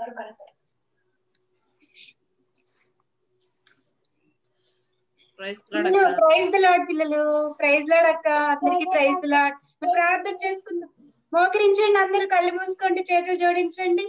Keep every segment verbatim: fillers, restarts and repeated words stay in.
Praise the Lord పిల్లలు, praise Lord అక్క, అందరికి ప్రైజ్ ది లార్డ్. ప్రార్థన చేసుకుందాం. మోకరించండి, అందరూ కళ్ళు మూసుకోండి, చేతులు జోడించండి.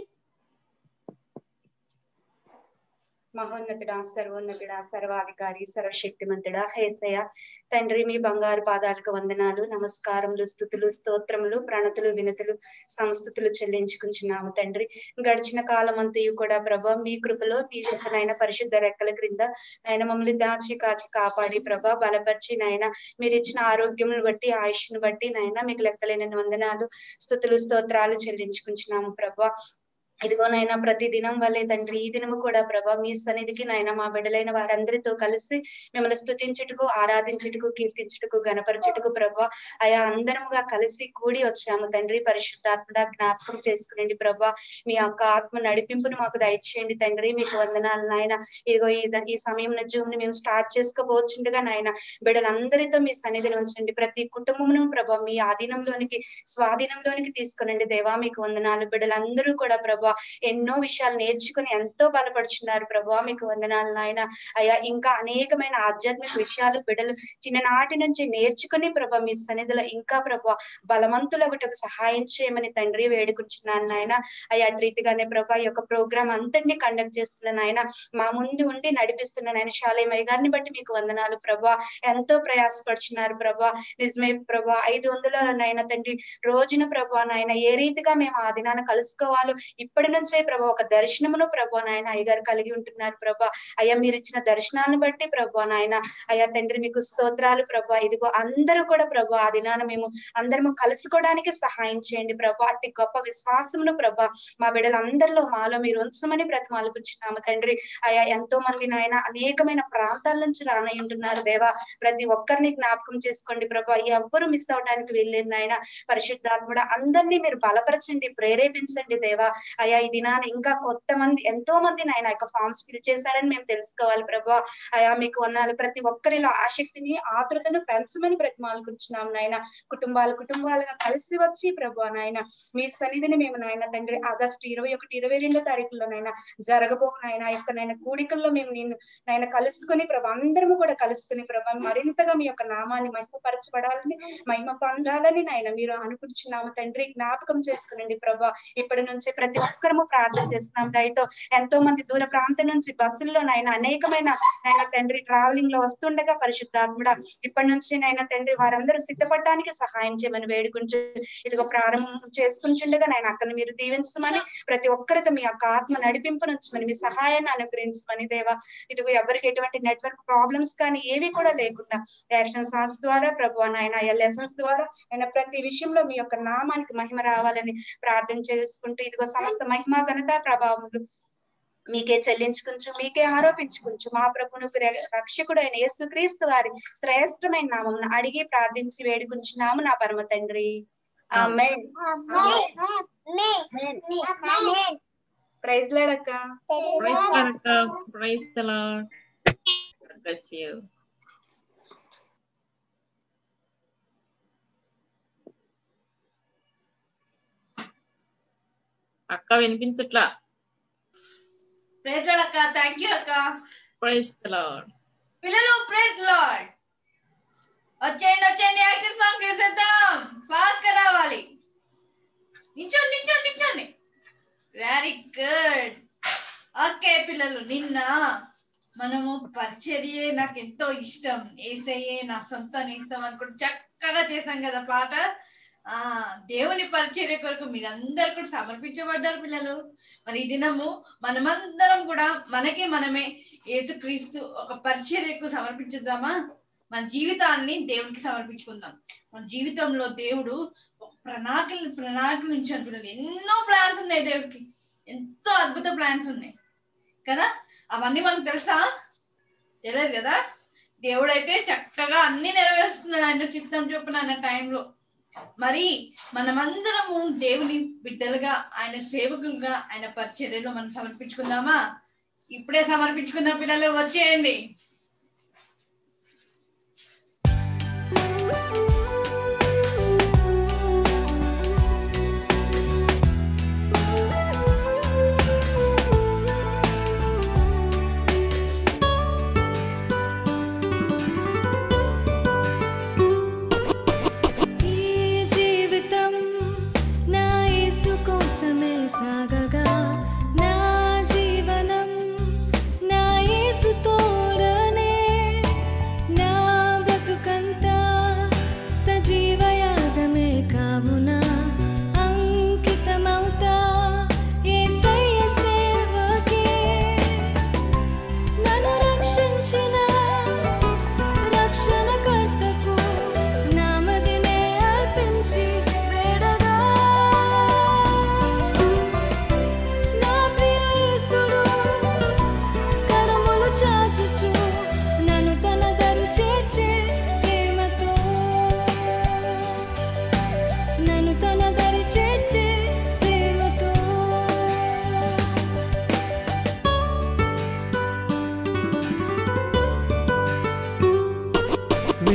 మహోన్నతుడా, సర్వోన్నతుడా, సర్వాధికారి, సర్వశక్తిమంతుడా, యేసయ్య తండ్రి, మీ బంగారు పాదాలకు వందనాలు, నమస్కారములు, స్తుతులు, స్తోత్రములు, ప్రణతులు, వినతులు, సంస్థుతులు చెల్లించుకుంటున్నాము తండ్రి. గడిచిన కాలం అంతయు కూడా ప్రభా మీ కృపలో మీ నాయన పరిశుద్ధ రెక్కల క్రింద ఆయన మమ్మల్ని దాచి కాచి కాపాడి ప్రభా బలపరిచి నాయన మీరు ఇచ్చిన ఆరోగ్యమును బట్టి, ఆయుష్ను బట్టి నాయన మీకు లెక్కలేని వందనాలు, స్తుతులు, స్తోత్రాలు చెల్లించుకుంటున్నాము ప్రభా. ఇదిగోనైనా ప్రతి దినం వల్లే తండ్రి ఈ దినము కూడా ప్రభా మీ సన్నిధికి నాయన మా బిడ్డలైన వారందరితో కలిసి మిమ్మల్ని స్తుతించుటకు, ఆరాధించుటకు, కీర్తించుటకు, గణపరచుటకు ప్రభా అయా అందరముగా కలిసి కూడి వచ్చాము తండ్రి. పరిశుద్ధాత్మ జ్ఞాపకం చేసుకునండి ప్రభా, మీ యొక్క ఆత్మ నడిపింపును మాకు దయచేయండి తండ్రి. మీకు వందనాలు నాయన. ఇదిగో ఈ సమయం జూమ్ ని మేము స్టార్ట్ చేసుకోబోచుండగా నాయన బిడ్డలందరితో మీ సన్నిధిని ఉంచండి. ప్రతి కుటుంబమును ప్రభా మీ ఆధీనంలోనికి, స్వాధీనంలోనికి తీసుకునండి దేవా. మీకు వందనాలు. బిడ్డలందరూ కూడా ప్రభా ఎన్నో విషయాలు నేర్చుకుని ఎంతో బలపడుచున్నారు ప్రభా. మీకు వందనాలు నాయన. అయ్యా ఇంకా అనేకమైన ఆధ్యాత్మిక విషయాలు బిడ్డలు చిన్ననాటి నుంచి నేర్చుకుని ప్రభా మీ సన్నిధిలో ఇంకా ప్రభా బలవంతులగుటకు సహాయం చేయమని తండ్రి వేడుకుంటున్నాను నాయన. అయ్యా రీతిగానే ప్రభా ఈ యొక్క ప్రోగ్రామ్ అంతటినీ కండక్ట్ చేస్తున్న నాయన, మా ముందు ఉండి నడిపిస్తున్న నాయన శాలేమయ్య గారిని బట్టి మీకు వందనాలు ప్రభా. ఎంతో ప్రయాసపడుచున్నారు ప్రభా. నిజమే ప్రభా, ఐదు వందల నాయన తండ్రి రోజున ప్రభా నాయన ఏ రీతిగా మేము ఆ దినాన కలుసుకోవాలో ఇప్పటి నుంచే ప్రభా ఒక దర్శనమును ప్రభా నాయన అయ్యగారు కలిగి ఉంటున్నారు ప్రభా. అయ్యా మీరు ఇచ్చిన దర్శనాన్ని బట్టి ప్రభా నాయన అయ్యా తండ్రి మీకు స్తోత్రాలు ప్రభా. ఇదిగో అందరూ కూడా ప్రభా ఆ దినాన మేము అందరము కలుసుకోవడానికి సహాయం చేయండి ప్రభా. అట్టి గొప్ప విశ్వాసమును ప్రభా మా బిడ్డలందరిలో మాలో మీరు ఉంచమని బ్రతిమాలుకుంటున్నాము తండ్రి. అయ్యా ఎంతో మంది నాయన అనేకమైన ప్రాంతాల నుంచి రానై ఉంటున్నారు దేవా. ప్రతి ఒక్కరిని జ్ఞాపకం చేసుకోండి ప్రభా. ఎవ్వరు మిస్ అవడానికి వెళ్ళలేదు నాయన. పరిశుద్ధాత్ముడ అందరినీ మీరు బలపరచండి, ప్రేరేపించండి దేవా. అయ్యా ఈ దినాన ఇంకా కొత్త మంది ఎంతో మంది నాయన యొక్క ఫామ్స్ ఫిల్ చేశారని మేము తెలుసుకోవాలి ప్రభా. అయ్యా మీకు వందనాలు. ప్రతి ఒక్కరిలో ఆసక్తిని, ఆతృతను పెంచమని బ్రతిమాలుకుంటున్నాం నాయన. కుటుంబాలు కుటుంబాలుగా కలిసి వచ్చి ప్రభా నాయన మీ సన్నిధిని మేము నాయన తండ్రి ఆగస్టు ఇరవై ఒకటి ఇరవై రెండో తారీఖులో నాయన జరగబో నాయన యొక్క నాయన కూడికల్లో మేము నేను నాయన కలుసుకుని ప్రభా అందరము కూడా కలుసుకుని ప్రభా మరింతగా మీ యొక్క నామాన్ని మహిమపరచబడాలని, మహిమ పొందాలని నాయన మీరు అనుకుంటున్నాము తండ్రి. జ్ఞాపకం చేసుకునండి ప్రభా. ఇప్పటి నుంచి ప్రతి ఒక్కరము ప్రార్థన చేస్తున్నాం దయతో. ఎంతో మంది దూర ప్రాంతం నుంచి బస్సుల్లో నాయన అనేకమైన నాయన తండ్రి ట్రావెలింగ్ లో వస్తుండగా పరిశుద్ధాత్ముడ ఇప్పటి నుంచి నాయన తండ్రి వారందరూ సిద్ధపడడానికి సహాయం చేయమని వేడుకుంటూ ఇదిగో ప్రారంభం చేసుకుంటుండగా నాయన అక్కని మీరు దీవించమని, ప్రతి ఒక్కరితో మీ యొక్క ఆత్మ నడిపింపు నుంచమని, మీ సహాయాన్ని అనుగ్రహించమని దేవా. ఇదిగో ఎవరికి ఎటువంటి నెట్వర్క్ ప్రాబ్లమ్స్ కానీ ఏవి కూడా లేకుండా యాక్షన్ సాంగ్స్ ద్వారా ప్రభు నాయన లెసన్స్ ద్వారా ఆయన ప్రతి విషయంలో మీ యొక్క నామానికి మహిమ రావాలని ప్రార్థన చేసుకుంటూ ఇదిగో సమస్త మహిమ ఘనత ప్రభావములు మీకే చెల్లించుకుంటూ మీకే ఆరోపించుకుంటూ మా ప్రభును రక్షకుడు అయిన యేసుక్రీస్తు వారి శ్రేష్టమైన నామమును అడిగి ప్రార్థించి వేడుకుంటున్నాము నా పరమ తండ్రి. ఆమేన్. ప్రైజ్ లార్డ్ అక్క. ప్రైజ్ లార్డ్ అక్క. Praise the Lord. Bless you. అక్క వినిపించట్లా. ప్రైజ్ లార్డ్ అక్క. థాంక్ యూ అక్క. Praise the Lord. పిల్లలు ప్రైజ్ లార్డ్. వచ్చేయండి వచ్చేయండి యాక్షన్ సాంగ్ చేసేద్దాం. ఫాస్ట్ గా రావాలి. నించోండి నించోండి నించోండి. Very good. ఓకే పిల్లలు, నిన్న మనము పరిచర్యే నాకు ఎంతో ఇష్టం, యేసయ్యే నా సొంత నేస్తం అనుకుంటూ చక్కగా చేశాం కదా పాట. ఆ దేవుని పరిచర్య కొరకు మీరందరూ కూడా సమర్పించబడ్డారు పిల్లలు. మరి ఈ దినము మనమందరం కూడా మనకి మనమే యేసుక్రీస్తు ఒక పరిచర్యకు సమర్పించుద్దామా? మన జీవితాన్ని దేవునికి సమర్పించుకుందాం. మన జీవితంలో దేవుడు ఒక ప్రణాళిక ప్రణాళికలు ఉంచాడు పిల్లలు. ఎన్నో ప్లాన్స్ ఉన్నాయి దేవుడికి, ఎంతో అద్భుత ప్లాన్స్ ఉన్నాయి కదా. అవన్నీ మనకు తెలుసా? తెలియదు కదా. దేవుడైతే చక్కగా అన్ని నెరవేరుస్తున్నాడు ఆయన చిత్తం చొప్పున ఆయన టైంలో. మరి మనమందరము దేవుని బిడ్డలుగా, ఆయన సేవకులుగా, ఆయన పరిచర్యలో మనం సమర్పించుకుందామా? ఇప్పుడే సమర్పించుకుందాం పిల్లలు, వచ్చేయండి.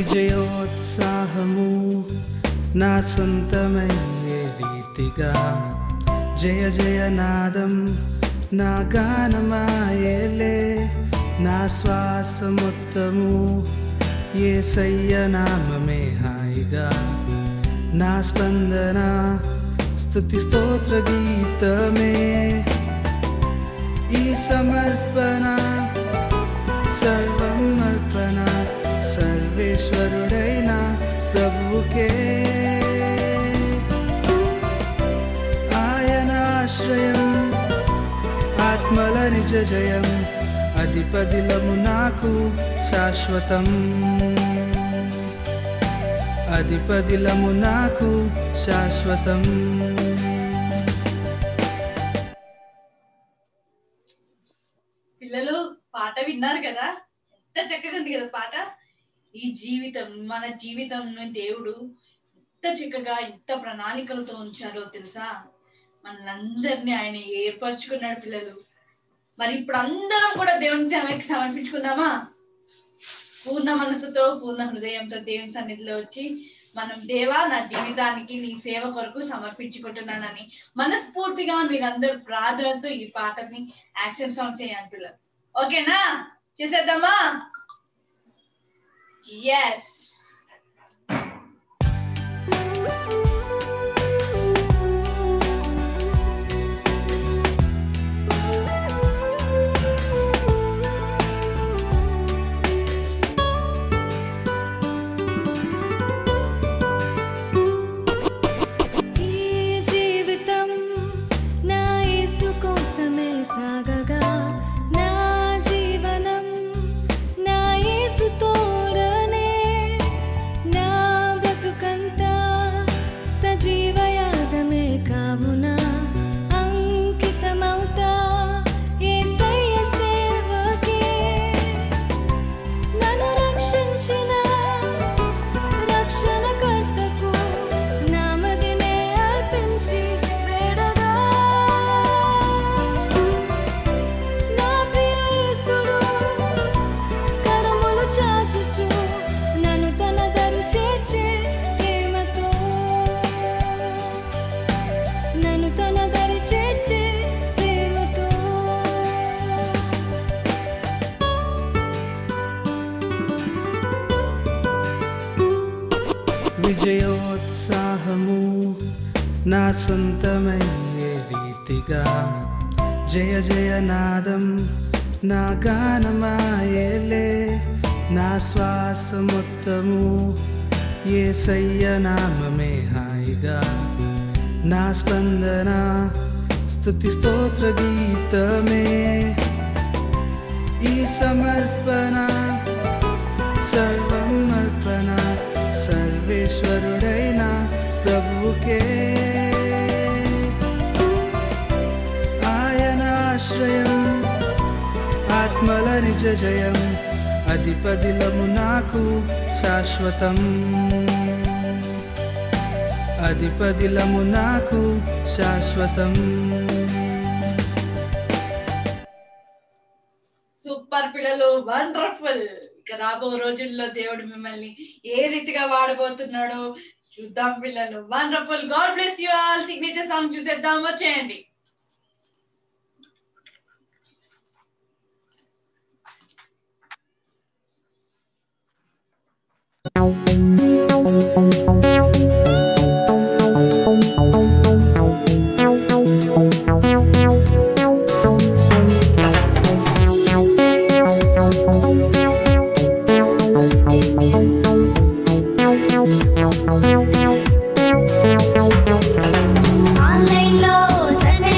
విజయోత్సాహము నా సొంతమయ్యే రీతిగా జయ జయనాదం నా గానమాయేలే నా శ్వాస మొత్తము యేసయ్య నామమే హాయిగా నా స్పందన స్తుతి స్తోత్ర గీతమే ఈ సమర్పణ సర్వం అర్పణ సర్వేశ్వరుడైన ప్రభువుకే ఆయన ఆశ్రయం ఆత్మల నిజ జయం అధిపదిలము నాకు శాశ్వతం అధిపదిలము నాకు శాశ్వతం. పిల్లలు పాట విన్నారు కదా, ఎంత చక్కగా ఉంది కదా పాట. ఈ జీవితం, మన జీవితం దేవుడు ఎంత చక్కగా ఎంత ప్రణాళికలతో ఉంచారో తెలుసా. మనందరినీ ఆయన ఏర్పరచుకున్నాడు పిల్లలు. మరి ఇప్పుడు అందరం కూడా దేవుని సేవకి సమర్పించుకుందామా? పూర్ణ మనసుతో పూర్ణ హృదయంతో దేవుని సన్నిధిలో వచ్చి మనం దేవా నా జీవితానికి నీ సేవ కొరకు సమర్పించుకుంటున్నానని మనస్ఫూర్తిగా మీరందరూ ప్రార్థనతో ఈ పాటని యాక్షన్ సాంగ్ చేయాలి పిల్లలు. ఓకేనా? చేసేద్దామా? ఎస్. విజయోత్సాహము నా సొంతమయ్యే రీతిగా జయ జయనాదం నా గానమాయేలే నా శ్వాస మొత్తము యేసయ్య నామమే హాయిగా నా స్పందన స్తుతి స్తోత్ర గీతమే ఈ సమర్పణ సర్వం అర్పణ సర్వేశ్వరుడైన ప్రభువుకే ఆయన ఆశ్రయం ఆత్మల నిజ జయం అధిపదిలము నాకు శాశ్వతం అధిపదిలము నాకు శాశ్వతం. సూపర్ పిల్లలు, వండర్ఫుల్. ఇక రాబో రోజుల్లో దేవుడు మిమ్మల్ని ఏ రీతిగా వాడబోతున్నాడో చూద్దాం పిల్లలు. Wonderful. God bless you all. Signature song చూసేద్దాం, వచ్చేయండి. ఆన్లైన్లో సండే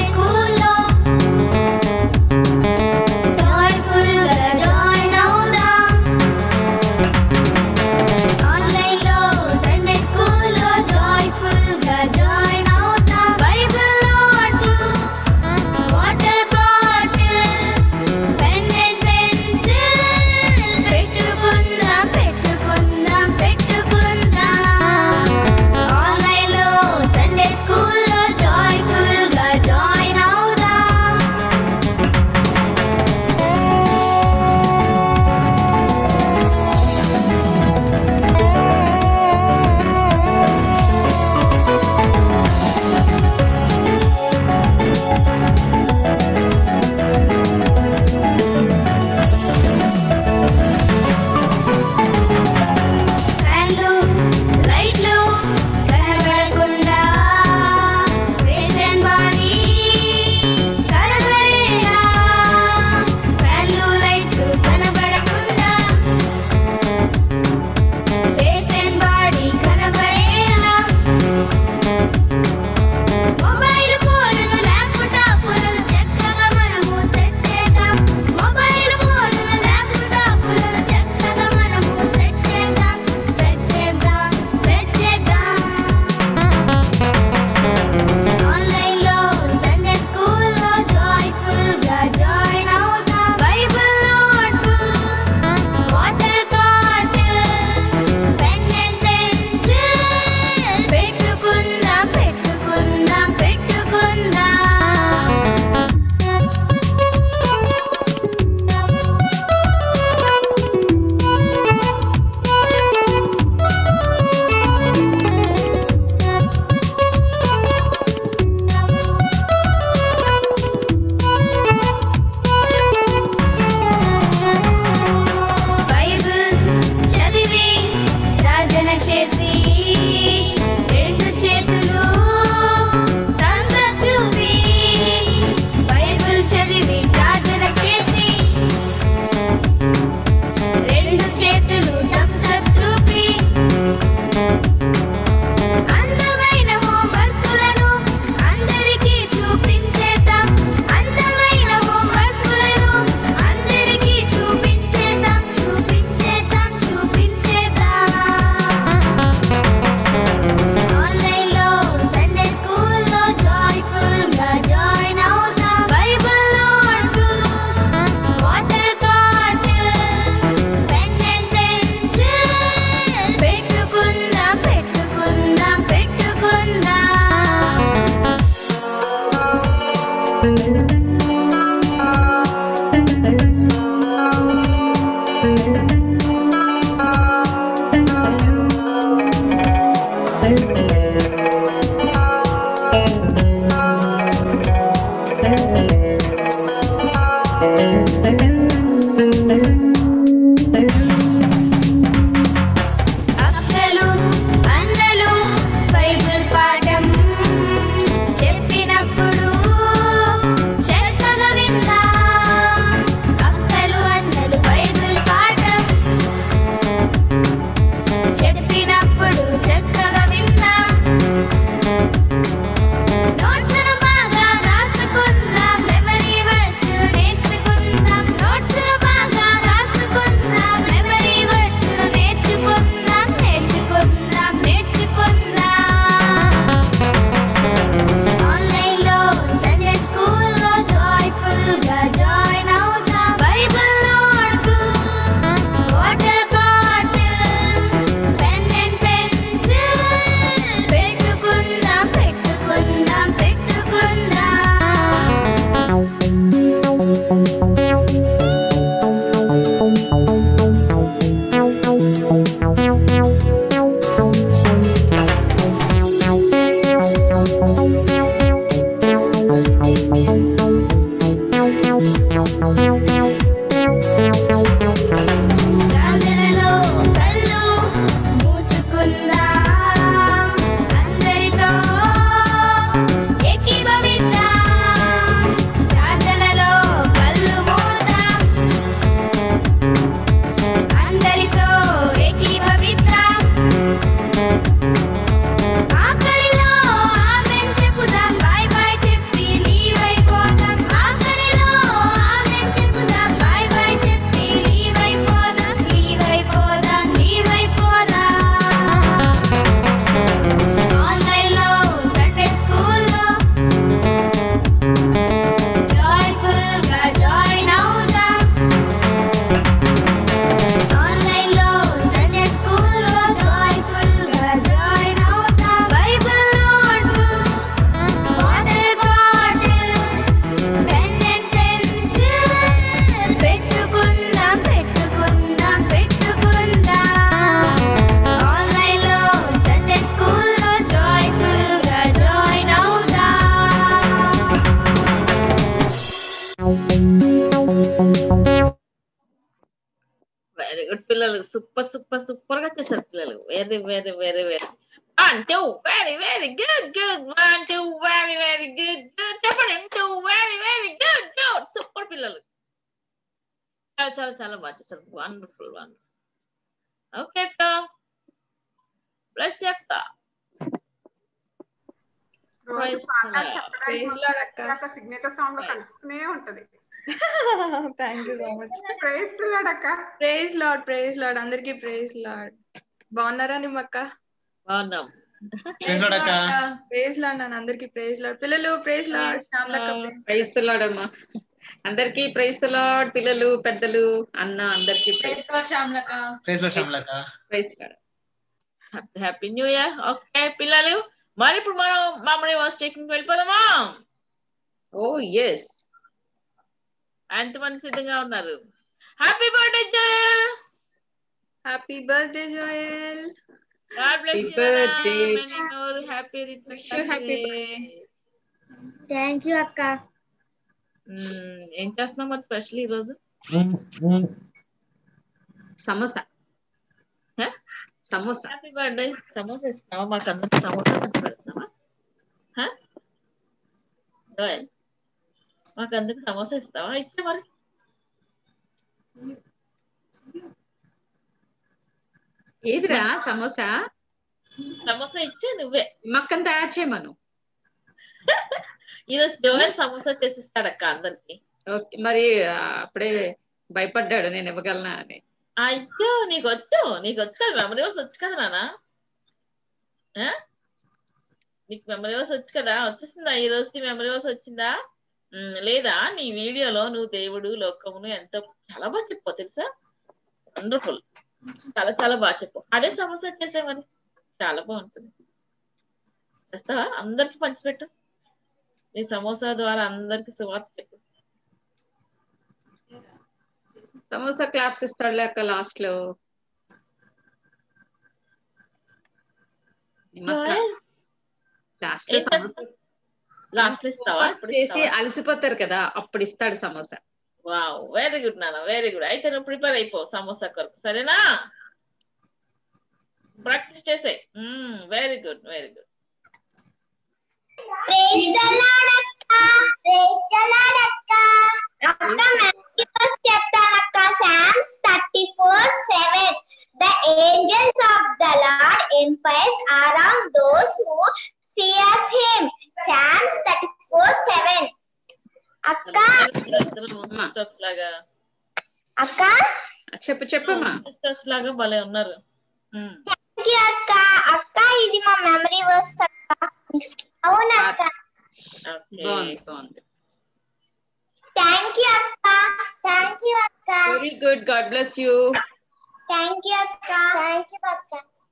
పిల్లలు సూపర్ సూపర్ సూపర్ గా చేశారు పిల్లలు. Very very very very one two very very good good one two very very good good చెప్పండి two very very good good super పిల్లలు. చాలా చాలా చాలా బాగా చేశారు. Wonderful wonderful. ఓకే అక్క ప్లస్ అక్క సిగ్నేచర్ సాంగ్ లో కనిపిస్తూనే ఉంటది. Thank you so much. Praise Lord అక్క. ప్రైజ్ లార్డ్ ప్రైజ్ లార్డ్ అందరికి ప్రైజ్ లార్డ్. బాగున్నారా నిమ్మక్క? బాగున్నాం. ప్రైజ్ లార్డ్ అక్క. ప్రైజ్ లార్డ్ నాన్న అందరికి ప్రైజ్ లార్డ్. పిల్లలు ప్రైజ్ లార్డ్. శ్యామలక్క ప్రైజ్ లార్డ్ అమ్మా అందరికి ప్రైజ్ లార్డ్. పిల్లలు పెద్దలు అన్న అందరికి ప్రైజ్ లార్డ్. శ్యామలక్క ప్రైజ్ లార్డ్. శ్యామలక్క praise Lord. Happy new year. Okay పిల్లలు మరి ఇప్పుడు మనం మెమరీ వర్స్ చెకింగ్ వెళ్ళిపోదామా? Oh yes. ఎంతమంది సిద్ధంగా ఉన్నారు? Happy birthday Joel. Happy birthday Joel. God bless you. Birthday. Many more happy returns. Happy thank you అక్క. ఏం చేస్తున్నాం మరి స్పెషల్ ఈ రోజు? సమోసా. సమోసా. Happy birthday. సమోసా ఇస్తున్నావా? మాకు అందరికి సమోసా మంచి పెడుతున్నావా? జోయల్ మాకు అందరికి సమోసా ఇస్తావా? ఇచ్చే మరి. ఏదిరా సమోసా? సమోసా ఇచ్చే నువ్వే. మక్కను తయారు చేయమను. ఈరోజు జోయల్ సమోసా చేసిస్తాడక్క అందరికి. ఓకే మరి అప్పుడే భయపడ్డాడు నేను ఇవ్వగలనా అని. అయ్యో నీకు వచ్చు నీకు వచ్చు మెమరీ వర్స్ వచ్చు కదా నాన్న. నీకు మెమరీ వర్స్ వచ్చు కదా? వచ్చేసిందా ఈ రోజుకి మెమరీ వర్స్ వచ్చిందా లేదా? నీ వీడియోలో నువ్వు దేవుడు లోకమును ఎంతో చాలా బాగా చెప్పావు తెలుసా. వండర్ఫుల్. చాలా చాలా బాగా చెప్పావు. అదే సమోసా చేసేమని చాలా బాగుంటుంది. చేస్తావా? అందరికి పంచిపెట్టు. నీ సమోసా ద్వారా అందరికి సువార్త చెప్పు. సమోసా క్లాప్స్ ఇస్తాడు లేక లాస్ట్ లో. లాస్ట్ లో సమోసా లాస్ట్ లో ఇస్తావా? చేసి అలసిపోతారు కదా అప్పుడు ఇస్తాడు సమోసా. వావ్ వెరీ గుడ్ నాన్న వెరీ గుడ్. అయితే నువ్వు ప్రిపేర్ అయిపో సమోసా కొరకు సరేనా? ప్రాక్టీస్ చేసే. Very good very good. Praise the Lord అక్క. ప్రైజ్ ది లార్డ్ అక్క. అక్క మెమరీ వర్స్ చెప్తాను అక్క. Psalms thirty-four seven. The angels of the Lord empires around those who fears him. Psalms thirty-four seven. అక్క సిస్టర్స్ లాగా. అక్క చెప్పు చెప్పమ్మా. సిస్టర్స్ లాగా భలే ఉన్నారు. థ్యాంక్ యూ అక్క. అక్క ఇది మా మెమరీ వర్స్ అక్క. అవునా అక్క? బాగుంది బాగుంది. థ్యాంక్ యూ అక్క. థ్యాంక్ యూ అక్క. Very good. God bless you. Thank you అక్క. థ్యాంక్ యూ అక్క.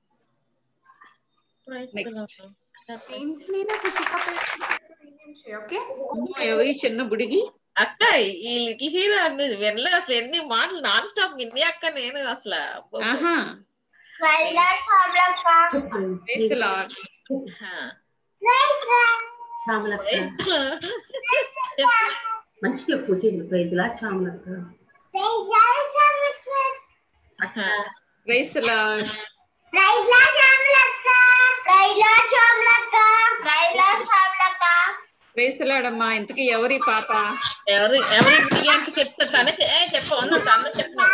ఎవరి చిన్న బుడిగి అక్క ఈ లిటిల్ హీరో అనేది వెళ్ళి అసలు ఎన్ని మాటలు నాన్ స్టాప్ వింది అక్క. నేను అసలు ఆహా ప్రైజ్ లార్డ్ శ్యామలక్క. Praise the Lord. Praise Lord మంచిగా పూజ ప్రైజ్ లార్డ్ శ్యామలక్క. ప్రైజ్ లార్డ్ శ్యామలక్క. Praise the Lord. Praise Lord శ్యామలక్క. ప్రైజ్ లార్డ్ శ్యామలక్క. ప్రైజ్ లార్డ్ శ్యామలక్క. ప్రైజ్ ది లార్డ్ అమ్మా. ఇంతకీ ఎవరి పాప? ఎవరు ఎవరి అంటే చెప్తా తనే చెప్పు తను చెప్పు.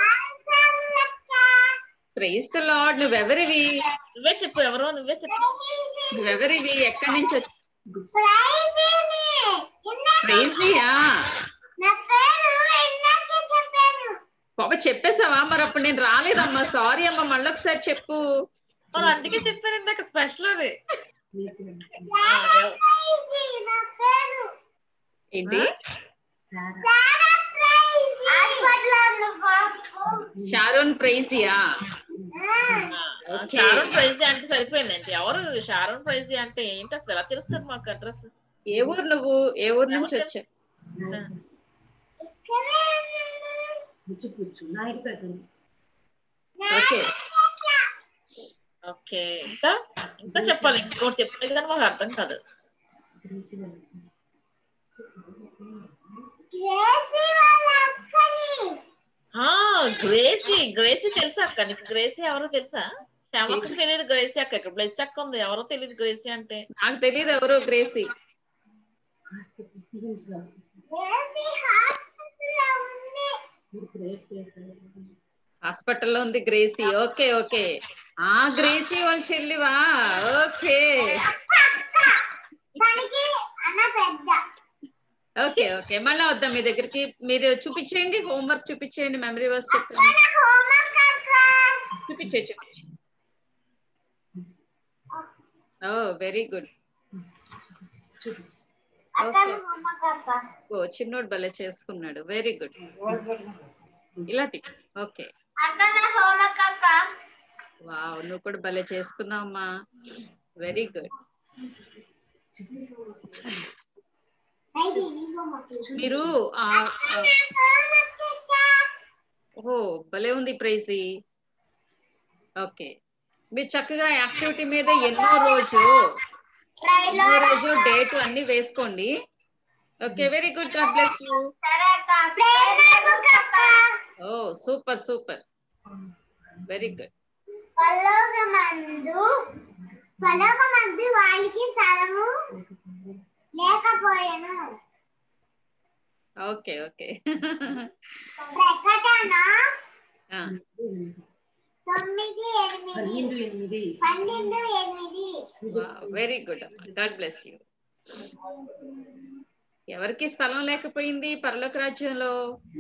Praise the Lord. నువ్వెవరివి? నువ్వే చెప్పు. ఎవరో నువ్వే చెప్పు. నువ్వెవరివి? ఎక్కడి నుంచి వచ్చి? ప్రైజియా. నా పేరు ఇందాకే చెప్పాను. బాబా చెప్పేసావా? మరి అప్పుడు నేను రాలేదమ్మా. సారీ అమ్మా. మళ్ళీ ఒకసారి చెప్పు. మరి అందుకే చెప్పాను ఇందాక స్పెషల్ అది. ఏంటి? షారోన్ ప్రైజియా. షారోన్ ప్రైజ్ అంటే సరిపోయిందండి. ఎవరు షారోన్ ప్రైజ్ అంటే ఏంటి అసలు ఎలా తెలుస్తుంది మాకు అడ్రస్? ఏ ఊరు నువ్వు? ఏ ఊరు నుంచి వచ్చా? Okay okay. ఇంకా ఇంకా చెప్పాలి. ఇంకోటి చెప్పలేదు కానీ మాకు అర్థం కాదు. గ్రేసీ గ్రేసీ తెలుసా అక్క నీకు? గ్రేసీ ఎవరో తెలుసా? శ్యామక్క తెలియదు గ్రేసీ అక్క. ఇక్కడ బ్లెస్ అక్క ఉంది, ఎవరో తెలియదు గ్రేసీ అంటే. నాకు తెలియదు ఎవరో గ్రేసీ. హాస్పిటల్లో ఉంది గ్రేసీ. ఓకే ఓకే, ఆ గ్రేసీ వాళ్ళ చెల్లివా? ఓకే ఓకే ఓకే, మళ్ళా వద్దాం మీ దగ్గరికి. మీరు చూపించేయండి, హోంవర్క్ చూపించేయండి, మెమరీ వర్స్ చెప్పండి. చూపించే చూపించే ఓ వెరీ గుడ్. ఓ చిన్నోడు భలే చేసుకున్నాడు, వెరీ గుడ్. ఇలా తిప్పి ఓకే. వావ్, నువ్వు కూడా భలే చేసుకున్నావమ్మా, వెరీ గుడ్. మీరు ఓ భలే ఉంది ప్రైజీ. ఓకే, మీరు చక్కగా యాక్టివిటీ మీద ఎన్నో రోజు ఎన్నో రోజు డేట్ అన్ని వేసుకోండి. Okay, very good, God bless you. Oh super super, very good. పరలోకమందు పరలోకమందు వాళ్ళకి స్థలము లేకపోయెను. ఓకే ఓకే, ప్రకటన తొమ్మిది ఎనిమిది పన్నెండు ఎనిమిది. Very good, God bless you. ఎవరికి స్థలం లేకపోయింది పరలోక రాజ్యంలో?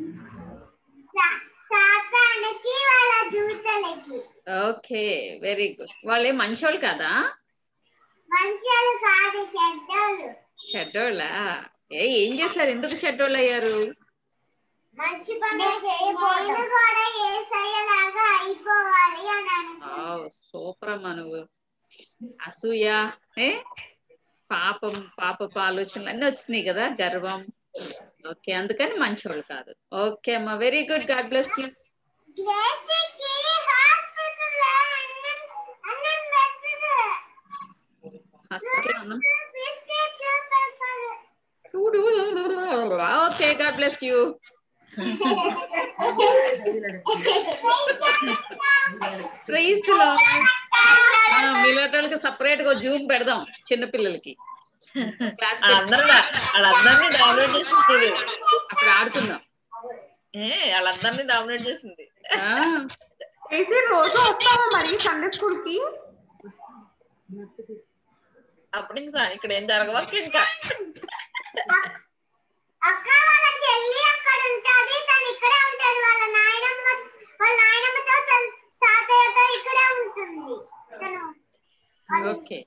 సాతానుకి వాళ్ళ దూతలకి. Okay, very good. వాళ్ళే మంచోళ్ళు కదా? మంచోళ్ళు కాదు, చెడ్డోళ్ళు. చెడ్డోళ్ళా? ఏ ఏం చేశారు, ఎందుకు చెడ్డోళ్ళు అయ్యారు? మంచి పని చేయకపోవడం కూడా యేసయ్యలాగా అయిపోవాలి అని అనుకున్నారు. సూపర్ అమ్మా నువ్వు. అసూయ, ఏ పాపం, పాపపు ఆలోచనలు అన్ని వచ్చినాయి కదా, గర్వం. ఓకే, అందుకని మంచోళ్ళు కాదు. ఓకే అమ్మా, very good, God bless you. Okay, God bless you. Praise the Lord. మిలిటరీకి సపరేట్ గా జూమ్ పెడదాం చిన్నపిల్లలకి, క్లాస్ వాళ్ళందరినీ డౌన్లోడ్ చేసింది, అప్పుడు ఆడుకుందాం. ఏ వాళ్ళందరినీ డౌన్లోడ్ చేసింది. రోజు వస్తావా మరి సండే స్కూల్ కి? అప్పుడు ఇంకా ఇక్కడ ఏం జరగవా ఇంకా. అక్క వాళ్ళ చెల్లి అక్కడ ఉంటది, తను ఇక్కడే ఉంటది. వాళ్ళ నాయనమ్మ వాళ్ళ నాయనమ్మతో తాతయ్యతో ఇక్కడే ఉంటుంది తను. ఓకే,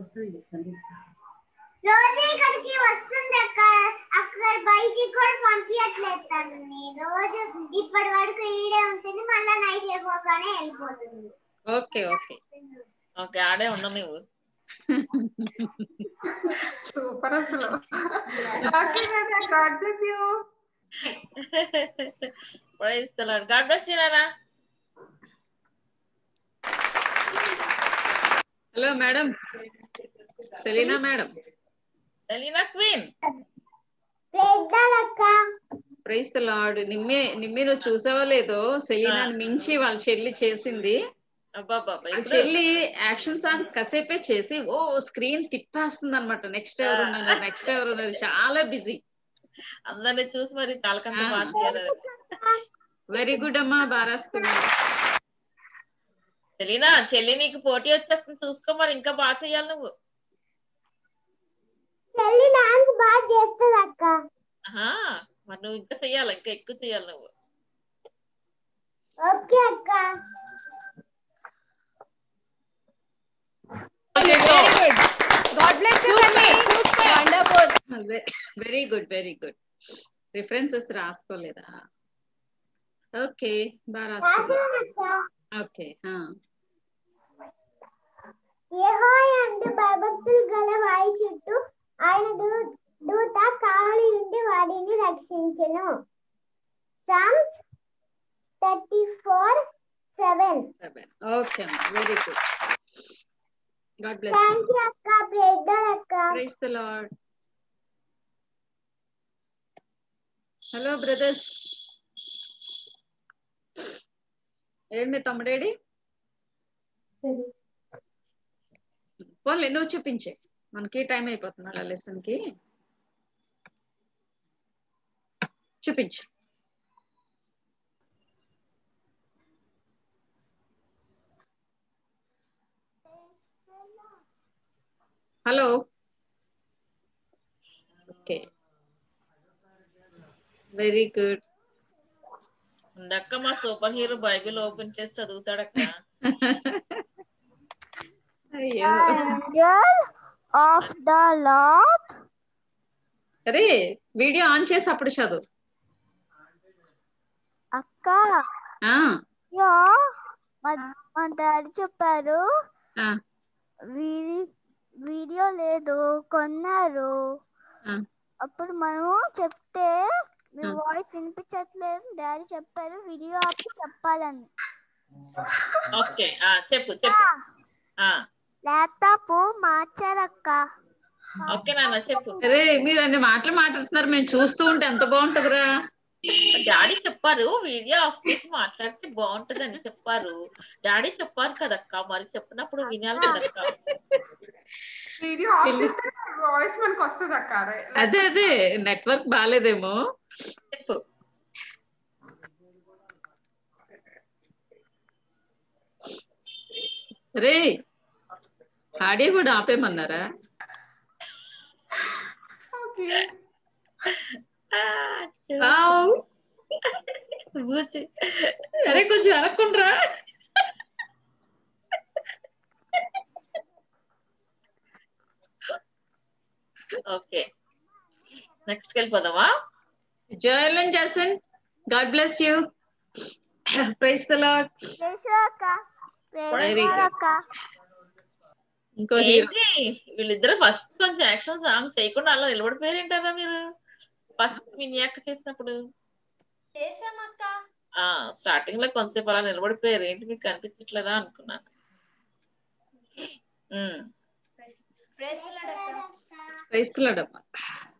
రోజు ఇక్కడికి వస్తుంది అక్క. అక్కడ బయటికి కూడా పంపించట్లేదు తనని. రోజు ఇప్పటి వరకు ఈడే ఉంటుంది, మళ్ళా నైట్ అయిపోగానే వెళ్ళిపోతుంది. ఓకే ఓకే ఓకే, ఆడే ఉన్నాం నువ్వు. సూపర్ అసలు. ఓకే నాన్న, God bless you. Praise the Lord. God bless you నాన్న. Hello madam, Selina madam. Selina queen. Praise the Lord. నిమ్మే నిమ్మే నువ్వు చూసావో లేదో, సెలీనాని మించి వాళ్ళ చెల్లి చేసింది. చెల్లి యాక్షన్ సాంగ్ కాసేపే చేసి ఓ స్క్రీన్ తిప్పేస్తుంది అనమాట. నెక్స్ట్ ఎవరు ఉన్నారు, నెక్స్ట్ ఎవరు ఉన్నారు, చాలా బిజీ. అందరిని చూసి మరి చాలా కంటే బాగా. వెరీ గుడ్ అమ్మా, బాగా రాసుకున్నావు. సెలీనా, చెల్లి నీకు పోటీ వచ్చేస్తుంది, చూసుకో మరి, ఇంకా బాగా చెయ్యాలి నువ్వు. చెల్లి డాన్స్ బాగా చేస్తుంది అక్క. మరి నువ్వు ఇంకా చెయ్యాలి, ఇంకా ఎక్కువ చెయ్యాలి నువ్వు. ఓకే అక్క. Very good, very good. References రాసుకోలేదా? ఓకే, బాగా రాసుకో. ఓకే, యెహోవాయందు భయభక్తులు గల వారి చుట్టూ ఆయన దూత కావలి ఉండి వారిని రక్షించెను. Psalms thirty four seven. Okay, very good. God bless Thank you. you, Akka. Praise the Lord, Akka. Praise the Lord. Hello, brothers. ఏంటి తమ్ముడేడి పోన్లే నువ్వు చూపించే, మనకి టైం అయిపోతుంది అలా లెసన్ కి. చూపించు. హలో. Okay very good. ఉండక్క మా సూపర్ హీరో బైబిల్ ఓపెన్ చేసి చదువుతాడక్క. అయ్యో Angel of the Lord. అరే వీడియో ఆన్ చేసి అప్పుడు చదువు. అక్క ఆ యో మా మా డాడీ చెప్పారు ఆ వీడి- వీడియో లేదు కొన్నారు. ఆ. అప్పుడు మనము చెప్తే మీ ఆ. వాయిస్ వినిపించట్లేదు, డాడీ చెప్పారు వీడియో ఆపి చెప్పాలని. ఓకే ఆ చెప్పు చెప్పు. ఆ ల్యాప్టాప్ మార్చారక్క. ఓకే నాన్న చెప్పు. అరే మీరు అన్ని మాటలు మాట్లాడుతున్నారు, మేము చూస్తూ ఉంటే ఎంత బాగుంటదిరా. డాడీ చెప్పారు వీడియో ఆఫ్ చేసి మాట్లాడితే బాగుంటది అని చెప్పారు. డాడీ చెప్పారు కదక్క, మరి చెప్పినప్పుడు వినాలి కదక్క. వీడియో ఆఫ్ చేస్తే వాయిస్ మనకు వస్తుంది అక్క. అదే అదే నెట్వర్క్ బాగాలేదేమో. చెప్పు. రే ఆడియో కూడా ఆపేమన్నారా? ఓకే ఆవ్. అరే కొంచెం వెనక్కుండ్రా. ఓకే నెక్స్ట్ వెళ్ళిపోదామా? జోయలన్ Jason God bless you. Praise the Lord. అక్క వెరీ గుడ్. అక్క ఇంకో హీరో. ఏంటి వీళ్ళిద్దరు ఫస్ట్ కొంచెం యాక్షన్ సాంగ్ చేయకుండా అలా నిలబడిపోయారేంటారా మీరు ఫస్ట్ వినియాక చేసినప్పుడు? చేసామక్క. ఆ స్టార్టింగ్ లో కొంతసేపు అలా నిలబడిపోయారు, ఏంటి మీకు కనిపించట్లేదా అనుకున్నాను. ఉమ్. ప్రైజ్ ది లార్డ్ అమ్మా.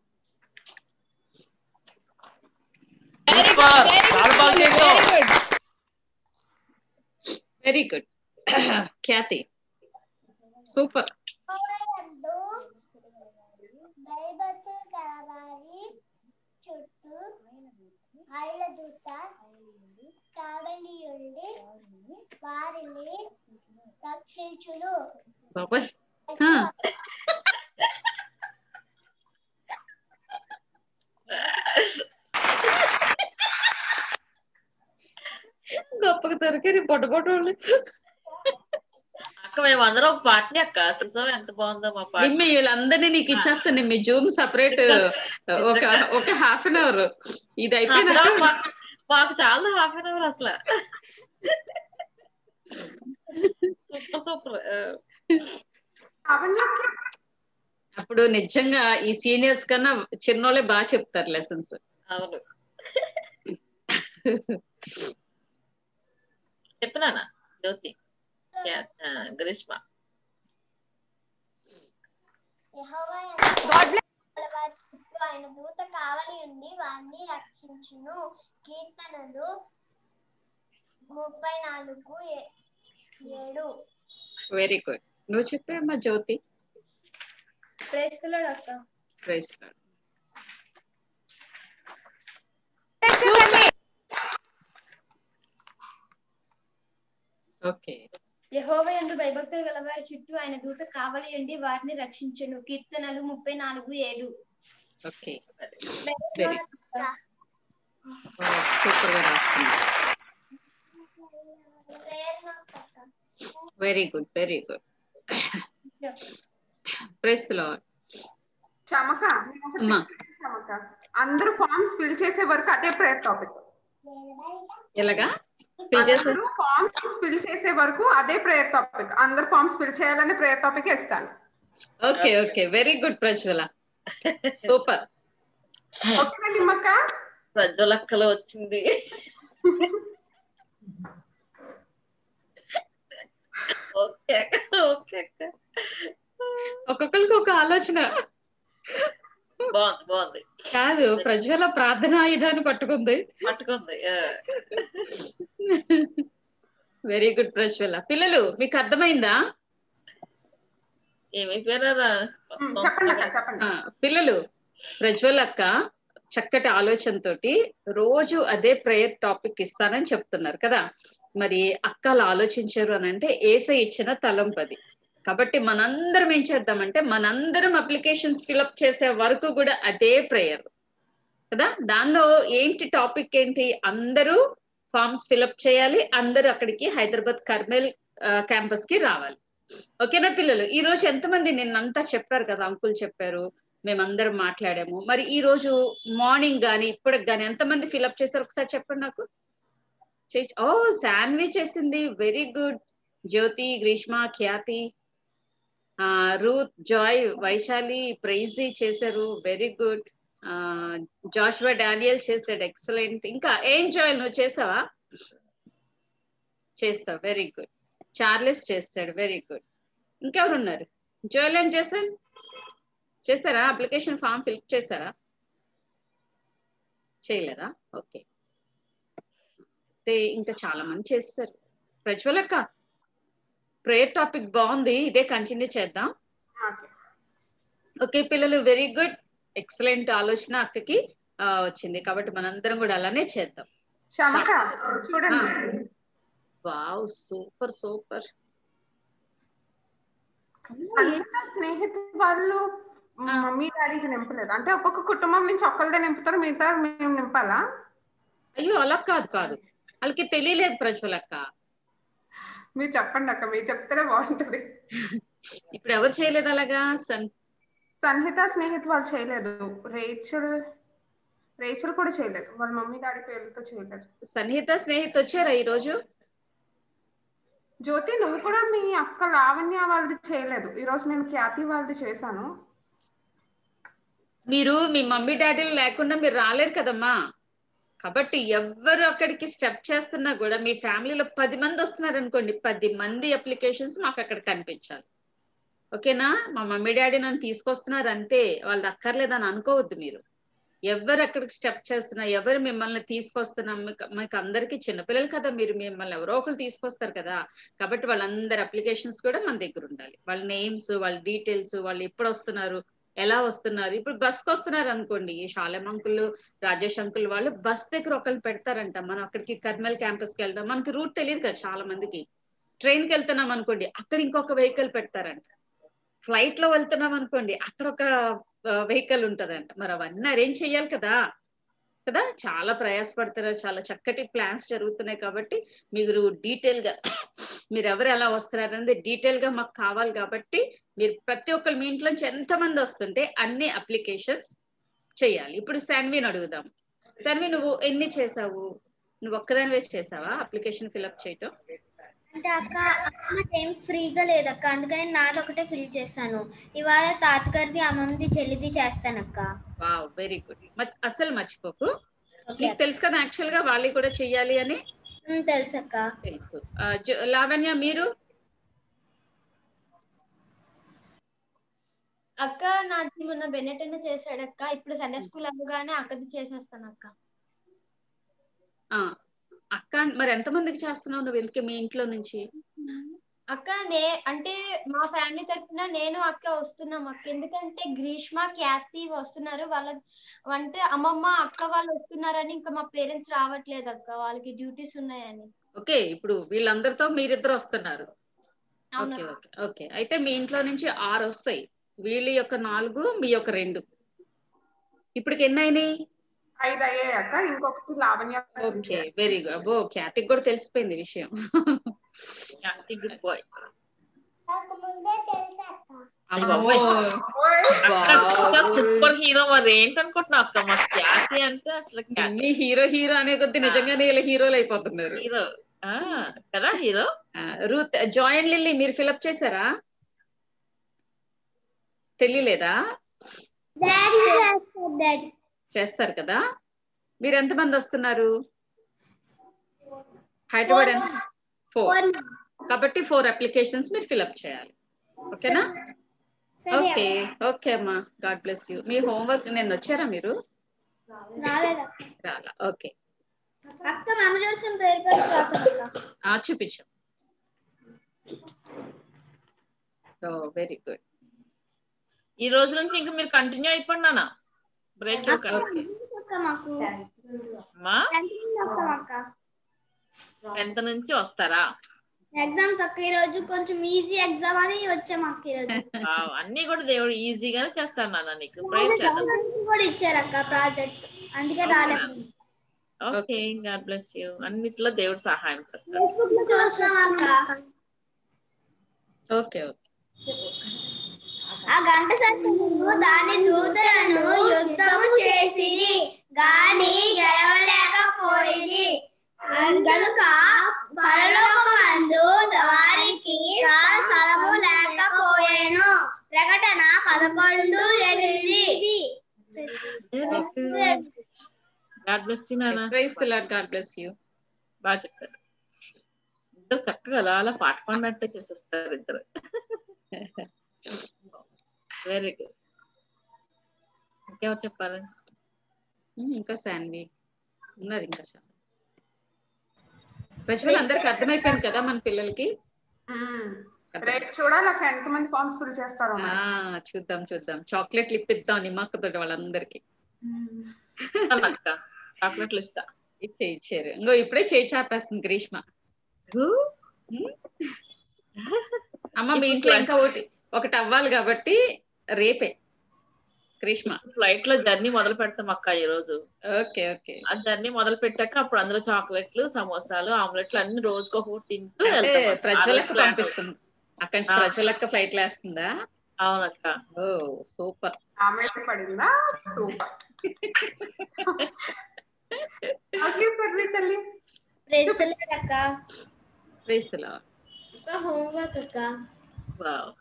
Very good Khyati super. చుట్టూ ఐల దూత కావలి ఉండి వారిని రక్షించును. బాబాయ్ గొప్పగా దొరికారు పొట్ట పొట్ట వాళ్ళు. అక్క మేము అందరం ఒక పార్టీ అక్క, చూసావా ఎంత బాగుందో మా పార్టీ. నిమ్మి వీళ్ళందరినీ నీకు ఇచ్చేస్తాను. నిమ్మి జూమ్ సపరేట్ ఒక ఒక హాఫ్ అన్ అవర్ ఇది అయిపోయినాక మాకు చాలా హాఫ్ అన్ అవర్ అసలు. Super super. అప్పుడు నిజంగా ఈ సీనియర్స్ కన్నా చిన్నోళ్ళే బాగా చెప్తారు లెసన్స్. అవును చెప్పినానా జ్యోతి గ్రీష్మ. ఆయన దూత కావలి ఉండి వారిని రక్షించును. కీర్తనలు ముప్పై నాలుగు ఏడు. Very good. నువ్వు చెప్పే అమ్మా జ్యోతి. ప్రైజ్ ది లార్డ్ అక్క. Praise the Lord. ఓకే. యెహోవా యందు భయభక్తులు గల వారి చుట్టూ ఆయన దూత కావలి ఉండి వారిని రక్షించును. కీర్తనలు ముప్పై నాలుగు ఏడు. ఓకే వెరీ సూపర్ గా రాస్తున్నారు. Very good very good. Praise the Lord. చమక చమక అందరూ ఫార్మ్స్ ఫిల్ చేసే వరకు అదే ప్రేయర్ టాపిక్. ఎలాగా అందరూ ఫార్మ్స్ ఫిల్ చేసే వరకు అదే ప్రేయర్ టాపిక్. అందరు ఫార్మ్స్ ఫిల్ చేయాలని ప్రేయర్ టాపిక్ ఇస్తాను. Okay okay very good Prajwala super. ఓకేనా నిమ్మక్క? ప్రజ్వలక్కలో వచ్చింది. ఓకే అక్క ఓకే అక్క. ఒక్కొక్కరికి ఒక ఆలోచన. బాగుంది బాగుంది. కాదు ప్రజ్వల ప్రార్థనా ఆయుధాన్ని పట్టుకుంది పట్టుకుంది. Very good Prajwala. పిల్లలు మీకు అర్థమైందా? ఏమైపోయారా? పిల్లలు ప్రజ్వల్ అక్క చక్కటి ఆలోచనతోటి రోజు అదే ప్రేయర్ టాపిక్ ఇస్తానని చెప్తున్నారు కదా. మరి అక్కలు ఆలోచించారు అని అంటే యేసయ్య ఇచ్చిన తలంపది. కాబట్టి మనందరం ఏం చేద్దామంటే మనందరం అప్లికేషన్స్ ఫిలప్ చేసే వరకు కూడా అదే ప్రేయర్ కదా. దానిలో ఏంటి టాపిక్ ఏంటి? అందరూ ఫామ్స్ ఫిలప్ చేయాలి, అందరూ అక్కడికి హైదరాబాద్ కర్నల్ క్యాంపస్ కి రావాలి. ఓకేనా పిల్లలు? ఈ రోజు ఎంతమంది నిన్నంతా చెప్పారు కదా, అంకుల్ చెప్పారు, మేమందరం మాట్లాడాము. మరి ఈ రోజు మార్నింగ్ గానీ ఇప్పటికి గానీ ఎంతమంది ఫిలప్ చేశారు ఒకసారి చెప్పండి నాకు. ఓ శాన్వి చేసింది, వెరీ గుడ్. జ్యోతి, గ్రీష్మ, ఖ్యాతి, ఆ రూత్, జాయ్, వైశాలి, ప్రైజీ చేశారు, వెరీ గుడ్. ఆ జాషువా డానియల్ చేశాడు, ఎక్సలెంట్. ఇంకా ఏం జాయ్ నువ్వు చేసావా? చేస్తావు, వెరీ గుడ్. చార్లెస్ చేస్తాడు, వెరీ గుడ్. ఇంకెవరు ఉన్నారు? జోయల్ ఏం చేశాను చేస్తారా? అప్లికేషన్ ఫామ్ ఫిల్ చేశారా? చేయలేదా? ఓకే. ఇంకా చాలా మంది చేస్తారు. ప్రజ్వలక్క ప్రేయర్ టాపిక్ బాగుంది, ఇదే కంటిన్యూ చేద్దాం. ఓకే పిల్లలు, వెరీ గుడ్, ఎక్సలెంట్ ఆలోచన అక్కకి వచ్చింది. కాబట్టి మనందరం కూడా అలానే చేద్దాం. Wow, super super. స్నేహితు వాళ్ళు మమ్మీ డాడీకి నింపలేదు అంటే ఒక్కొక్క కుటుంబం నుంచి ఒక్కరిదే నింపుతారు, మిగతా మేము నింపాలా? అయ్యో అలా కాదు కాదు, వాళ్ళకి తెలియలేదు ప్రజ్వలక్క. మీరు చెప్పండి అక్క, మీరు చెప్తేనే బాగుంటది. ఇప్పుడు ఎవరు చేయలేదు అలాగా? సన్హిత స్నేహితు వాళ్ళు చేయలేదు, రేచల్ రేచల్ కూడా చేయలేదు, వాళ్ళ మమ్మీ డాడీ పేర్లతో చేయలేదు. సన్హిత స్నేహితు వచ్చారా ఈ రోజు? జ్యోతి నువ్వు కూడా మీ అక్క లావణ్య వాళ్ళది చేయలేదు. ఈ రోజు నేను ఖ్యాతి వాళ్ళది చేశాను. మీరు మీ మమ్మీ డాడీలు లేకుండా మీరు రాలేరు కదమ్మా. కాబట్టి ఎవరు అక్కడికి స్టెప్ చేస్తున్నా కూడా మీ ఫ్యామిలీలో పది మంది వస్తున్నారు అనుకోండి, పది మంది అప్లికేషన్స్ మాకు అక్కడ కనిపించాలి. ఓకేనా? మా మమ్మీ డాడీ నన్ను తీసుకొస్తున్నారు అంతే, వాళ్ళది అక్కర్లేదని అనుకోవద్దు మీరు. ఎవరు అక్కడికి స్టెప్ చేస్తున్నా, ఎవరు మిమ్మల్ని తీసుకొస్తున్నా, మీకు అందరికీ చిన్నపిల్లలు కదా మీరు, మిమ్మల్ని ఎవరో ఒకరు తీసుకొస్తారు కదా. కాబట్టి వాళ్ళందరి అప్లికేషన్స్ కూడా మన దగ్గర ఉండాలి. వాళ్ళ నేమ్స్, వాళ్ళ డీటెయిల్స్, వాళ్ళు ఎప్పుడు వస్తున్నారు, ఎలా వస్తున్నారు. ఇప్పుడు బస్కి వస్తున్నారు అనుకోండి, శాలెం అంకుల్, రాజేష్ అంకుల్ వాళ్ళు బస్ దగ్గర ఒకళ్ళు పెడతారంట. మనం అక్కడికి కర్నల్ క్యాంపస్ కి వెళ్దాం, మనకి రూట్ తెలియదు కదా చాలా మందికి. ట్రైన్ కి వెళ్తున్నాం అనుకోండి, అక్కడ ఇంకొక వెహికల్ పెడతారంట. ఫ్లైట్ లో వెళ్తున్నాం అనుకోండి, అక్కడ ఒక వెహికల్ ఉంటదంట. మరి అవన్నీ అరేంజ్ చెయ్యాలి కదా కదా చాలా ప్రయాసపడతారు. చాలా చక్కటి ప్లాన్స్ జరుగుతున్నాయి. కాబట్టి మీరు డీటెయిల్ గా మీరు ఎవరు ఎలా వస్తున్నారనేది డీటెయిల్ గా మాకు కావాలి. కాబట్టి మీరు ప్రతి ఒక్కరు మీ ఇంట్లోంచి ఎంతమంది వస్తుంటే అన్ని అప్లికేషన్స్ చెయ్యాలి. ఇప్పుడు శాన్విని అడుగుదాం. శాన్వి నువ్వు ఎన్ని చేసావు? నువ్వు ఒక్కదానివే చేసావా అప్లికేషన్ ఫిల్అప్ చేయటం? అంటే అక్క ఏం ఫ్రీగా లేదక్క, అందుకని నాది ఒకటే ఫిల్ చేశాను. ఇవాళ తాతగారిది, అమ్మమ్మది, చెల్లిది చేస్తాను అక్క. Wow, very good. అసలు మర్చిపోకు. నీకు తెలుసు కదా యాక్చువల్ గా వాళ్ళు కూడా చెయ్యాలి అని? తెలుసు అక్క. తెలుసు. లావణ్య మీరు? అక్క నాకు మొన్న బెనెట్ అన్న చేశాడు అక్క, ఇప్పుడు సండే స్కూల్ అవ్వగానే అక్కది చేసేస్తాను అక్క. అక్క మరి ఎంతమందికి చేస్తున్నావు నువ్వు ఇంతకీ మీ ఇంట్లో నుంచి? అక్క నే అంటే మా ఫ్యామిలీ తరఫున నేను అక్క వస్తున్నాం అక్క. ఎందుకంటే గ్రీష్మ, ఖ్యాతి వస్తున్నారు, వాళ్ళ అంటే అమ్మమ్మ అక్క వాళ్ళు వస్తున్నారని ఇంకా మా పేరెంట్స్ రావట్లేదు అక్క, వాళ్ళకి డ్యూటీస్ ఉన్నాయని. ఓకే, ఇప్పుడు వీళ్ళందరితో మీరిద్దరు వస్తున్నారు. ఓకే ఓకే ఓకే అయితే మీ ఇంట్లో నుంచి ఆరు వస్తాయి, వీళ్ళ యొక్క నాలుగు, మీ యొక్క రెండు. ఇప్పటికి ఎన్ని అయినాయి? ఐదు అయ్యాయి అక్క, ఇంకొకటి లావణ్య. Okay, very good. అబ్బో ఖ్యాతికి కూడా తెలిసిపోయింది విషయం. Good bye. సూపర్ హీరో మరి ఏంటనుకుంటున్నావు అక్క? మా ఖ్యాతి అంటే అసలు హీరో హీరో అనే కొద్ది నిజంగానే ఇలా హీరోలు అయిపోతున్నారు. హీరో కదా హీరో. రూత్, జాయిన్ లిల్లీ మీరు ఫిల్అప్ చేశారా? తెలియలేదా? చేస్తారు కదా. మీరు ఎంతమంది వస్తున్నారు? హైదరాబాద్ ఎంత? ఫోర్. కాబట్టి ఫోర్ అప్లికేషన్స్ మీరు ఫిల్అప్ చేయాలి. ఓకేనా? ఓకే ఓకే అమ్మా, గాడ్ బ్లెస్ యూ. మీ హోంవర్క్ నేను వచ్చారా మీరు? రాలా. ఓకే అక్క మెమరీ వర్స్ ప్రేయర్ కార్డ్స్ రాసాను అక్క. ఆ చూపించు. Oh very good. ఈ రోజు నుంచి ఇంకా మీరు కంటిన్యూ అయిపోండి నాన్న, బ్రేక్ ఇవ్వకండి. మాకు అమ్మా వస్తాం అక్క. టెన్త్ నుంచి వస్తారా? ఎగ్జామ్స్ అక్క ఈ రోజు కొంచెం ఈజీ ఎగ్జామ్ అని వచ్చాం అక్క ఈ రోజు. వావ్, అన్ని కూడా దేవుడు ఈజీగానే చేస్తాను నాన్న, నీకు ప్రేయర్ చేద్దాం. కూడా ఇచ్చారు అక్క ప్రాజెక్ట్స్, అందుకే రాలేదు. Okay, God bless you. అన్నిట్లో దేవుడు సహాయం చేస్తాడు. ఫేస్బుక్ లో చూస్తాం అక్క. Okay okay. ఆ గంట సైన్యము దాని దూతలను యుద్ధము చేసిరి గాని గెలవలేకపోయింది. గనుక పరలోకమందు వారికి స్థలము లేకపోయెను. ప్రకటన పదకొండు ఎనిమిది. గాడ్ బ్లెస్ యూ నాన్న. Praise the Lord. God bless you. బాగా చెప్తారు ఇద్దరు, చక్కగా అలా అలా పాట పాడినట్టే చేసేస్తారు ఇద్దరు. Very good. ఇంకెవరు చెప్పాలి? ఇంకా శాన్వి ఉన్నది, ఇంకా చాలా. ప్రజ్వల్ అందరికి అర్థమైపోయింది కదా మన పిల్లలకి? రేపు చూడాలి అక్క ఎంత మంది ఫార్మ్స్ ఫిల్ చేస్తారో. చూద్దాం చూద్దాం. చాక్లెట్లు ఇప్పిద్దాం నిమ్మక్కతో వాళ్ళందరికి. చాక్లెట్లు ఇస్తా. ఇచ్చే ఇచ్చారు. ఇంకో ఇప్పుడే చేయి చాపేస్తుంది గ్రీష్మ. అమ్మ మీ ఇంట్లో ఇంకా ఒకటి ఒకటి అవ్వాలి కాబట్టి రేపే గ్రీష్మ ఫ్లైట్ లో జర్నీ మొదలు పెడతాం అక్క ఈ రోజు. Okay okay. ఆ జర్నీ మొదలు పెట్టాక అప్పుడు అందులో చాక్లెట్లు, సమోసాలు, ఆమ్లెట్లు అన్ని రోజుకు ఒకటి తింటూ ప్రజలకు పంపిస్తుంది. అక్కడి నుంచి ప్రజలక్క ఫ్లైట్ లో వేస్తుందా? అవునక్క. Oh super. ఆమ్లెట్ పడిందా? సూపర్. ప్రైజ్ ది లార్డ్ అక్క. Praise the Lord. హోంవర్క్ అక్క. వావ్,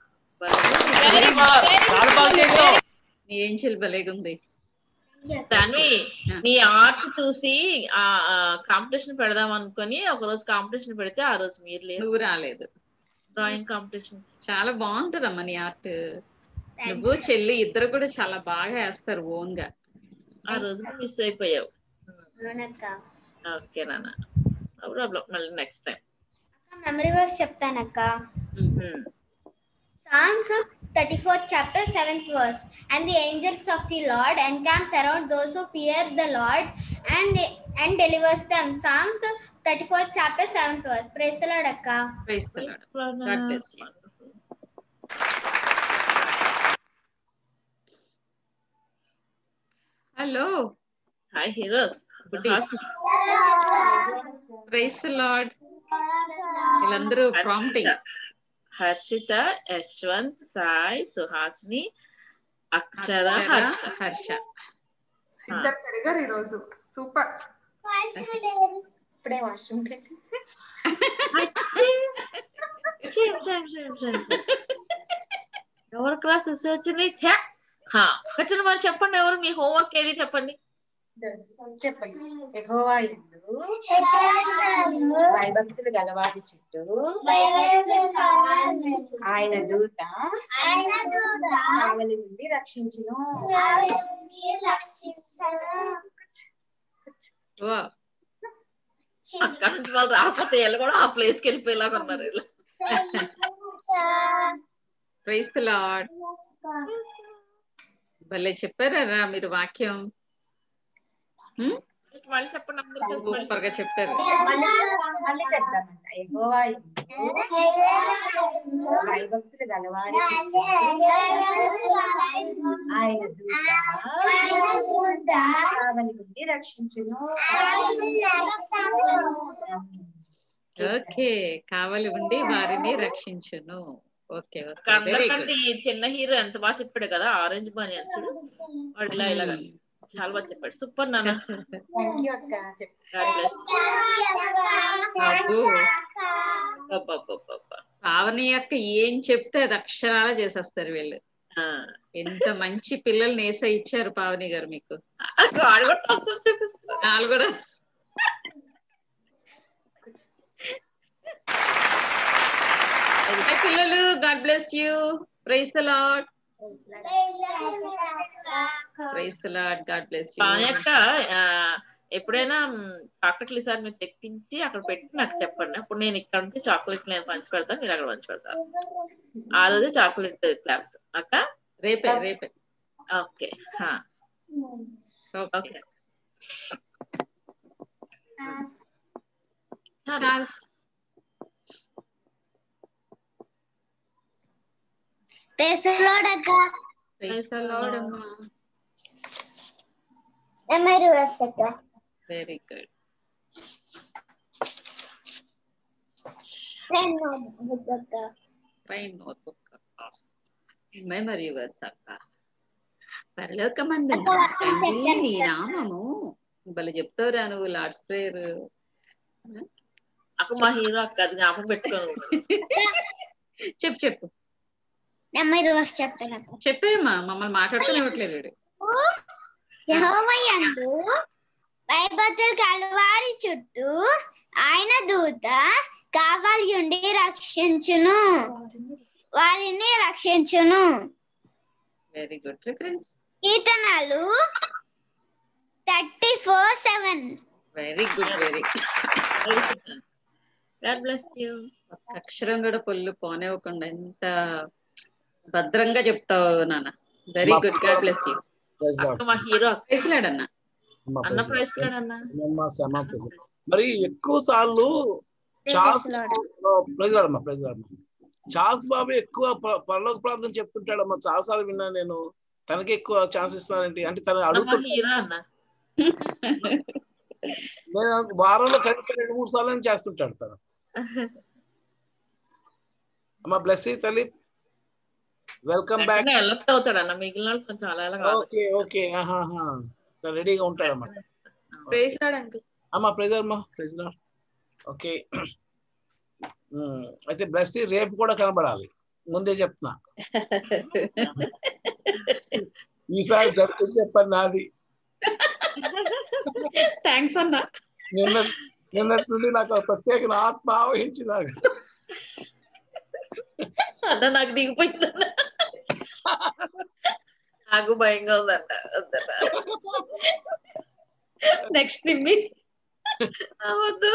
నీ ఏంజెల్ భలేగుంది. కానీ నీ ఆర్ట్ చూసి ఆ కాంపిటీషన్ పెడదాం అనుకుని ఒక రోజు కాంపిటీషన్ పెడితే ఆ రోజు మీరు లేదు, నువ్వు రాలేదు. Drawing competition. చాలా బాగుంటదమ్మా నీ ఆర్ట్. నువ్వు చెల్లి ఇద్దరు కూడా చాలా బాగా వేస్తారు ఓన్ గా. ఆ రోజు మిస్ అయిపోయావు. అవునక్క. ఓకే నాన్న, నో ప్రాబ్లం. మళ్ళీ నెక్స్ట్ టైం మెమరీ వర్స్ చెప్తానక్క. Psalms thirty-fourth chapter seventh verse. And the angels of the Lord encamps around those who fear the Lord and and delivers them. Psalms thirty-fourth chapter seventh verse. Praise the Lord akka. Praise the Lord. God bless you. Hello. Hi heroes. Praise the Lord. వీళ్ళందరూ prompting. Harshitha, Yashwanth, Sai, Suhasini, Akshara, Harsha. ఇద్దరు పెరిగారు ఈ రోజు. Super. ఇప్పుడే washroom ఎవరు class వచ్చింది? పెట్టండి మరి, చెప్పండి ఎవరు మీ హోంవర్క్ ఏది చెప్పండి. చెప్పండి. యెహోవా యందు భయభక్తులు గలవారి చుట్టూ ఆయన దూత కావలి నుండి రక్షించును. అక్కడ నుంచి వాళ్ళు రాకపోతే వీళ్ళు కూడా ఆ ప్లేస్కి వెళ్ళిపోయేలాగా ఉన్నారు వీళ్ళు. Praise the Lord. భలే చెప్పారా మీరు వాక్యం. మళ్ళీ చెప్పండి. సూపర్ గా చెప్పారు. మళ్ళీ చెప్తామంట. యెహోవా భయభక్తులు గలవారి ఆయన దూత కావలి నుండి రక్షించును. ఓకే, కావలి ఉండి వారిని రక్షించును. Okay okay. అందరికంటే ఈ చిన్న హీరో ఎంత బాగా చెప్పాడు కదా, ఆరెంజ్ బాని అంచుడు వాడు ఇలా ఇలా చాలా బాగా చెప్పాడు. సూపర్ నాన్న. పావని యొక్క ఏం చెప్తే అది అక్షరాలా చేసేస్తారు వీళ్ళు. ఎంత మంచి పిల్లల్ని వేసా ఇచ్చారు పావని గారు మీకు. వాళ్ళు కూడా పిల్లలు. God bless you. Praise the Lord. Praise the Lord. God bless you. Pavani అక్క ఎప్పుడైనా చాక్లెట్లు ఈసారి మీరు తెప్పించి అక్కడ పెట్టి నాకు చెప్పండి. అప్పుడు నేను ఇక్కడ నుంచి చాక్లెట్ నేను పంచి పెడతాను, మీరు అక్కడ పంచి పెడతారు. ఆ రోజు చాక్లెట్ క్లాప్స్ అక్క రేపే రేపే. Okay okay. Praise the Lord అక్క. ప్రైజ్ ది లార్డ్ అమ్మా. Am I reverse అక్క? Very good. Rain notebook అక్క. Rain notebook అక్క. మెమరీ వర్స్ అక్క. పరలోకమందు తండ్రి నీ నామము భలే చెప్తావురా నువ్వు లార్డ్స్ ప్రేయర్. అక్క మా హీరో అక్క అది జ్ఞాపకం పెట్టుకోను. చెప్పు చెప్పు. Am I reverse చెప్తాను అక్క. చెప్పేమ్మా, మమ్మల్ని మాట్లాడుకునేవట్లేదు. యెహోవా యందు భయభక్తులు కలవారి చుట్టూ ఆయన దూత కావలి ఉండి రక్షించును, వారిని రక్షించును. Very good reference. కీర్తనలు thirty four seven. Very good very God bless you. ఒక్క అక్షరం కూడా పొల్లు పోనివ్వకుండా ఎంత భద్రంగా చెప్తావు నాన్న. Very good. God bless you. మా హీరో ప్రైజ్లాడన్నా అన్న ప్రైజ్లాడన్నా. మరి ఎక్కువ సార్లు చార్ల్స్ ప్రైజ్లాడమ్మా ప్రైజ్లాడమ్మా చార్ల్స్ బాబు ఎక్కువ పరలోక ప్రార్థన చెప్తుంటాడమ్మా. చాలా సార్లు విన్నా నేను. తనకి ఎక్కువ ఛాన్స్ ఇస్తున్నానంటే అంటే తను అడుగుతా హీరో అన్న. నేను వారంలో కనీసం రెండు మూడు సార్లు చేస్తుంటాడు తను. అమ్మా బ్లెస్ తల్లి, వెల్కమ్ బ్యాక్. ఎలక్ట్ అవుతాడు అన్న, మిగిలిన కొంచెం అలా అలా. ఓకే ఓకే రెడీగా ఉంటాడు అమ్మా. Praise Lord uncle. అమ్మా ప్రైజ్ అమ్మా ప్రైజ్ లార్డ్. ఓకే అయితే బ్లెస్ రేపు కూడా కనబడాలి, ముందే చెప్తున్నా. ఈసారి జరుగుతుంది చెప్పండి నాది. థ్యాంక్స్ అన్న. నిన్న నిన్నటి నుండి నాకు ప్రత్యేక ఆత్మ ఆవహించి నాకు అన్న నాకు దిగిపోయింది. నాకు భయంగా ఉందన్న. నెక్స్ట్ నిమ్మి అవద్దు.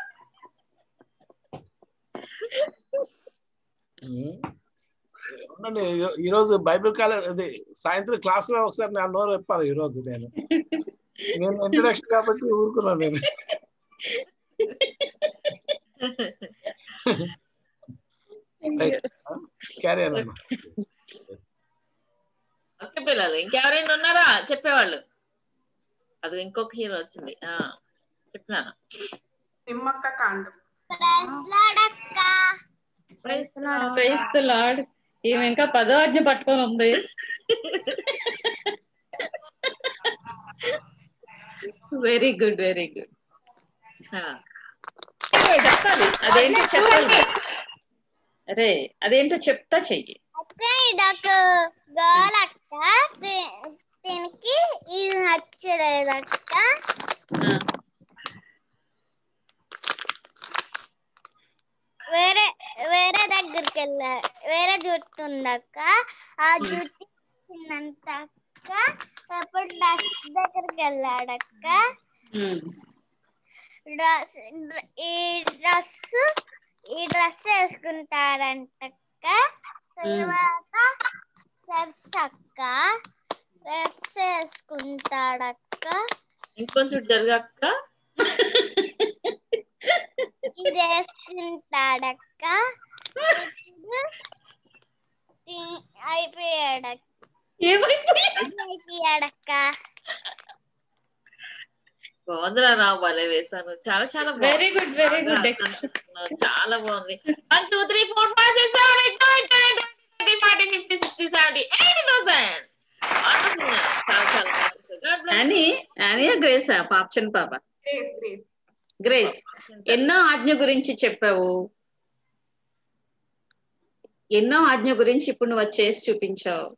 ఈ రోజు బైబిల్ కాలేజ్ అది సాయంత్రం క్లాస్ లో ఒకసారి నా నోరు చెప్పాలి. ఈ రోజు నేను నేను ఇంట్రడక్షన్ కాబట్టి ఊరుకున్నాను నేను. క్యారియర్ అమ్మా. ఓకే పిల్లలు, ఇంకెవరైనా ఉన్నారా చెప్పేవాళ్ళు? అది ఇంకొక హీరో వచ్చింది చెప్పినాను. నిమ్మక్క కాండం. Praise the Lord. ఈమె ఇంకా పదో ఆజ్ఞ పట్టుకొని ఉంది. Very good very good. అదేంటో చెప్పాలి. అరే అదేంటో చెప్తా చెయ్యి. ఇదొక గర్ల్ అక్క, దీనికి ఇది నచ్చలేదు అక్క. వేరే వేరే దగ్గరికి వెళ్ళా, వేరే జుట్టు ఉందక్క. ఆ జుట్టు చిన్నంత అక్క ఎప్పుడు డ్రెస్ దగ్గరికి వెళ్ళాడక్క. డ్రెస్ ఈ డ్రెస్ ఈ డ్రెస్ వేసుకుంటారంటక్క. తర్వాత డ్రెస్ అక్క డ్రెస్ వేసుకుంటాడక్క. ఇంకొంచెం జరగక్క. ఇది వేసుకుంటాడక్క. అయిపోయాడక్క. అయిపోయాడక్క. బాగుందిరా రా, భలే వేసాను. చాలా చాలా వెరీ గుడ్ వెరీ గుడ్. చాలా బాగుంది. One two three four five six seven eight nine ten twenty forty fifty sixty seventy eighty thousand. Grace పాప్చన్ పాప గ్రేస్ ఎన్నో ఆజ్ఞ గురించి చెప్పావు. ఎన్నో ఆజ్ఞ గురించి ఇప్పుడు నువ్వు చేసి చూపించావు.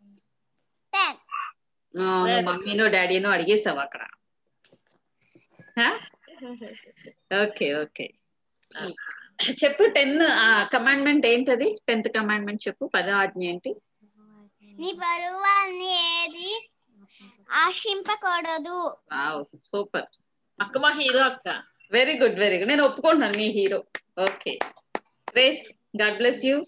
మమ్మీనో డాడీనో అడిగేసావు అక్కడ. ఓకే ఓకే చెప్పు. టెన్ కమాండ్మెంట్ ఏంటది? టెన్త్ కమాండ్మెంట్ చెప్పు. పదో ఆజ్ఞ ఏంటి? నీ పరువాన్ని ఏది ఆశింపకూడదు. వావ్ సూపర్ అక్క, మా హీరో అక్క. వెరీ గుడ్ వెరీ గుడ్, నేను ఒప్పుకుంటున్నాను మీ hero. Okay Grace, God bless you.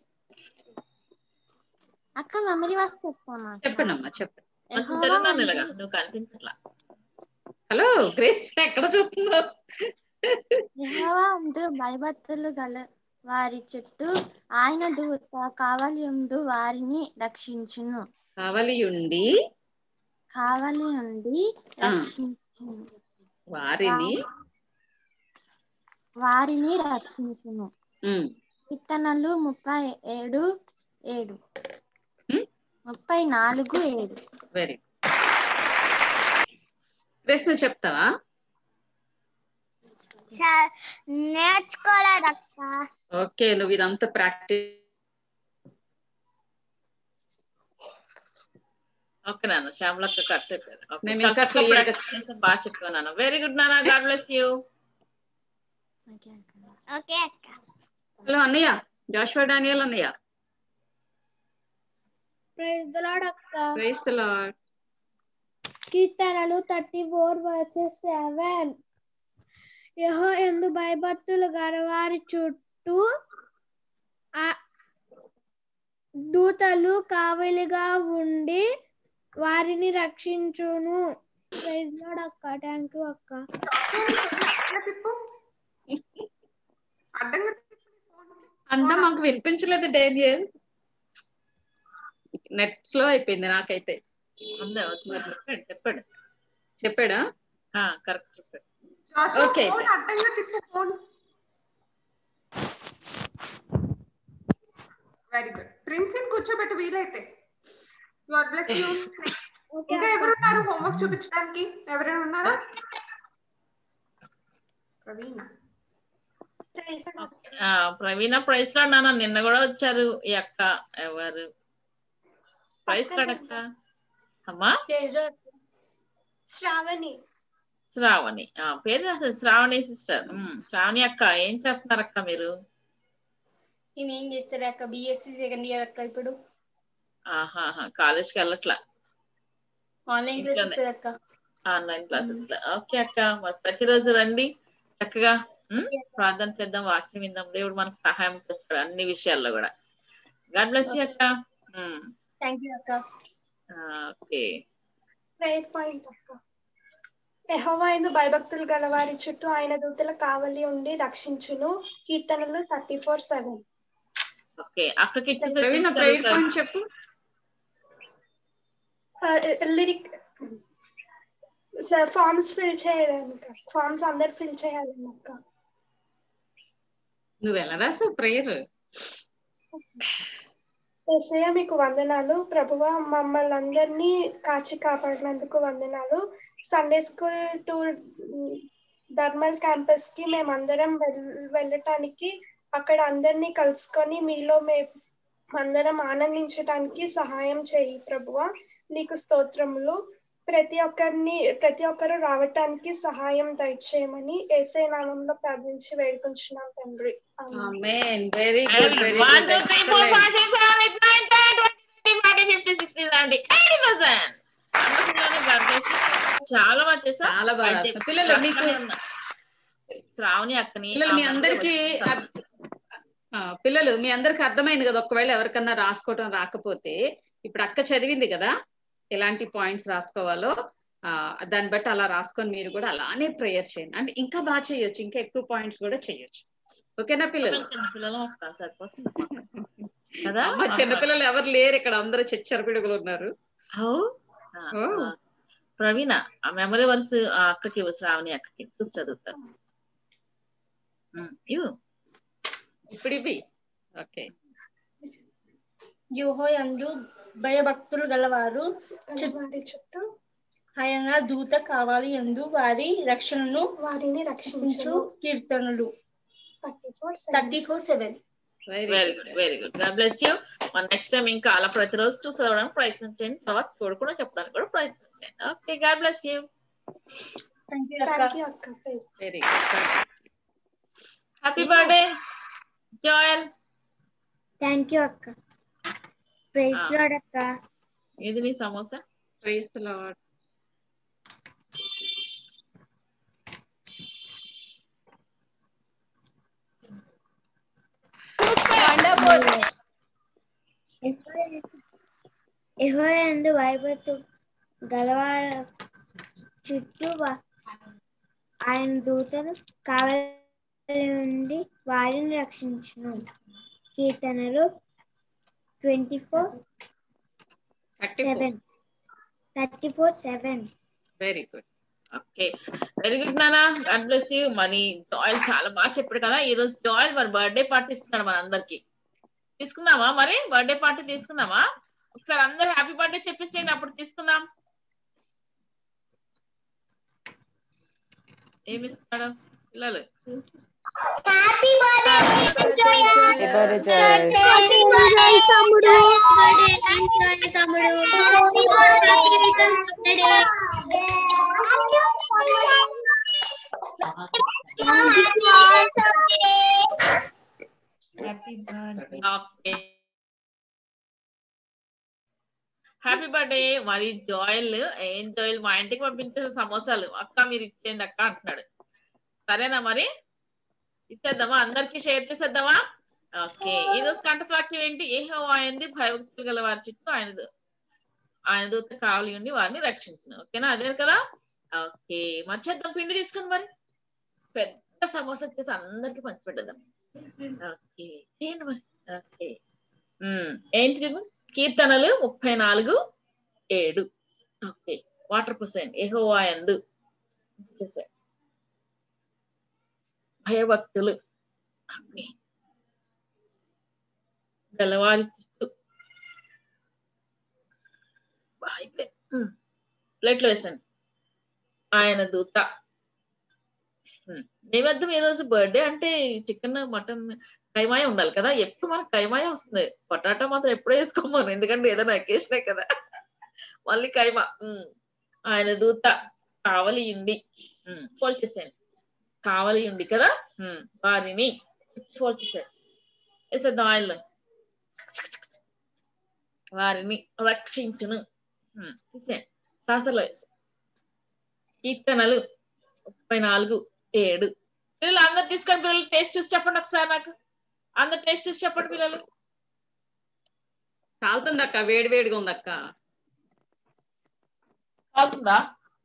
అక్క మెమరీ వర్స్ చెప్తాను. చెప్పండి అమ్మా చెప్పండి. నువ్వు కనిపించట్లా. హలో గ్రేస్, ఎక్కడ చూస్తున్నావు? యెహోవా అందు భయభక్తులు గల వారి చుట్టూ ఆయన దూత కావలి ఉండు వారిని రక్షించును. కావలి ఉండి కావలి ఉండి రక్షించును. వారిని వారిని రక్షించును. కీర్తనలు ముప్పై ఏడు ఏడు ముప్పై నాలుగు ఏడు. వెరీ గ్రేస్, నువ్వు చెప్తావా? నేర్చుకోలేదక్క. ఓకే, నువ్వు ఇదంతా ప్రాక్టీస్. ఓకే నాన్న, శ్యామలక్క కట్ మేము ఇంకా క్లియర్ గా బాగా చెప్తున్నాను. వెరీ గుడ్ నాన్న, గాడ్ బ్లెస్ యూ. ఓకే అక్క. హలో అన్నయ్య, జాషువా డానియల్ అన్నయ్య. ప్రైజ్ ది లార్డ్ అక్క. Praise the Lord. కీర్తనలు థర్టీ ఫోర్ వర్సెస్ సెవెన్. యెహోవా యందు భయభక్తులు గల వారి చుట్టూ దూతలు కావలిగా ఉండి వారిని రక్షించును. ప్రైజ్ ది లార్డ్ అక్క. థ్యాంక్ యూ అక్క. అంతా మాకు వినిపించలేదు డేనియల్, నెట్ స్లో అయిపోయింది నాకైతే. చెప్పాడు చెప్పాడా? కరెక్ట్ చెప్పాడు. Okay very good. ప్రిన్సిన్ కూర్చోబెట్టు వీలైతే. God bless you. ఇంకా ఎవరు ఉన్నారు హోంవర్క్ చూపించడానికి? ఎవరైనా ఉన్నారా? ప్రవీణ. ప్రవీణ ప్రైజ్ లాడ్ నాన్న, నిన్న కూడా వచ్చారు ఈ అక్క. ఎవరు ప్రైజ్ లాడ్ అక్క? అమ్మా శ్రావణి. శ్రావణి పేరు రాలేదు. శ్రావణి సిస్టర్. శ్రావణి అక్క, ఏం చేస్తున్నారు అక్క మీరు? ఏం చేస్తారు అక్క? బిఎస్సి సెకండ్ ఇయర్ అక్క. ఇప్పుడు ఆహాహా, కాలేజ్కి వెళ్ళట్లా? ఆన్లైన్ క్లాసెస్ అక్క. Online classes. ఓకే అక్క, మరి ప్రతిరోజు రండి, చక్కగా ప్రార్థన చేద్దాం, వాక్యం విందాం. దేవుడు మనకు సహాయం చేస్తాడు అన్ని విషయాల్లో కూడా. గాడ్ బ్లెస్ యూ అక్క. థ్యాంక్ యూ అక్క. ఓకే, ప్రేయర్ పాయింట్ అక్క. యెహోవా యందు భయభక్తులు గల వారి చుట్టూ ఆయన దూతల కావలి ఉండి రక్షించును. కీర్తనలు థర్టీ ఫోర్ సెవెన్. ఓకే అక్కకి ప్రేయర్ పాయింట్ చెప్పు. లిరిక్ ఫార్మ్స్ ఫిల్ చేయాలక్క. ఫార్మ్స్ అందరు ఫిల్ చేయాలి అక్క. నువ్వు ఎలా రాసావు ప్రేయర్? యేసయ్య మీకు వందనాలు ప్రభువా, మమ్మల్ని అందరినీ కాచి కాపాడినందుకు వందనాలు. Sunday school tour thermal campus కి మేమందరం వెళ్ళటానికి, అక్కడ అందరినీ కలుసుకొని మీలో మేము అందరం ఆనందించడానికి సహాయం చేయి ప్రభువా. నీకు స్తోత్రములు. ప్రతి ఒక్కరిని ప్రతి ఒక్కరు రావటానికి సహాయం దయచేయమని యేసయ్య నామంలో ప్రార్థించి వేడుకుంటున్నాం తండ్రి. ఆమేన్. Very good very good. చాలా బాగా చేసా. చాలా బాగా. పిల్లలు మీకు శ్రావణి అక్కని పిల్లలు మీ అందరికి పిల్లలు మీ అందరికి అర్థమైంది కదా? ఒకవేళ ఎవరికన్నా రాసుకోవటం రాకపోతే ఇప్పుడు అక్క చదివింది కదా ఎలాంటి పాయింట్స్ రాసుకోవాలో, ఆ దాన్ని బట్టి అలా రాసుకొని మీరు కూడా అలానే ప్రేయర్ చేయండి. అంటే ఇంకా బాగా చేయొచ్చు, ఇంకా ఎక్కువ పాయింట్స్ కూడా చేయొచ్చు. ఓకేనా పిల్లలు? మా చిన్నపిల్లలు ఎవరు లేరు ఇక్కడ, అందరూ చెచ్చర పిడుగులు ఉన్నారు. ప్రవీణ ఆ మెమరీ వర్స్ ఆ అక్కకి శ్రావణి అక్కకి చదువుతారు ఇప్పుడు ఇవి. ఓకే. యెహోవా యందు భయభక్తులు గలవారు చుట్టూ ఆయన దూత కావాలి యందు వారి రక్షణను వారిని రక్షించు. కీర్తనలు thirty four seven. Very good very good. God bless you. మన నెక్స్ట్ టైం ఇంకా అలా ప్రతిరోజు చదవడానికి ప్రయత్నం చేయండి, తర్వాత చూడ కూడా చెప్పడానికి కూడా ప్రయత్నం చేయండి. Okay, God bless you. Very good. Happy birthday Joel. Thank you అక్క. ప్రైజ్ ది లార్డ్ అక్క. ఇది నీ సమోసా. Praise the Lord. యెహోవాయందు భయభక్తు గలవారి చుట్టూ వా- ఆయన దూతలు కావలి నుండి వారిని రక్షించును. కీర్తనలు twenty four seven thirty four seven. Very good. Okay, very good నానా. God bless you. మరి జాయల్ చాలా బాగా చెప్పాడు కదా. ఈ రోజు జాయల్ మరి బర్త్డే పార్టీ ఇస్తున్నాడు మన అందరికి. తీసుకుందామా మరి బర్త్డే పార్టీ తీసుకుందామా? ఒకసారి అందరు హ్యాపీ బర్త్డే చెప్పేసేయండి, అప్పుడు తీసుకుందాం. ఏమి ఇస్తున్నాడు పిల్లలు? Happy birthday Joel. Happy birthday Joel. Happy birthday తమ్ముడు. హ్యాపీ తమ్ముడు. Happy birthday returns birthday. Happy birthday. Okay, happy birthday. మరి జాయిల్ ఏం జాయిల్ మా ఇంటికి పంపించిన సమోసాలు అక్క మీరు ఇచ్చేయండి అక్క అంటున్నాడు. సరేనా మరి ఇచ్చేద్దామా? అందరికి షేర్ చేసేద్దామా? ఓకే, ఈ రోజు కంఠవాక్యం ఏంటి? యెహోవా యందు భయభక్తులు గల వారి చుట్టూ ఆయన ఆయన దూత కావలి ఉండి వారిని రక్షించును. ఓకేనా? అదే కదా. ఓకే, మరి చేద్దాం. పిండి తీసుకుని మరి పెద్ద సమోసా వచ్చేసి అందరికి పంచిపెట్టేద్దాం. ఓకే చేయండి మరి. ఓకే, ఏంటి చెప్పు? కీర్తనలు ముప్పై నాలుగు ఏడు. ఓకే, వాటర్ పర్సెంట్ యెహోవా యందు భయభక్తులు గలవారి చుట్టూ ప్లేట్లో వేసండి ఆయన దూత. నైవేద్యం ఈ రోజు బర్త్డే అంటే చికెన్ మటన్ కైమాయ ఉండాలి కదా. ఎప్పుడు మనకు కైమాయ వస్తుంది, పొటాటో మాత్రం ఎప్పుడూ వేసుకోమను, ఎందుకంటే ఏదైనా అకేషనే కదా. మళ్ళీ కైమా. ఆయన దూత కావలి ఉండి ఫోల్డ్ చేసేయండి. కావలి ఉండి కదా వారిని ఫోల్డ్ చేసేయండి. వేసేద్దాం ఆయిల్. వారిని రక్షించును. తీసేయండి సాసలో వేసి. కీర్తనలు ముప్పై నాలుగు ఏడు. పిల్లలు అందరు తీసుకొని పిల్లలు టేస్ట్ చూసి చెప్పండి ఒకసారి నాకు. అందరు టేస్ట్ చూసి చెప్పండి పిల్లలు. కాలుతుంది అక్క, వేడి వేడిగా ఉంది అక్క. కాలుతుందా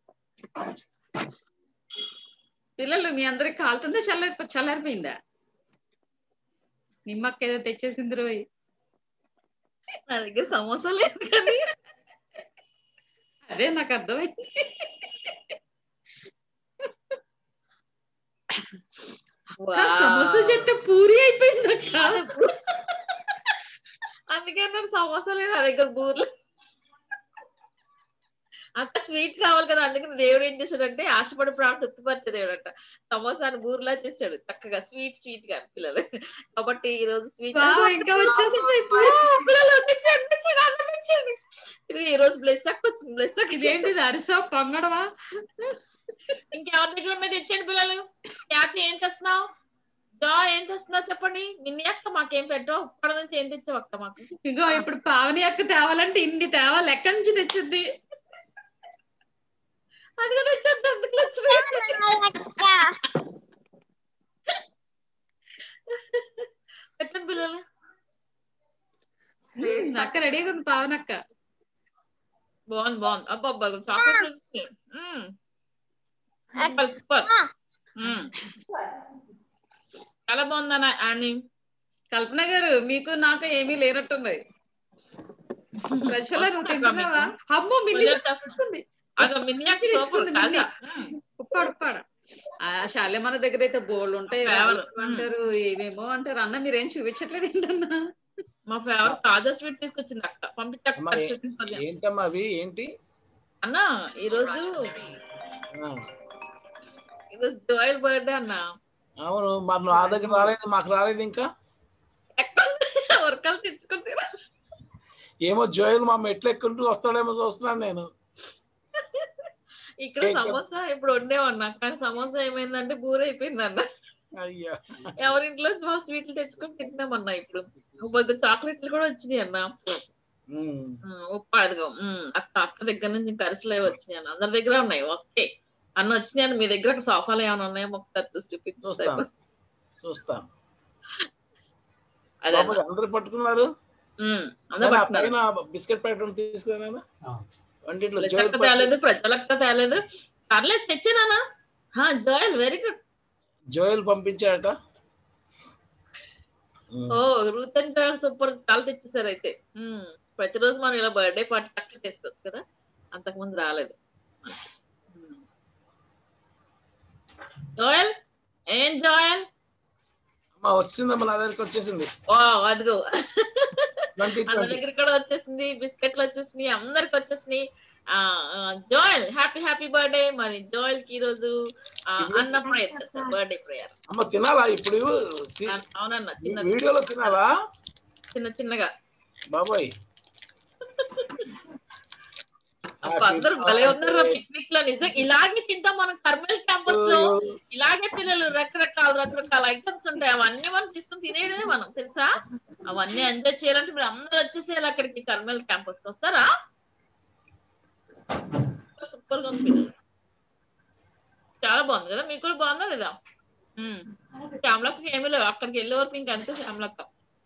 పిల్లలు? మీ అందరికి కాలుతుందా చల్లారి చల్లారిపోయిందా? నిమ్మక్క ఏదో తెచ్చేసింది రోయ్. నా దగ్గర సమోసా లేదు కానీ అదే నాకు అర్థమైంది. సమోసా చేస్తే పూరి అయిపోయింది అక్క. అందుకే నాకు సమోసా లేదు నా దగ్గర. బూర్లు అక్క స్వీట్ కావాలి కదా, అందుకని దేవుడు ఏం చేశాడంటే ఆశపడి ప్రాణం తృప్తిపరిచే దేవుడు అంట. సమోసాను బూర్లా చేశాడు చక్కగా స్వీట్ స్వీట్ గా పిల్లలు. కాబట్టి ఈ రోజు స్వీట్ ఇంకా వచ్చేసింది. ఇది ఈ రోజు బ్లెస్ అక్క వచ్చింది. బ్లెస్ అక్క ఇదేంటిది? అరిసా పొంగడమా? ఇంకెవరి దగ్గర ఉన్నది తెచ్చండి పిల్లలు. క్యాతి ఏం తెస్తున్నావు? జా ఏం తెస్తున్నావు చెప్పండి. నిన్న అక్క మాకేం పెట్టావు? ఇక్కడ నుంచి ఏం తెచ్చావు అక్క మాకు? ఇగో ఇప్పుడు పావని అక్క తేవాలంటే ఇన్ని తేవాలి. ఎక్కడి నుంచి తెచ్చింది? అది కూడా తెచ్చేద్దాం. పెట్టండి పిల్లలు. అక్క రెడీగా ఉంది పావని అక్క. బాగుంది బాగుంది. అబ్బా అబ్బా చాక్లెట్ సూపర్ సూపర్. చాలా బాగుందన్న. అని కల్పన గారు మీకు నాకు ఏమీ లేనట్టున్నాయి. ప్రజల నువ్వు తింటున్నావా? అమ్మో మిన్ని ఉప్పాడు ఉప్పాడు. ఆ శాలే మన దగ్గర అయితే బోళ్ళు ఉంటాయి అంటారు, ఏమేమో అంటారు. అన్న మీరేం చూపించట్లేదు ఏంటన్నా? మా ఫేవరెట్ తాజా స్వీట్ తీసుకొచ్చింది అక్క. పంపించా. ఏంటమ్మా అవి? ఏంటి అన్న ఈరోజు ఈరోజు జోయల్ బర్త్డే అన్న. అవును, మరి నా దగ్గర రాలేదు, మాకు రాలేదు ఇంకా. వర్కాలు తెచ్చుకుంటారా? ఏమో జోయల్ మా మెట్లు ఎక్కుంటూ వస్తాడేమో చూస్తున్నాను నేను. ఇక్కడ సమోసా ఇప్పుడు వండేవన్నా, కానీ సమోసా ఏమైందంటే బూర అయిపోయింది అన్న. అయ్యా, ఎవరింట్లో స్వీట్లు తెచ్చుకొని తింటున్నామన్నా. ఇప్పుడు కొద్ది చాక్లెట్లు కూడా వచ్చినాయి అన్న. ఉప్పాడుగా అక్క అక్క దగ్గర నుంచి ఇంకా అరిసెలు వచ్చినాయి అన్న. అందరి దగ్గర ఉన్నాయి. ఓకే అన్న వచ్చినాయి. మీ దగ్గర సోఫాలు ఏమైనా ఉన్నాయో ఒకసారి చూసి చూస్తాను చూస్తాను. అదే అందరూ పట్టుకున్నారు. పైన బిస్కెట్ ప్యాకెట్ తీసుకురానా వంటింట్లో తేలేదు ప్రజలక్క తేలేదు పర్లేదు తెచ్చానా జోయల్ వెరీ గుడ్ జోయల్ పంపించాడట ఓ Ruth and Joel super call తెచ్చేసారు అయితే ప్రతిరోజు మనం ఇలా బర్త్డే పార్టీ కట్ట చేసుకోవచ్చు కదా అంతకు ముందు రాలేదు జోయల్ ఏం జోయల్ అమ్మా వచ్చిందమ్మా నా దగ్గరికి వచ్చేసింది ఓ అదిగో అందరి దగ్గర కూడా వచ్చేసింది బిస్కెట్లు వచ్చేసినాయి అందరికి వచ్చేసినాయి జోయల్ హ్యాపీ హ్యాపీ బర్త్డే మరి జోయల్ కి ఈ రోజు అన్న ప్రేయర్ చేస్తారు బర్త్డే ప్రేయర్ అమ్మ తినాలా ఇప్పుడు అవునన్నా చిన్న వీడియోలో తినాలా చిన్న చిన్నగా బాబాయ్ అందరూ భలే ఉన్నారు పిక్నిక్ లో నిజం ఇలాగే తింటాం మనం కర్మల్ క్యాంపస్ లో ఇలాగే పిల్లలు రకరకాల రకరకాల ఐటమ్స్ ఉంటాయి అవన్నీ మనం తీసుకుని తినేయడమే మనం తెలుసా అవన్నీ ఎంజాయ్ చేయాలంటే మీరు అందరూ వచ్చేసేయాలి అక్కడికి కర్మల్ క్యాంపస్ కి వస్తారా సూపర్ గా ఉంది చాలా బాగుంది కదా మీకు కూడా బాగుందా లేదా శ్యామలక్క ఏమీ లేవు అక్కడికి వెళ్ళే వరకు ఇంకంతే శ్యామలక్క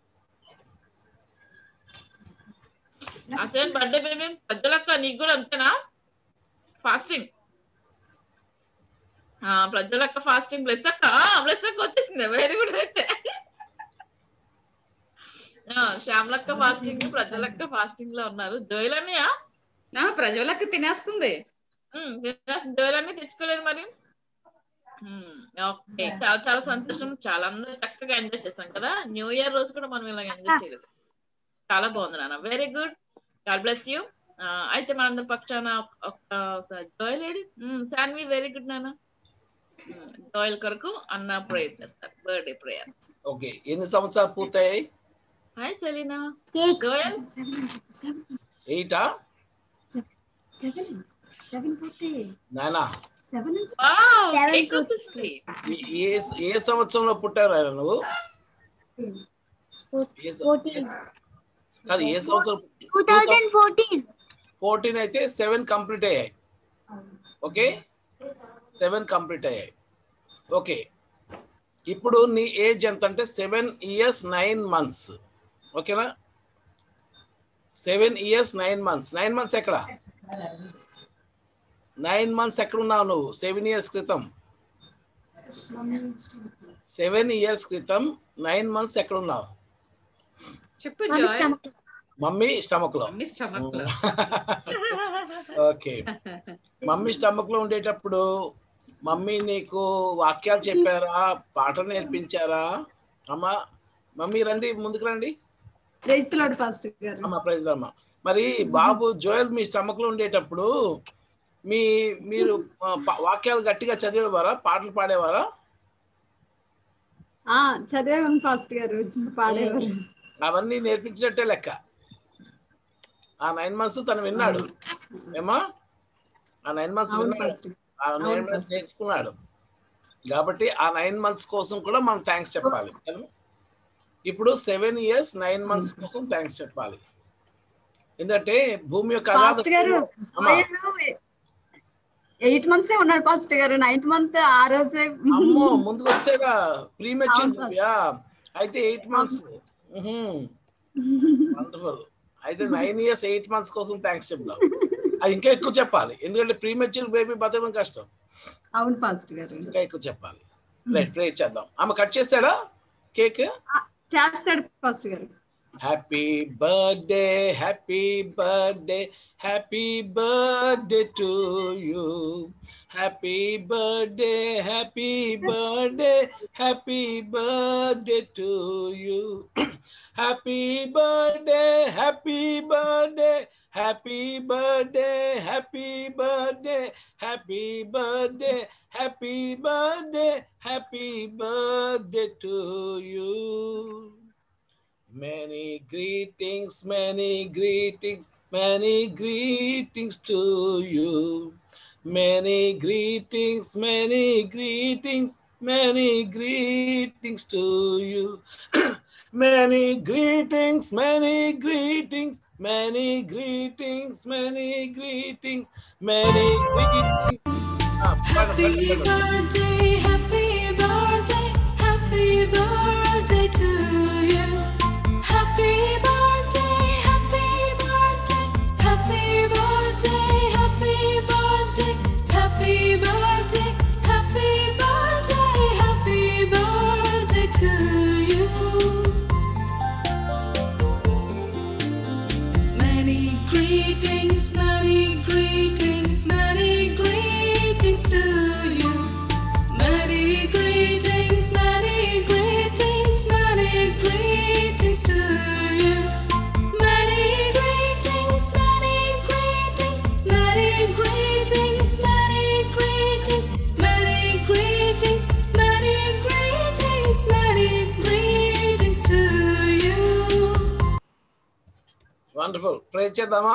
అసలు బర్త్డే బేబీ ప్రజలక్క నీకు కూడా అంతేనా ఫాస్టింగ్ ప్రజలక్క ఫాస్టింగ్ బ్లెస్ అక్క బ్లెస్ అక్క వచ్చేసింది వెరీ గుడ్ అయితే శ్యామలక్క ఫాస్టింగ్ ప్రజలక్క ఫాస్టింగ్ లో ఉన్నారు జోయల్ అన్నయ్య ప్రజలక్క తినేస్తుంది జోయల్ అన్నీ తెచ్చుకోలేదు మరి ఓకే చాలా చాలా సంతోషం చాలా అందరూ చక్కగా ఎంజాయ్ చేస్తాం కదా న్యూ ఇయర్ రోజు కూడా మనం ఇలా ఎంజాయ్ చేయలేదు చాలా బాగుంది నాన్న very good God bless you అయితే మనందరి పక్షాన జోయల్ ఏడి సాన్వి వెరీ గుడ్ నాన్న జోయల్ కొరకు అన్న ప్రేయర్ చేస్తారు బర్త్డే ప్రేయర్ ఓకే ఎన్ని సంవత్సరాలు పూర్తయ్యాయి హాయ్ సెలీనా జోయల్ ఎయిటా నానా ఏ సంవత్సరంలో పుట్టారు ఆయన నువ్వు కాదు ఏ సంవత్సరం ఫోర్టీన్ అయితే సెవెన్ కంప్లీట్ అయ్యాయి ఓకే సెవెన్ కంప్లీట్ అయ్యాయి ఓకే ఇప్పుడు నీ ఏజ్ ఎంత అంటే సెవెన్ ఇయర్స్ నైన్ మంత్స్ ఓకేనా seven years nine months nine months ఎక్కడ నైన్ మంత్స్ ఎక్కడ ఉన్నావు నువ్వు సెవెన్ ఇయర్స్ క్రితం సెవెన్ ఇయర్స్ క్రితం నైన్ మంత్స్ ఎక్కడ ఉన్నావు చెప్పు మమ్మీ స్టమక్ లో ఓకే మమ్మీ స్టమక్ లో ఉండేటప్పుడు మమ్మీ నీకు వాక్యాలు చెప్పారా పాటలు నేర్పించారా అమ్మా మమ్మీ రండి ముందుకు రండి అమ్మా ప్రైజ్ అమ్మా మరి బాబు జోయల్ మీ స్టమక్ లో ఉండేటప్పుడు మీ మీరు వాక్యాలు గట్టిగా చదివేవారా పాటలు పాడేవారా చదివేవారు ఫాస్ట్ గారు పాడేవారు అవన్నీ నేర్పించినట్టే లెక్క ఆ నైన్ మంత్స్ తను విన్నాడు ఏమా ఆ నైన్ మంత్స్ విన్నాడు ఆ నైన్ మంత్స్ నేర్చుకున్నాడు కాబట్టి ఆ నైన్ మంత్స్ కోసం కూడా మనం థ్యాంక్స్ చెప్పాలి ఇప్పుడు సెవెన్ ఇయర్స్ నైన్ మంత్స్ కోసం థ్యాంక్స్ చెప్పాలి ఎందుకంటే భూమి యొక్క ఎయిట్ మంత్స్ ఉన్నాడు ఫస్ట్ గారు నైన్త్ మంత్ ఆ రోజే అమ్మో ముందుకు వచ్చేగా ప్రీమెచ్యూర్ అయితే ఎయిట్ మంత్స్ వండర్ఫుల్ అయితే నైన్ ఇయర్స్ ఎయిట్ మంత్స్ కోసం థ్యాంక్స్ చెప్దాం అది ఇంకా ఎక్కువ చెప్పాలి ఎందుకంటే ప్రీమెచ్యూర్ బేబీ బతకడం కష్టం అవును ఫాస్ట్ గారు ఇంకా ఎక్కువ చెప్పాలి రైట్ ప్రే చేద్దాం ఆమె కట్ చేస్తాడా కేక్ చేస్తాడు ఫాస్ట్ గారు happy birthday happy birthday happy birthday to you happy birthday happy birthday happy birthday to you happy birthday happy birthday happy birthday happy birthday happy birthday happy birthday happy birthday to you Many greetings, many greetings, many greetings to you. Many greetings, many greetings, many greetings to you. Many greetings, many greetings, many greetings, many greetings, many greetings. Happy birthday, happy birthday, happy birthday to you. Happy birthday, wonderful. Pray చేద్దామా?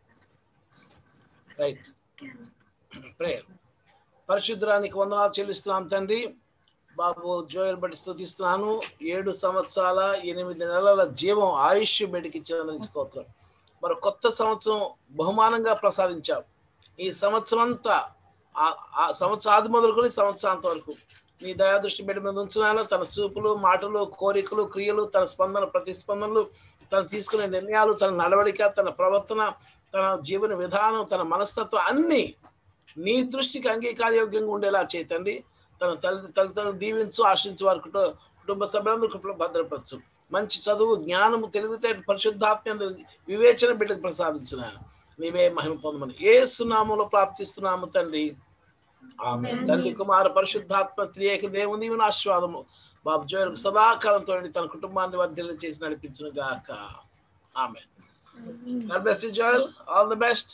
Right, prayer. పరిశుద్ధానికి వందనాలు చెల్లిస్తున్నాం తండ్రి. బాబు జోయల్ బట్టి స్తుతిస్తున్నాను. ఏడు సంవత్సరాల ఎనిమిది నెలల జీవం ఆయుష్ బెడికిచ్చినందుకు స్తోత్రం. మరి కొత్త సంవత్సరం బహుమానంగా ప్రసాదించావు. ఈ సంవత్సరం అంతా ఆ సంవత్సరం ఆది మొదలుకొని సంవత్సరాంత వరకు నీ దయాదృష్టి బిడ్డ మీద ఉంచున్నాను. తన చూపులు, మాటలు, కోరికలు, క్రియలు, తన స్పందన, ప్రతిస్పందనలు, తను తీసుకునే నిర్ణయాలు, తన నడవడిక, తన ప్రవర్తన, తన జీవన విధానం, తన మనస్తత్వం అన్నీ నీ దృష్టికి అంగీకారయోగ్యంగా ఉండేలా చేతండి. తన తల్లి తల్లిదండ్రులు దీవించు, ఆశించు, వారి కుటుంబ సభ్యులందరూ భద్రపరచు. మంచి చదువు, జ్ఞానము, తెలివితేట, పరిశుద్ధాత్మ వివేచన బిడ్డకు ప్రసాదించున్నాను. నీవే మహిమ పొందమని యేసు నామములో ప్రార్థిస్తున్నాము తండ్రి. ఆమేన్. తండ్రి, కుమార, పరిశుద్ధాత్మ త్రియేక దేవుని ఆశీర్వాదము బాబు జోయల్కు సదాకాలంతో తన కుటుంబాన్ని వర్ధిల్లు చేసి నడిపించును గాక. ఆమేన్. God bless you, Joel. All the best.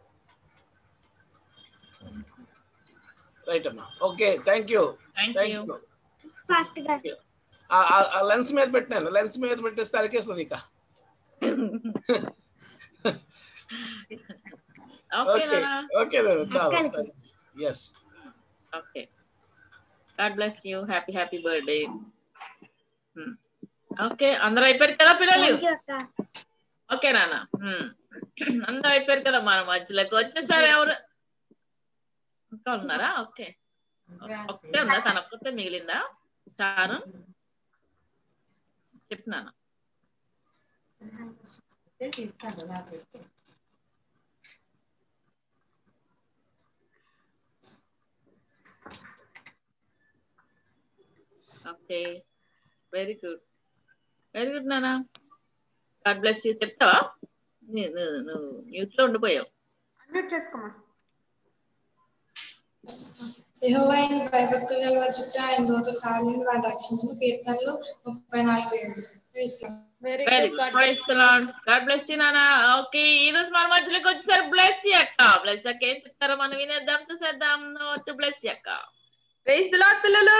Right, Amma. Okay, thank you. Thank you. Fast గా ఆ లెన్స్ మీద పెట్టాను. లెన్స్ మీద పెట్టేస్తే అరికేస్తుంది ఇక. ఓకే ఓకే చాలు. yes. Okay. God bless you. Happy happy birthday. Okay, అందరూ అయిపోయారు కదా పిల్లలు? ఓకే నాన్న, అందరూ అయిపోయారు కదా? మన మధ్యలోకి వచ్చేసారు. ఎవరు ఇంకా ఉన్నారా? ఓకే, ఒక్కటే ఉందా? తన ఒక్కటే మిగిలిందా? చాను చెప్తున్నాను. Okay, very good, very good నానా. God bless you. చెప్తావా? నువ్వు మ్యూట్ లో ఉండిపోయావు. అన్మ్యూట్ చేసుకోమా. యెహోవాను భయభక్తులు గల వారి చుట్టూ ఆయన దూతలు కావలిండి, వారిని రక్షించిన. కీర్తనలు ముప్పై నాలుగు ఏడు. Very good, praise the Lord. God bless you నానా. ఓకే, ఈ రోజు మన మధ్యలోకి వచ్చేసారు బ్లెస్ యూ అక్క. బ్లెస్ అక్క ఏం చెప్తారో మనం వినేద్దాం, చూసేద్దాం. టు బ్లెస్ యూ అక్క. ప్రైజ్ ది లార్డ్ పిల్లలు.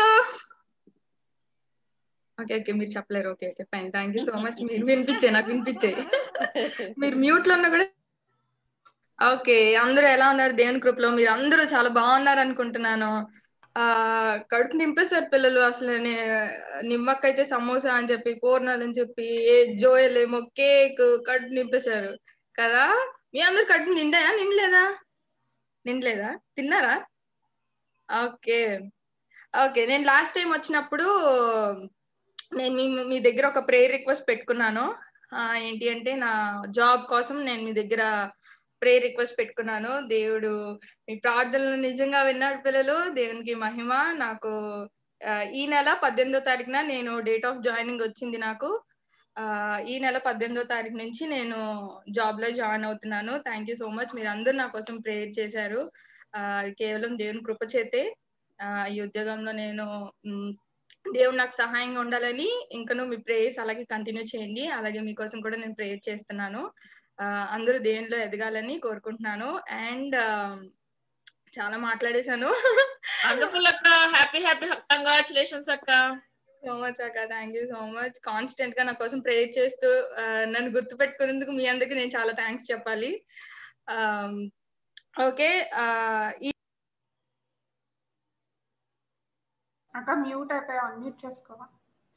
ఓకే ఓకే, మీరు చెప్పలేరు. Okay okay, fine. Thank you so much. మీరు వినిపించే నాకు వినిపించే మీరు మ్యూట్ లో ఉన్నా కూడా. ఓకే, అందరూ ఎలా ఉన్నారు? దేవుని కృపలో మీరు అందరూ చాలా బాగున్నారు అనుకుంటున్నాను. ఆ కడుపు నింపేశారు పిల్లలు. అసలు నిమ్మకైతే సమోసా అని చెప్పి, పూర్ణాలు అని చెప్పి, ఏ జోయల్ ఏమో కేక్, కడుపు నింపేశారు కదా. మీ అందరు కడుపు నిండాయా? నిండలేదా? నిండలేదా? తిన్నారా? Okay okay. నేను లాస్ట్ టైం వచ్చినప్పుడు నేను మీ మీ దగ్గర ఒక ప్రేయర్ రిక్వెస్ట్ పెట్టుకున్నాను. ఏంటి అంటే, నా జాబ్ కోసం నేను మీ దగ్గర ప్రేయర్ రిక్వెస్ట్ పెట్టుకున్నాను. దేవుడు మీ ప్రార్థనలు నిజంగా విన్నాడు పిల్లలు. దేవునికి మహిమ. నాకు ఈ నెల పద్దెనిమిదో తారీఖున నేను డేట్ ఆఫ్ జాయినింగ్ వచ్చింది నాకు. ఆ ఈ నెల పద్దెనిమిదో తారీఖు నుంచి నేను జాబ్ లో జాయిన్ అవుతున్నాను. Thank you so much. మీరు అందరూ నా కోసం ప్రేయర్ చేశారు. ఆ కేవలం దేవుని కృప చేతే ఆ ఈ ఉద్యోగంలో నేను దేవుడు నాకు సహాయంగా ఉండాలని ఇంకనూ మీ ప్రేయర్స్ అలాగే కంటిన్యూ చేయండి. అలాగే మీకోసం కూడా నేను ప్రేయర్ చేస్తున్నాను. ఆ అందరూ దేవునిలో ఎదగాలని కోరుకుంటున్నాను. అండ్ చాలా మాట్లాడేశాను. వండర్ఫుల్ అక్క. హ్యాపీ హ్యాపీ కంగ్రాచులేషన్స్ అక్క. సో మచ్ అక్క. Thank you so much. Constant గా నా కోసం ప్రేయర్ చేస్తూ నన్ను గుర్తు పెట్టుకునేందుకు మీ అందరికి నేను చాలా థ్యాంక్స్ చెప్పాలి. ఓకే, అక్క మ్యూట్ అయిపోయా, అన్మ్యూట్ చేసుకోవా.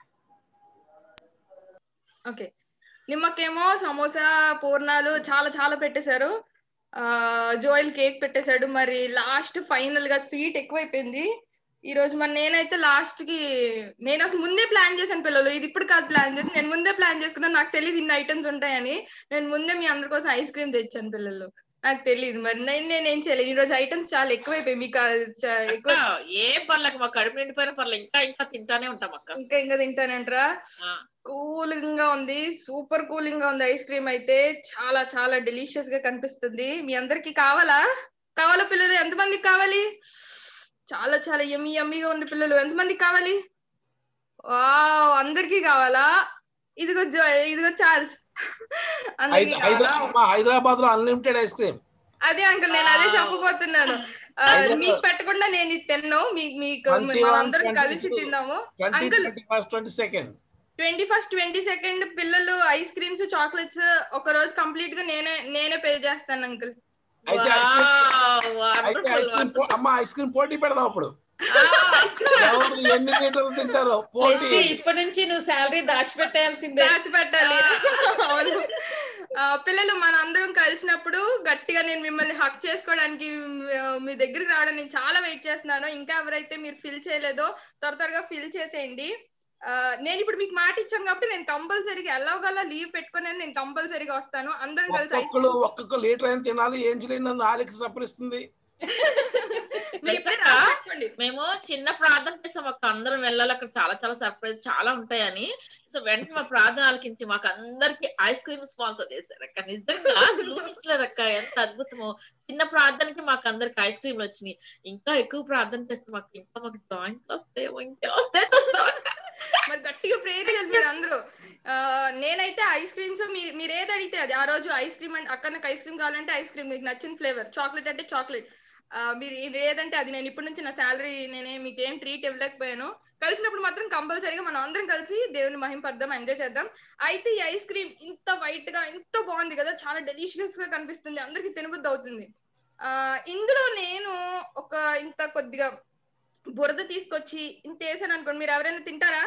ఓకే, నిమ్మకేమో సమోసా, పూర్ణాలు చాలా చాలా పెట్టేశారు. ఆ జోయల్ కేక్ పెట్టేశాడు. మరి లాస్ట్ ఫైనల్ గా స్వీట్ ఎక్కువైపోయింది ఈ రోజు. మరి నేనైతే లాస్ట్ కి నేను అసలు ముందే ప్లాన్ చేశాను పిల్లలు. ఇది ఇప్పుడు కాదు ప్లాన్ చేసి, నేను ముందే ప్లాన్ చేసుకున్నాను. నాకు తెలియదు ఇన్ని ఐటమ్స్ ఉంటాయని. నేను ముందే మీ అందరి కోసం ఐస్ క్రీమ్ తెచ్చాను పిల్లలు. నాకు తెలియదు. మరి నేను నేనేం చేయలేదు. ఈ రోజు ఐటమ్స్ చాలా ఎక్కువైపోయాయి. మీకు ఎక్కువ ఏ పర్లేదు, మా కడుపు నిండిపోయిన పర్లేదు, ఇంకా ఇంకా తింటానే ఉంటాం అక్క. ఇంకా ఇంకా తింటానే ఉంటారా? కూలింగ్ గా ఉంది, సూపర్ కూలింగ్ గా ఉంది. ఐస్ క్రీమ్ అయితే చాలా చాలా డెలిషియస్ గా కనిపిస్తుంది. మీ అందరికి కావాలా? కావాలా పిల్లలు? ఎంతమందికి కావాలి? చాలా చాలా యమ్మీ యమ్మీగా ఉంది పిల్లలు. ఎంతమందికి కావాలి? వావ్, అందరికి కావాలా? ఇదిగో ఇదిగో చార్ల్స్, హైదరాబాద్ లో అన్లిమిటెడ్ ఐస్ క్రీమ్. అదే అంకుల్, నేను అదే చెప్పబోతున్నాను. మీకు పెట్టకుండా నేను ఇది తిన్నాను. మీకు మనందరం కలిసి తిందాము uncle. Twenty first twenty second పిల్లలు ఐస్ క్రీమ్స్ చాక్లెట్స్ ఒక రోజు కంప్లీట్ గా నేనే నేనే పే చేస్తాను అంకుల్. అయితే అయితే ఐస్ క్రీమ్ అమ్మ ఐస్ క్రీమ్ పోటీ పెడదాం అప్పుడు. ఎవరు ఎన్ని లీటర్లు తింటారో పోటీ. ఇప్పటి నుంచి నువ్వు శాలరీ దాచిపెట్టాల్సిందే. దాచిపెట్టాలి. అవును. పిల్లలు మన అందరం కలిసినప్పుడు గట్టిగా నేను మిమ్మల్ని హక్ చేసుకోవడానికి మీ దగ్గరికి రావడానికి చాలా వెయిట్ చేస్తున్నాను. ఇంకా ఎవరైతే మీరు ఫిల్ చేయలేదో త్వర త్వరగా ఫిల్ చేసేయండి. నేను ఇప్పుడు మీకు మాట ఇచ్చాను కాబట్టి నేను కంపల్సరీగా ఎలాగోలా లీవ్ పెట్టుకుని నేను కంపల్సరీగా వస్తాను. అందరం కలిసి ఒక్కొక్కరు ఒక్కొక్క లీటర్ అయినా తినాలి. ఏం చేయలేదు నన్ను ఆలికి సపరిస్తుంది. మేము చిన్న ప్రార్థన చేసాం అక్క, అందరం వెళ్ళాలి అక్కడ చాలా చాలా సర్ప్రైజ్ చాలా ఉంటాయని. సో వెంటనే మా ప్రార్థన ఆలకించి మాకు అందరికి ఐస్ క్రీమ్ స్పాన్సర్ చేశారు అక్క. నిజంగా ఊహించలేదు అక్క, ఎంత అద్భుతమో. చిన్న ప్రార్థనకి మాకు అందరికి ఐస్ క్రీమ్లు వచ్చినాయి. ఇంకా ఎక్కువ ప్రార్థన చేస్తే మాకు ఇంకా మాకు జాయింట్లు వస్తాయేమో, ఇంకా వస్తే మరి గట్టిగా ప్రేయర్ చేయాలి మీరు అందరూ. నేనైతే ఐస్ క్రీమ్స్ మీరు ఏది అడిగితే అది. ఆ రోజు ఐస్ క్రీమ్ అంటే అక్క నాకు ఐస్ క్రీమ్ కావాలంటే ఐస్ క్రీమ్, మీకు నచ్చిన ఫ్లేవర్, చాక్లెట్ అంటే చాక్లెట్, మీరు ఏదంటే అది. నేను ఇప్పటి నుంచి నా శాలరీ నేనే మీకు ఏం ట్రీట్ ఇవ్వలేకపోయాను. కలిసినప్పుడు మాత్రం కంపల్సరీగా మనం అందరం కలిసి దేవుని మహింపర్దాం, ఎంజాయ్ చేద్దాం. అయితే ఈ ఐస్ క్రీమ్ ఇంత వైట్ గా ఇంత బాగుంది కదా, చాలా డెలిషియస్ గా కనిపిస్తుంది, అందరికి తినబుద్ధి అవుతుంది. ఆ ఇందులో నేను ఒక ఇంత కొద్దిగా బురద తీసుకొచ్చి ఇంత వేసాను అనుకోండి, మీరు ఎవరైనా తింటారా?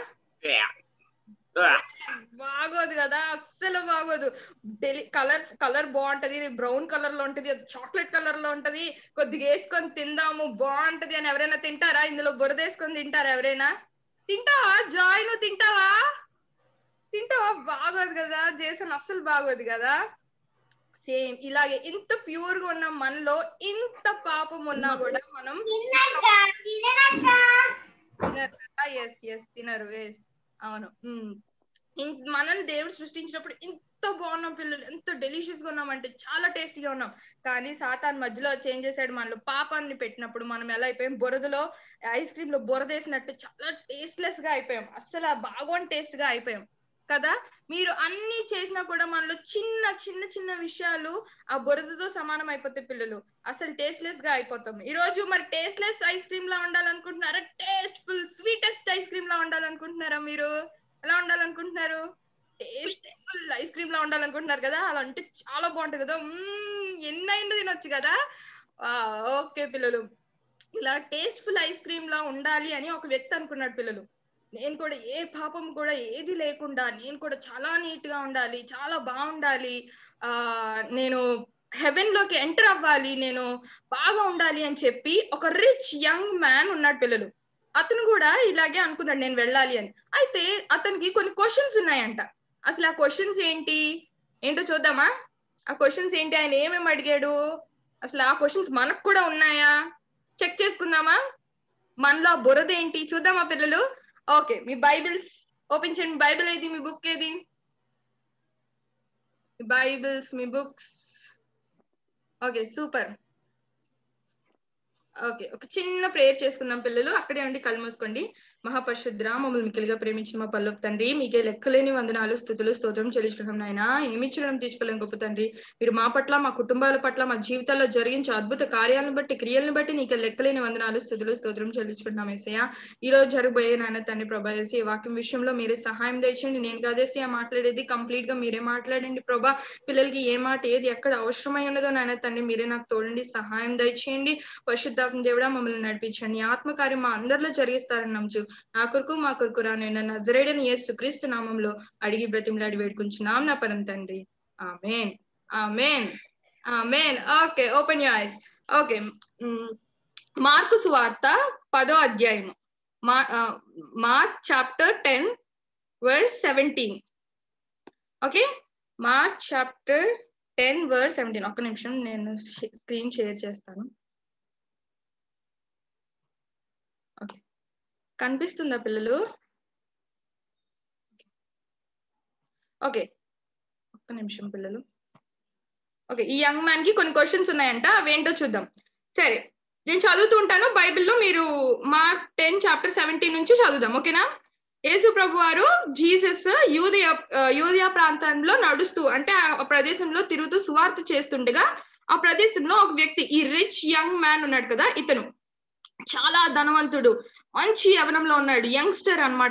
బాగోదు కదా, అస్సలు బాగోదు. డెలి కలర్ కలర్ బాగుంటది, బ్రౌన్ కలర్ లో ఉంటది, చాక్లెట్ కలర్ లో ఉంటది, కొద్దిగా వేసుకొని తిందాము బాగుంటది అని ఎవరైనా తింటారా? ఇందులో బురద వేసుకొని తింటారా ఎవరైనా? తింటావా జాయ్? నువ్వు తింటావా? తింటావా? బాగోదు కదా జేసన్, అస్సలు బాగోదు కదా. సేమ్ ఇలాగే ఇంత ప్యూర్ గా ఉన్న మనలో ఇంత పాపం ఉన్నా కూడా మనం ఎస్ ఎస్ తినరు. ఎస్ అవును. మనల్ని దేవుడు సృష్టించినప్పుడు ఇంత బాగున్నాం పిల్లలు, ఎంత డెలిషియస్ గా ఉన్నామంటే చాలా టేస్టీగా ఉన్నాం. కానీ సాతాన్ మధ్యలో చేంజ్ చేసాడు, మనలో పాపాన్ని పెట్టినప్పుడు మనం ఎలా అయిపోయాం? బురదలో ఐస్ క్రీమ్ లో బురద వేసినట్టు చాలా టేస్ట్లెస్ గా అయిపోయాం, అస్సలు బాగోని టేస్ట్ గా అయిపోయాం కదా. మీరు అన్ని చేసినా కూడా మనలో చిన్న చిన్న చిన్న విషయాలు ఆ బురదతో సమానం అయిపోతాయి పిల్లలు, అసలు టేస్ట్లెస్ గా అయిపోతాం. ఈ రోజు మరి టేస్ట్లెస్ ఐస్ క్రీమ్ లా ఉండాలనుకుంటున్నారా? టేస్ట్ఫుల్ స్వీటెస్ట్ ఐస్ క్రీమ్ లా ఉండాలనుకుంటున్నారా? మీరు ఎలా ఉండాలనుకుంటున్నారు? టేస్ట్ఫుల్ ఐస్ క్రీమ్ లా ఉండాలనుకుంటున్నారు కదా, అలా అంటే చాలా బాగుంటుంది కదా, ఎన్నైనా తినొచ్చు కదా. ఓకే పిల్లలు, ఇలా టేస్ట్ఫుల్ ఐస్ క్రీమ్ లా ఉండాలి అని ఒక వ్యక్తి అనుకున్నాడు పిల్లలు. నేను కూడా ఏ పాపం కూడా ఏది లేకుండా నేను కూడా చాలా నీట్ గా ఉండాలి, చాలా బాగుండాలి, ఆ నేను హెవెన్ లోకి ఎంటర్ అవ్వాలి, నేను బాగా ఉండాలి అని చెప్పి ఒక రిచ్ యంగ్ మ్యాన్ ఉన్నాడు పిల్లలు. అతను కూడా ఇలాగే అనుకున్నాడు నేను వెళ్ళాలి అని. అయితే అతనికి కొన్ని క్వశ్చన్స్ ఉన్నాయంట. అసలు ఆ క్వశ్చన్స్ ఏంటి ఏంటో చూద్దామా? ఆ క్వశ్చన్స్ ఏంటి, ఆయన ఏమేమి అడిగాడు, అసలు ఆ క్వశ్చన్స్ మనకు కూడా ఉన్నాయా చెక్ చేసుకుందామా? మనలో బురద ఏంటి చూద్దామా పిల్లలు? ఓకే, మీ బైబిల్స్ ఓపెన్ చేయండి. బైబిల్ ఏది? మీ బుక్ ఏది? బైబిల్స్, మీ బుక్స్. Okay super. ఓకే, ఒక చిన్న ప్రేయర్ చేసుకుందాం పిల్లలు. అక్కడే ఉండి కళ్ళు మూసుకోండి. మహాపరిశుద్ర మమ్మల్ని మిక్కిలిగా ప్రేమించిన మా పల్లపు తండ్రి, మీకే లెక్కలేని వందనాలు స్తుతులు స్తోత్రం చెల్లించుకుంటున్నాం నాయన. ఏమి ఇచ్చడం తీర్చుకోలేం గొప్ప తండ్రి. మీరు మా పట్ల, మా కుటుంబాల పట్ల, మా జీవితాల్లో జరిగించే అద్భుత కార్యాలను బట్టి, క్రియలను బట్టి నీకే లెక్కలేని వందనాలు స్తుతులు స్తోత్రం చెల్లించుకుంటున్నాం యేసయ్య. ఈ రోజు జరగబోయే నాయన తండ్రి ప్రభా యేసు, ఈ వాక్యం విషయంలో మీరే సహాయం తెచ్చండి. నేను కాదేసి మాట్లాడేది కంప్లీట్ గా మీరే మాట్లాడండి ప్రభా. పిల్లలకి ఏ మాట ఏది ఎక్కడ అవసరమై ఉన్నదో నాయన తండ్రి మీరే నాకు తోడండి, సహాయం దయచేయండి. పరిశుద్ధాత్మ దేవుడా మమ్మల్ని నడిపించండి, ఆత్మకార్యం మా అందరిలో జరిగిస్తారని నమ్ముచు నా కొరకు మా కొరకు రానైన నజరేయుడైన యేసుక్రీస్తు నామంలో అడిగి బ్రతిమలాడి వేడుకుంటున్నాం నా పరమ తండ్రి. ఆమేన్ ఆమేన్ ఆమేన్. Okay, open your eyes. Okay, Mark సువార్త పదో అధ్యాయము, మా Mark chapter ten verse seventeen. Okay, Mark chapter ten verse seventeen. ఒక్క నిమిషం నేను స్క్రీన్ షేర్ చేస్తాను. ఓకే, కనిపిస్తుందా పిల్లలు? ఓకే, ఒక్క నిమిషం పిల్లలు. ఓకే, ఈ యంగ్ మ్యాన్ కి కొన్ని క్వశ్చన్స్ ఉన్నాయంట, అవేంటో చూద్దాం. సరే, నేను చదువుతూ ఉంటాను బైబిల్లో, మీరు మార్క్ టెన్ చాప్టర్ సెవెంటీన్ నుంచి చదువుదాం. ఓకేనా? యేసు ప్రభు వారు జీసస్ యూదయ యూదయ ప్రాంతంలో నడుస్తూ, అంటే ఆ ప్రదేశంలో తిరుగుతూ సువార్త చేస్తుండగా ఆ ప్రదేశంలో ఒక వ్యక్తి, ఈ రిచ్ యంగ్ మ్యాన్ ఉన్నాడు కదా, ఇతను చాలా ధనవంతుడు, మంచి యవనంలో ఉన్నాడు, యంగ్స్టర్ అన్నమాట.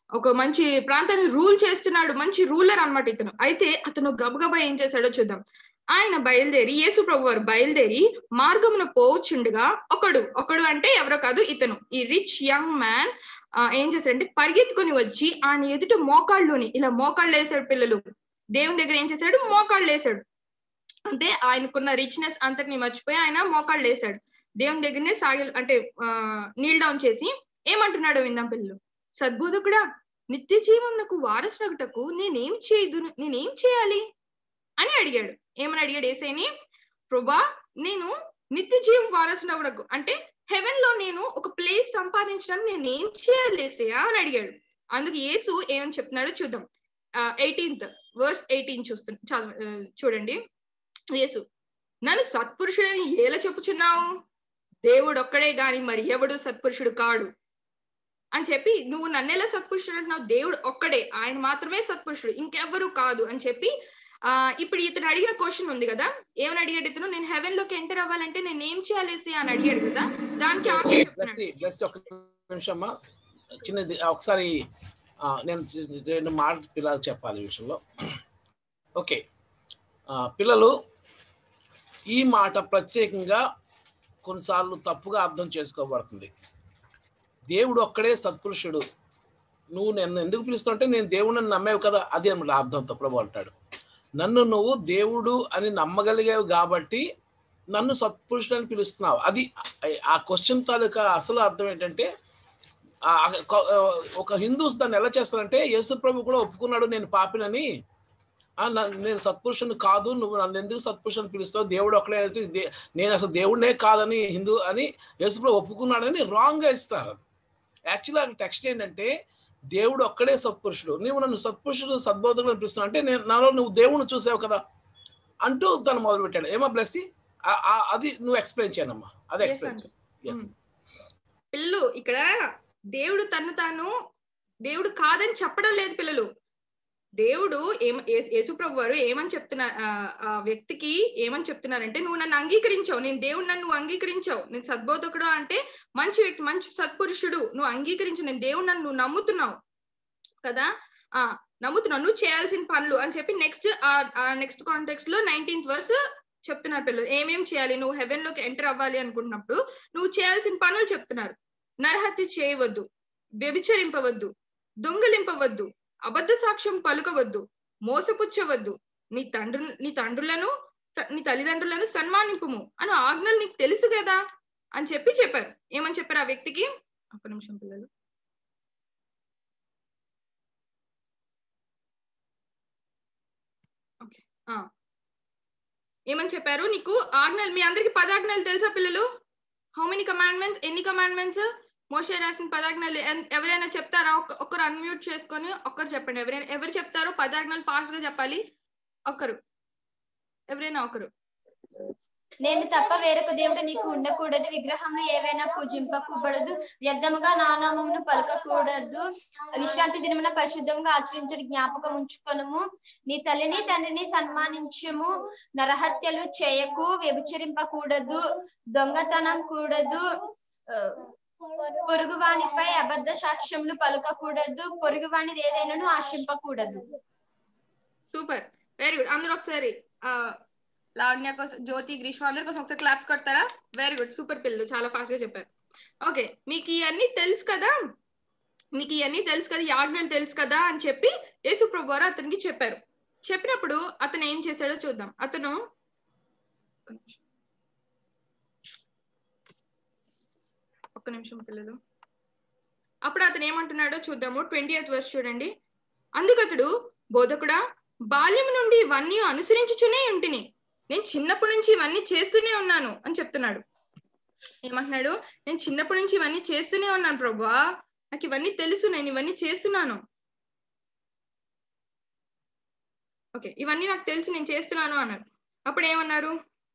ఒక మంచి ప్రాంతాన్ని రూల్ చేస్తున్నాడు, మంచి రూలర్ అన్నమాట ఇతను. అయితే అతను గబగబా ఏం చేశాడో చూద్దాం. ఆయన బయలుదేరి, యేసు ప్రభు వారు బయలుదేరి మార్గమున పోవచ్చుండగా ఒకడు ఒకడు అంటే ఎవరో కాదు, ఇతను ఈ రిచ్ యంగ్ మ్యాన్ ఏం చేశాడంటే పరిగెత్తుకొని వచ్చి ఆయన ఎదుట మోకాళ్ళుని ఇలా మోకాళ్ళు వేసాడు. పిల్లలు దేవుని దగ్గర ఏం చేశాడు, మోకాళ్ళు వేసాడు. అంటే ఆయనకున్న రిచ్నెస్ అంతటిని మర్చిపోయి ఆయన మోకాళ్ళు వేసాడు. దేవుని దగ్గరనే సాగి అంటే ఆ నీల్ డౌన్ చేసి ఏమంటున్నాడో విందాం పిల్లలు. సద్బోధకుడా, నిత్య జీవమునకు వారసునగుటకు నేనేం చేయదు నేనేం చేయాలి అని అడిగాడు. ఏమని అడిగాడు యేసయ్యని? ప్రభా, నేను నిత్య జీవం వారసునగుటకు అంటే హెవెన్ లో నేను ఒక ప్లేస్ సంపాదించడానికి నేను ఏం చేయాలి యేసయ్య అని అడిగాడు. అందుకు యేసు ఏమని చెప్తున్నాడో చూద్దాం. ఎయిటీన్త్ వర్స్ ఎయిటీన్ చూస్తున్నా చదవ చూడండి. యేసు, నన్ను సత్పురుషుడని ఎలా చెప్పుచున్నావు? దేవుడు ఒక్కడే గాని మరి ఎవడు సత్పురుషుడు కాడు అని చెప్పి, నువ్వు నన్నెలా సత్పురుషుడు అంటున్నావు? దేవుడు ఒక్కడే, ఆయన మాత్రమే సత్పురుషుడు, ఇంకెవ్వరు కాదు అని చెప్పి ఆ ఇప్పుడు ఇతను అడిగిన క్వశ్చన్ ఉంది కదా, ఏమని అడిగాడు ఇతను? నేను హెవెన్ లోకి ఎంటర్ అవ్వాలంటే నేను ఏం చేయాలి అని అడిగాడు కదా, దానికి ఆన్సర్ చెప్తున్నాడు. చిన్నది ఒకసారి నేను రెండు మాట పిల్లలు చెప్పాలి ఈ విషయంలో. ఓకే, పిల్లలు ఈ మాట ప్రత్యేకంగా కొన్నిసార్లు తప్పుగా అర్థం చేసుకోబడుతుంది. దేవుడు ఒక్కడే సత్పురుషుడు, నువ్వు నన్ను ఎందుకు పిలుస్తావు అంటే నేను దేవుడిని నమ్మేవు కదా, అది అనమాట అర్థంతో ప్రభు అంటాడు. నన్ను నువ్వు దేవుడు అని నమ్మగలిగావు కాబట్టి నన్ను సత్పురుషుడు అని పిలుస్తున్నావు. అది ఆ క్వశ్చన్ తాలూకా అసలు అర్థం ఏంటంటే, ఒక హిందూస్ దాన్ని ఎలా చేస్తారంటే, యేసు ప్రభు కూడా ఒప్పుకున్నాడు నేను పాపినని, నేను సత్పురుషుని కాదు, నువ్వు నన్ను ఎందుకు సత్పురుషుని పిలుస్తావు, దేవుడు ఒక్కడే అయితే నేను అసలు దేవుడినే కాదని హిందూ అని యేసు ప్రభు ఒప్పుకున్నాడని రాంగ్గా ఇస్తారు. యాక్చువల్గా టెక్స్ట్ ఏంటంటే, దేవుడు ఒక్కడే సత్పురుషుడు, నువ్వు నన్ను సత్పురుషుడు సద్బోధకుడు అనిపిస్తున్నావు అంటే నేను నాలో నువ్వు దేవుడిని చూసావు కదా అంటూ తను మొదలు పెట్టాడు. ఏమో బ్లెస్సీ అది నువ్వు ఎక్స్ప్లెయిన్ చేయనమ్మా, అది ఎక్స్ప్లెయిన్ చేయి. పిల్లలు ఇక్కడ దేవుడు తను తాను దేవుడు కాదని చెప్పడం లేదు పిల్లలు. దేవుడు ఏమ యేసు ప్రభు వారు ఏమని చెప్తున్నారు ఆ వ్యక్తికి ఏమని చెప్తున్నారంటే, నువ్వు నన్ను అంగీకరించావు, నేను దేవుడు నన్ను అంగీకరించావు, నేను సద్బోధకుడు అంటే మంచి వ్యక్తి, మంచి సత్పురుషుడు, నువ్వు అంగీకరించు, నేను దేవుడు నన్ను నువ్వు నమ్ముతున్నావు కదా, ఆ నమ్ముతున్నావు, నువ్వు చేయాల్సిన పనులు అని చెప్పి నెక్స్ట్ ఆ నెక్స్ట్ కాంటెక్స్ట్ లో నైన్టీన్త్ వర్స్ చెప్తున్నారు పిల్లలు. ఏమేం చేయాలి, నువ్వు హెవెన్ లోకి ఎంటర్ అవ్వాలి అనుకుంటున్నప్పుడు నువ్వు చేయాల్సిన పనులు చెప్తున్నారు. నరహత్య చేయవద్దు, వ్యభిచరింపవద్దు, దొంగలింపవద్దు, అబద్ధ సాక్ష్యం పలుకవద్దు, మోసపుచ్చవద్దు, నీ తండ్రు నీ తండ్రులను నీ తల్లిదండ్రులను సన్మానింపుము అని ఆజ్ఞలు నీకు తెలుసు కదా అని చెప్పి చెప్పారు. ఏమని చెప్పారు ఆ వ్యక్తికి? ఒక్క నిమిషం పిల్లలు. ఓకే, ఏమని చెప్పారు? నీకు ఆజ్ఞలు, మీ అందరికి పదాజ్ఞలు తెలుసా పిల్లలు? హౌ మెనీ కమాండ్మెంట్స్, ఎన్ని కమాండ్మెంట్స్? మోషే రాసిన పదాజ్ఞలు ఎవరైనా చెప్తారా? ఒక్కరు అన్మ్యూట్ చేసుకొని ఒక్కరు చెప్పండి. ఎవరైనా ఎవరు చెప్తారో పదాజ్ఞలు ఫాస్ట్ గా చెప్పాలి. ఒక్కరు, ఎవరైనా ఒకరు. నేను తప్ప వేరొక దేవుడు నీకు ఉండకూడదు, విగ్రహంలో ఏవైనా పూజింపకూడదు, వ్యర్థముగా నానామమును పలకకూడదు, విశ్రాంతి దినమున పరిశుద్ధంగా ఆచరించడం జ్ఞాపకం ఉంచుకొనుము, నీ తల్లిని తండ్రిని సన్మానించుము, నరహత్యలు చేయకు, వ్యభిచరింపకూడదు, దొంగతనం కూడదు, పొరుగువానిపై అబద్ధ సాక్ష్యములు పలకకూడదు, పొరుగువానిది ఏదైనాను ఆశింపకూడదు. Super, very good. అందరూ ఒకసారి ఆ లావణ్య కోసం, జ్యోతి, గ్రీష్మ అందరి కోసం ఒకసారి క్లాప్స్ కొడతారా? వెరీ గుడ్, సూపర్ పిల్లలు, చాలా ఫాస్ట్ గా చెప్పారు. ఓకే, మీకు ఇవన్నీ తెలుసు కదా, మీకు ఇవన్నీ తెలుసు కదా, యాజ్ఞలు తెలుసు కదా అని చెప్పి యేసు ప్రభు వారు అతనికి చెప్పారు. చెప్పినప్పుడు అతను ఏం చేశాడో చూద్దాం. అతను ఒక్క నిమిషం పిల్లలు. అప్పుడు అతను ఏమంటున్నాడో చూద్దాము. ట్వంటీయత్ వర్స్ చూడండి. అందుకతడు, బోధకుడా, బాల్యం నుండి ఇవన్నీ అనుసరించుచునే ఉంటిని, నేను చిన్నప్పటి నుంచి ఇవన్నీ చేస్తూనే ఉన్నాను అని చెప్తున్నాడు. ఏమంటున్నాడు? నేను చిన్నప్పటి నుంచి ఇవన్నీ చేస్తూనే ఉన్నాను ప్రభువా, నాకు ఇవన్నీ తెలుసు, నేను ఇవన్నీ చేస్తున్నాను. ఓకే, ఇవన్నీ నాకు తెలుసు, నేను చేస్తున్నాను అన్నాడు. అప్పుడు ఏమన్నారు?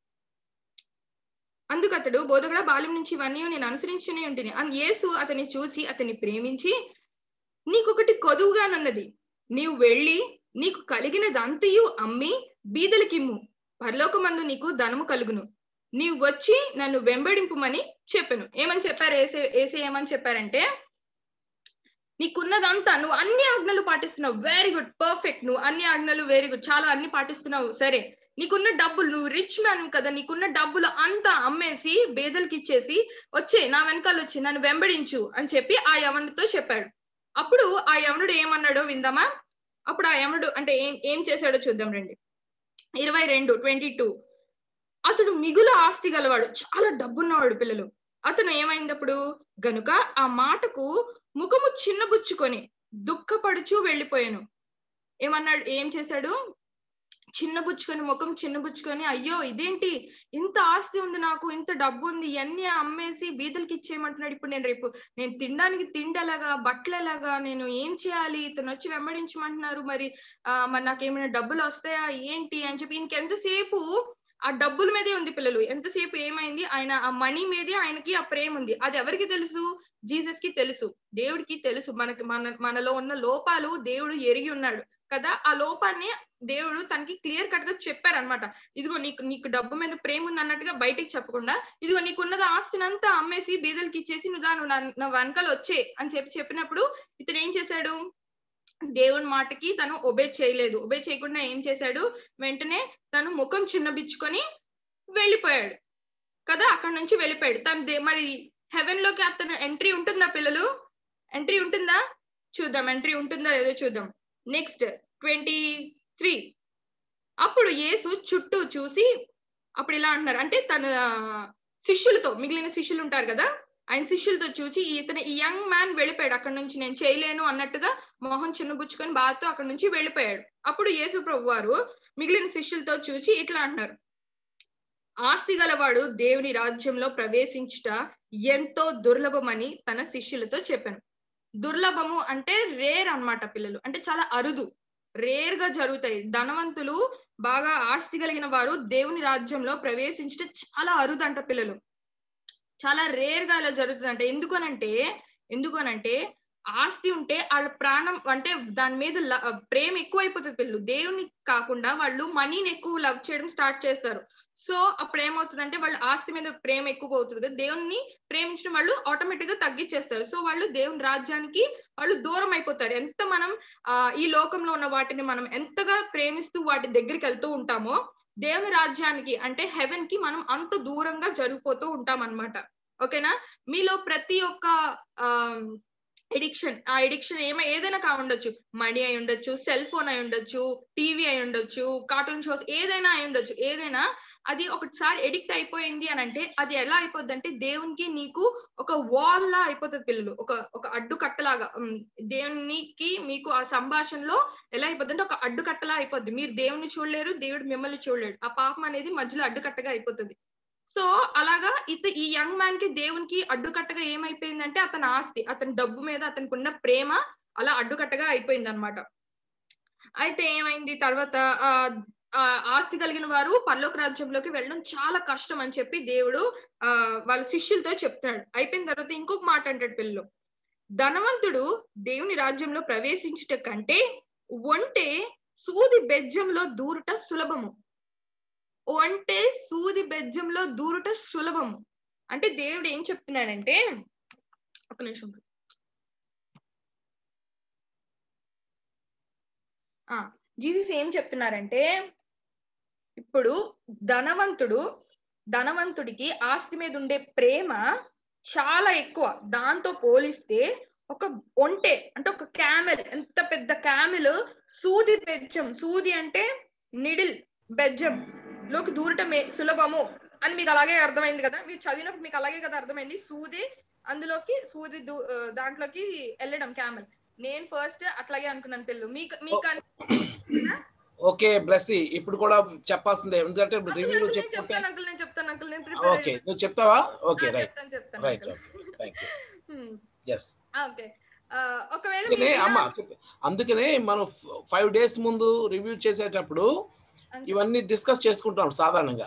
అందుకు అతడు, బోధకుడా, బాల్యం నుంచి ఇవన్నీ నేను అనుసరించునే ఉంటుంది. యేసు అతన్ని చూచి అతన్ని ప్రేమించి, నీకొకటి కొదువుగానున్నది, నీవు వెళ్ళి నీకు కలిగినదంతయు అమ్మి బీదలకిమ్ము, పరలోకమందు నీకు ధనము కలుగును, నీవు వచ్చి నన్ను వెంబడింపుమని చెప్పాను. ఏమని చెప్పారు? ఏసే ఏసే ఏమని చెప్పారంటే, నీకున్నదంతా నువ్వు అన్ని ఆజ్ఞలు పాటిస్తున్నావు, వెరీ గుడ్, పర్ఫెక్ట్, నువ్వు అన్ని ఆజ్ఞలు వెరీ గుడ్, చాలా అన్ని పాటిస్తున్నావు, సరే. నీకున్న డబ్బులు, నువ్వు రిచ్ మ్యాన్ కదా, నీకున్న డబ్బులు అంతా అమ్మేసి బేదలకి ఇచ్చేసి వచ్చే నా వెనకాల వచ్చి నన్ను వెంబడించు అని చెప్పి ఆ యవనుడితో చెప్పాడు. అప్పుడు ఆ యవనుడు ఏమన్నాడో విందామా? అప్పుడు ఆ యవనుడు అంటే ఏం ఏం చేశాడో చూద్దాం రండి. ఇరవై రెండు ట్వంటీ టూ అతడు మిగులు ఆస్తి గలవాడు, చాలా డబ్బున్నవాడు పిల్లలు. అతను ఏమైందప్పుడు గనుక ఆ మాటకు ముఖము చిన్నబుచ్చుకొని దుఃఖపడుచు వెళ్ళిపోయాను. ఏమన్నాడు, ఏం చేశాడు? చిన్నబుచ్చుకొని, ముఖం చిన్నబుచ్చుకొని, అయ్యో ఇదేంటి, ఇంత ఆస్తి ఉంది నాకు, ఇంత డబ్బు ఉంది, ఇవన్నీ అమ్మేసి బీదలకి ఇచ్చేయమంటున్నాడు. ఇప్పుడు నేను రేపు నేను తినడానికి తిండి ఎలాగా, బట్టలు ఎలాగా, నేను ఏం చేయాలి, ఇతను వచ్చి వెంబడించమంటున్నారు, మరి ఆ మరి నాకేమైనా డబ్బులు వస్తాయా ఏంటి అని చెప్పి ఇంకెంతసేపు ఆ డబ్బుల మీదే ఉంది పిల్లలు. ఎంతసేపు ఏమైంది, ఆయన ఆ మనీ మీదే ఆయనకి ఆ ప్రేమ ఉంది. అది ఎవరికి తెలుసు? జీసస్ కి తెలుసు, దేవుడికి తెలుసు. మనకి మన మనలో ఉన్న లోపాలు దేవుడు ఎరిగి ఉన్నాడు కదా. ఆ లోపాన్ని దేవుడు తనకి క్లియర్ కట్ గా చెప్పారనమాట. ఇదిగో నీకు నీకు డబ్బు మీద ప్రేమ ఉంది అన్నట్టుగా బయటికి చెప్పకుండా, ఇదిగో నీకున్నది ఆస్తినంతా అమ్మేసి బీదలకి ఇచ్చేసి నువ్వు దాని నా వెనకాల వచ్చే అని చెప్పి చెప్పినప్పుడు ఇతను ఏం చేశాడు? దేవుని మాటకి తను ఒబే చేయలేదు. ఒబే చేయకుండా ఏం చేశాడు? వెంటనే తను ముఖం చిన్నబిచ్చుకొని వెళ్ళిపోయాడు కదా, అక్కడ నుంచి వెళ్ళిపోయాడు. తను మరి హెవెన్ లోకి అతను ఎంట్రీ ఉంటుందా పిల్లలు? ఎంట్రీ ఉంటుందా? చూద్దాం, ఎంట్రీ ఉంటుందా ఏదో చూద్దాం. నెక్స్ట్ ట్వంటీ త్రీ అప్పుడు యేసు చుట్టూ చూసి, అప్పుడు ఇలా అంటున్నారు అంటే తన శిష్యులతో, మిగిలిన శిష్యులు ఉంటారు కదా, ఆయన శిష్యులతో చూసి ఇతను ఈ యంగ్ మ్యాన్ వెళ్ళిపోయాడు అక్కడ నుంచి, నేను చేయలేను అన్నట్టుగా మొహం చిన్నబుచ్చుకొని బాధతో అక్కడ నుంచి వెళ్ళిపోయాడు. అప్పుడు యేసు ప్రభు వారు మిగిలిన శిష్యులతో చూసి ఇట్లా అంటున్నారు, ఆస్తి గలవాడు దేవుని రాజ్యంలో ప్రవేశించుట ఎంతో దుర్లభమని తన శిష్యులతో చెప్పాను. దుర్లభము అంటే రేర్ అన్నమాట పిల్లలు, అంటే చాలా అరుదు, రేర్ గా జరుగుతాయి. ధనవంతులు, బాగా ఆస్తి కలిగిన వారు దేవుని రాజ్యంలో ప్రవేశించుట చాలా అరుదు అంట పిల్లలు, చాలా రేర్ గా ఇలా జరుగుతుందంట. ఎందుకనంటే ఎందుకనంటే ఆస్తి ఉంటే వాళ్ళ ప్రాణం అంటే దాని మీద ప్రేమ ఎక్కువ అయిపోతుంది పిల్లలు. దేవుని కాకుండా వాళ్ళు మనీని ఎక్కువ లవ్ చేయడం స్టార్ట్ చేస్తారు. సో అప్పుడు ఏమవుతుందంటే వాళ్ళ ఆస్తి మీద ప్రేమ ఎక్కువ పోతుంది కదా, దేవుణ్ణి ప్రేమించిన వాళ్ళు ఆటోమేటిక్ గా తగ్గించేస్తారు. సో వాళ్ళు దేవుని రాజ్యానికి వాళ్ళు దూరం అయిపోతారు. ఎంత మనం ఆ ఈ లోకంలో ఉన్న వాటిని మనం ఎంతగా ప్రేమిస్తూ వాటి దగ్గరికి వెళ్తూ ఉంటామో, దేవుని రాజ్యానికి అంటే హెవెన్ కి మనం అంత దూరంగా జరిగిపోతూ ఉంటాం అన్నమాట. ఓకేనా? మీలో ప్రతి ఒక్క ఆ ఎడిక్షన్, ఆ ఎడిక్షన్ ఏమై ఏదైనా కావుండొచ్చు, మనీ అయి ఉండొచ్చు, సెల్ ఫోన్ అయి ఉండొచ్చు, టీవీ అయి ఉండొచ్చు, కార్టూన్ షోస్ ఏదైనా అయి ఉండొచ్చు. ఏదైనా అది ఒకసారి ఎడిక్ట్ అయిపోయింది అని అంటే అది ఎలా అయిపోద్ది అంటే దేవునికి నీకు ఒక వాల్ లా అయిపోతుంది పిల్లలు, ఒక ఒక అడ్డుకట్టలాగా. దేవునికి మీకు ఆ సంభాషణలో ఎలా అయిపోద్ది అంటే ఒక అడ్డుకట్టలా అయిపోద్ది. మీరు దేవుని చూడలేరు, దేవుడు మిమ్మల్ని చూడలేడు. ఆ పాపం అనేది మధ్యలో అడ్డుకట్టగా అయిపోతుంది. సో అలాగా ఇత ఈ యంగ్ మ్యాన్ కి దేవునికి అడ్డుకట్టగా ఏమైపోయిందంటే అతని ఆస్తి, అతని డబ్బు మీద అతనికి ఉన్న ప్రేమ అలా అడ్డుకట్టగా అయిపోయింది అనమాట. అయితే ఏమైంది తర్వాత, ఆ ఆ ఆస్తి కలిగిన వారు పరలోక రాజ్యంలోకి వెళ్ళడం చాలా కష్టం అని చెప్పి దేవుడు ఆ వాళ్ళ శిష్యులతో చెప్తున్నాడు. అయిపోయిన తర్వాత ఇంకొక మాట అంటాడు పిల్లలు, ధనవంతుడు దేవుని రాజ్యంలో ప్రవేశించుట కంటే ఒంటే సూది బెజ్జంలో దూరుట సులభము. ఒంటే సూది బెజ్జంలో దూరుట సులభము అంటే దేవుడు ఏం చెప్తున్నాడంటే, ఒక నిమిషం, ఆ జీసస్ ఏం చెప్తున్నారంటే, ఇప్పుడు ధనవంతుడు ధనవంతుడికి ఆస్తి మీద ఉండే ప్రేమ చాలా ఎక్కువ. దాంతో పోలిస్తే ఒక ఒంటె అంటే ఒక క్యామెల్, ఎంత పెద్ద క్యామెల్ సూది బెజ్జం, సూది అంటే నిడిల్, బెజ్జం లోకి దూరటం సులభము అని మీకు అలాగే అర్థమైంది కదా. మీరు చదివినప్పుడు మీకు అలాగే కదా అర్థమైంది. సూది అందులోకి సూది దాంట్లోకి వెళ్ళడం క్యామెల్. నేను ఫస్ట్ అట్లాగే అనుకున్నాను పిల్లలు. మీకు మీకు ఓకే బ్లెస్సీ, ఇప్పుడు కూడా చెప్పాల్సిందే ఎందుకంటే రివ్యూలో చెప్తాను అంకుల్, నేను చెప్తాను అంకుల్, నేను ప్రిపేర్. ఓకే, నువ్వు చెప్తావా? ఓకే, రైట్ చెప్తాను చెప్తాను right okay thank you. yes okay. ఒకవేళ అమ్మా అందుకనే మనం ఫైవ్ డేస్ ముందు రివ్యూ చేసేటప్పుడు ఇవన్నీ డిస్కస్ చేసుకుంటాం సాధారణంగా.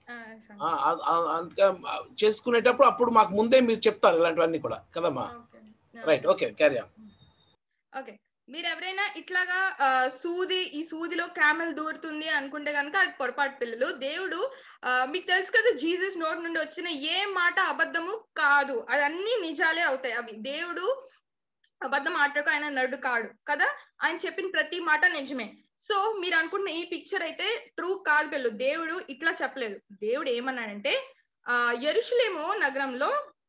చేసుకునేటప్పుడు అప్పుడు మాకు ముందే మీరు చెప్తారు ఇలాంటివన్నీ కూడా కదమ్మా. Right, okay, carry on. Okay, మీరు ఎవరైనా ఇట్లాగా సూది ఈ సూదిలో క్యామెల్ దూరుతుంది అనుకుంటే కనుక అది పొరపాటు పిల్లలు. దేవుడు మీకు తెలుసు కదా, జీసస్ నోటి నుండి వచ్చిన ఏ మాట అబద్ధము కాదు, అదన్నీ నిజాలే అవుతాయి. అవి దేవుడు అబద్ధం ఆటకు ఆయన నడు కాడు కదా, ఆయన చెప్పిన ప్రతి మాట నిజమే. సో మీరు అనుకుంటున్న ఈ పిక్చర్ అయితే ట్రూ కాదు పిల్లలు. దేవుడు ఇట్లా చెప్పలేదు. దేవుడు ఏమన్నాడంటే ఆ యెరూషలేము నగరంలో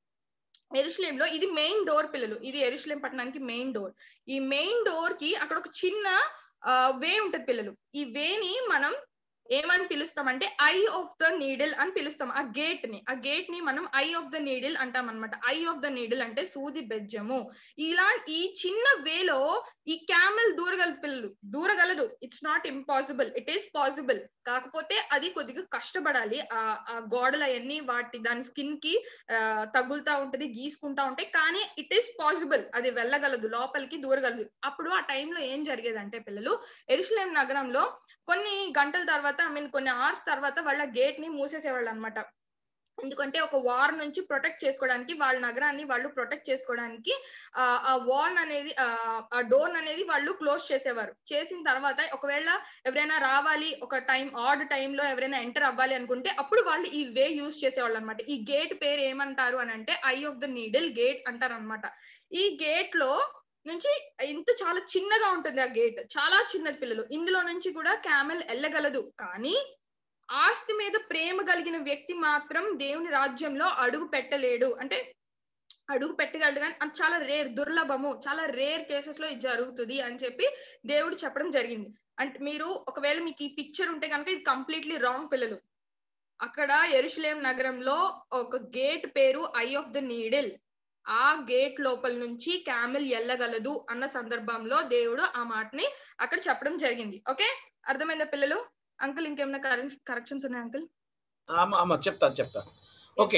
యెరూషలేంలో ఇది మెయిన్ డోర్ పిల్లలు, ఇది యెరూషలేం పట్టణానికి మెయిన్ డోర్. ఈ మెయిన్ డోర్ కి అక్కడ ఒక చిన్న వే ఉంటది పిల్లలు. ఈ వేని మనం ఏమని పిలుస్తాం అంటే ఐ ఆఫ్ ద నీడిల్ అని పిలుస్తాం. ఆ గేట్ ని ఆ గేట్ ని మనం ఐ ఆఫ్ ద నీడిల్ అంటాం అనమాట. ఐ ఆఫ్ ద నీడిల్ అంటే సూది బెజ్జము. ఇలా ఈ చిన్న వేలో ఈ క్యామెల్ దూరగలదు పిల్లలు, దూరగలదు. It's not impossible, it is possible. కాకపోతే అది కొద్దిగా కష్టపడాలి. ఆ గోడలు అవన్నీ వాటి దాని స్కిన్ కి తగులుతా ఉంటది, గీసుకుంటా ఉంటాయి, కానీ ఇట్ ఈస్ పాసిబుల్, అది వెళ్ళగలదు, లోపలికి దూరగలదు. అప్పుడు ఆ టైంలో ఏం జరిగేదంటే పిల్లలు, యెరూషలేం నగరంలో కొన్ని గంటల తర్వాత ఐ మీన్ కొన్ని అవర్స్ తర్వాత వాళ్ళ గేట్ ని మూసేసేవాళ్ళు అనమాట. ఎందుకంటే ఒక వార్ నుంచి ప్రొటెక్ట్ చేసుకోవడానికి, వాళ్ళ నగరాన్ని వాళ్ళు ప్రొటెక్ట్ చేసుకోవడానికి ఆ వాల్ అనేది ఆ డోర్ అనేది వాళ్ళు క్లోజ్ చేసేవారు. చేసిన తర్వాత ఒకవేళ ఎవరైనా రావాలి, ఒక టైం ఆడ్ టైంలో ఎవరైనా ఎంటర్ అవ్వాలి అనుకుంటే అప్పుడు వాళ్ళు ఈ వే యూజ్ చేసేవాళ్ళు అనమాట. ఈ గేట్ పేరు ఏమంటారు అని అంటే eye of the needle gate అంటారు అనమాట. ఈ గేట్ లో నుంచి ఇంత చాలా చిన్నగా ఉంటుంది ఆ గేట్, చాలా చిన్నది పిల్లలు. ఇందులో నుంచి కూడా క్యామెల్ వెళ్ళగలదు, కానీ ఆస్తి మీద ప్రేమ కలిగిన వ్యక్తి మాత్రం దేవుని రాజ్యంలో అడుగు పెట్టలేడు. అంటే అడుగు పెట్టగలడు కానీ అది చాలా రేర్, దుర్లభము, చాలా రేర్ కేసెస్ లో ఇది జరుగుతుంది అని చెప్పి దేవుడు చెప్పడం జరిగింది. అంటే మీరు ఒకవేళ మీకు ఈ పిక్చర్ ఉంటే కనుక ఇది కంప్లీట్లీ రాంగ్ పిల్లలు. అక్కడ యెరూషలేం నగరంలో ఒక గేట్ పేరు ఐ ఆఫ్ ద నీడిల్. ఆ గేట్ లోపల నుంచి క్యామెల్ వెళ్ళగలదు అన్న సందర్భంలో దేవుడు ఆ మాటని అక్కడ చెప్పడం జరిగింది. ఓకే, అర్థమైందా పిల్లలు? అంకుల్ ఇంకేమైనా కరెక్షన్స్ ఉన్నాయి అంకుల్? చెప్తాను చెప్తాను ఓకే.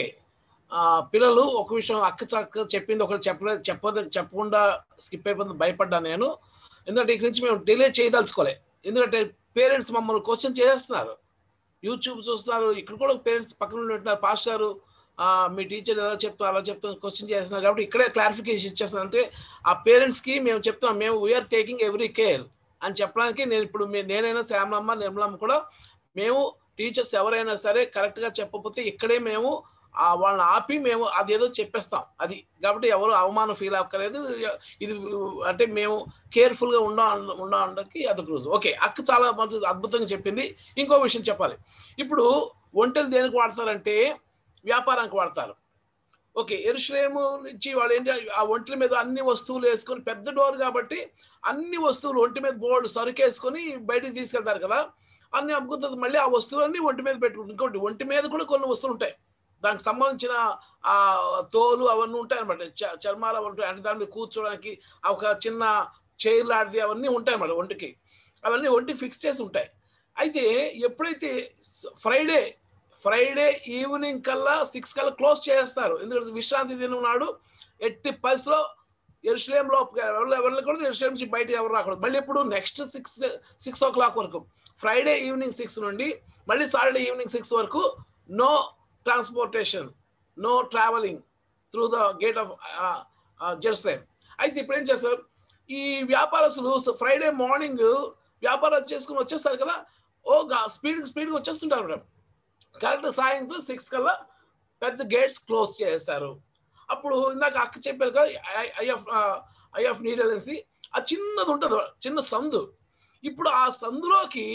పిల్లలు ఒక విషయం అక్క చక్క చెప్పింది ఒకటి చెప్పలేదు, చెప్పదు చెప్పకుండా స్కిప్ అయిపోతుంది, భయపడ్డా నేను. ఎందుకంటే ఇక్కడి నుంచి మేము డిలే చేయదలుచుకోలే. ఎందుకంటే పేరెంట్స్ మమ్మల్ని క్వశ్చన్ చేస్తున్నారు, యూట్యూబ్ చూస్తున్నారు, ఇక్కడ కూడా పేరెంట్స్ పక్కన ఉంటున్నారు, పాస్టర్ గారు మీ టీచర్ ఎలా చెప్తాం అలా చెప్తాం క్వశ్చన్ చేస్తున్నారు. కాబట్టి ఇక్కడే క్లారిఫికేషన్ ఇచ్చేస్తాను. అంటే ఆ పేరెంట్స్కి మేము చెప్తాం, మేము వీఆర్ టేకింగ్ ఎవ్రీ కేర్ అని చెప్పడానికి నేను ఇప్పుడు నేనైనా శ్యామలమ్మ నిర్మలమ్మ కూడా మేము టీచర్స్ ఎవరైనా సరే కరెక్ట్గా చెప్పకపోతే ఇక్కడే మేము వాళ్ళని ఆపి మేము అదేదో చెప్పేస్తాం. అది కాబట్టి ఎవరు అవమానం ఫీల్ అవ్వలేదు. ఇది అంటే మేము కేర్ఫుల్గా ఉండ ఉండడానికి అదొక రోజు. ఓకే, అక్క చాలా మంచి అద్భుతంగా చెప్పింది. ఇంకో విషయం చెప్పాలి. ఇప్పుడు ఒంటెలు దేనికి వాడతారంటే వ్యాపారానికి వాడతారు. ఓకే, యెరూషలేము నుంచి వాళ్ళు ఏంటి ఆ ఒంటి మీద అన్ని వస్తువులు వేసుకొని, పెద్ద డోర్ కాబట్టి అన్ని వస్తువులు ఒంటి మీద బోర్డు సరుకు వేసుకొని బయటికి తీసుకెళ్తారు కదా, అన్ని అమ్ముకుంటుంది. మళ్ళీ ఆ వస్తువులన్నీ ఒంటి మీద పెట్టుకుంటారు. ఇంకోటి ఒంటి మీద కూడా కొన్ని వస్తువులు ఉంటాయి, దానికి సంబంధించిన ఆ తోలు అవన్నీ ఉంటాయి అనమాట, చర్మాలు అవి ఉంటాయి. అంటే దాని మీద కూర్చోడానికి ఒక చిన్న చైర్ లాంటిది అవన్నీ ఉంటాయి అన్నమాట ఒంటికి. అవన్నీ ఒంటికి ఫిక్స్ చేసి ఉంటాయి. అయితే ఎప్పుడైతే ఫ్రైడే ఫ్రైడే ఈవినింగ్ కల్లా సిక్స్ కల్లా క్లోజ్ చేస్తారు. ఎందుకంటే విశ్రాంతి దినం నాడు ఎట్టి పరిస్థితిలో యెరూషలేంలో ఎవరు కూడా యెరూషలేం నుంచి బయటకు ఎవరు రాకూడదు. మళ్ళీ ఇప్పుడు next six six o'clock వరకు, ఫ్రైడే ఈవినింగ్ సిక్స్ నుండి మళ్ళీ సాటర్డే ఈవినింగ్ సిక్స్ వరకు no transportation, no travelling through the gate of Jerusalem. అయితే ఇప్పుడు ఏం చేస్తారు, ఈ వ్యాపారస్తులు ఫ్రైడే మార్నింగ్ వ్యాపారాలు చేసుకుని వచ్చేస్తారు కదా, ఓ స్పీడ్ స్పీడ్గా వచ్చేస్తుంటారు మేడం. కరెక్ట్ సాయంత్రం సిక్స్ కల్లా పెద్ద గేట్స్ క్లోజ్ చేస్తారు. అప్పుడు ఇందాక అక్క చెప్పారు కదా ఐఎఫ్ ఐఎఫ్ నీడిల్ అనేసి, ఆ చిన్నది ఉంటుంది, చిన్న సందు. ఇప్పుడు ఆ సందులోకి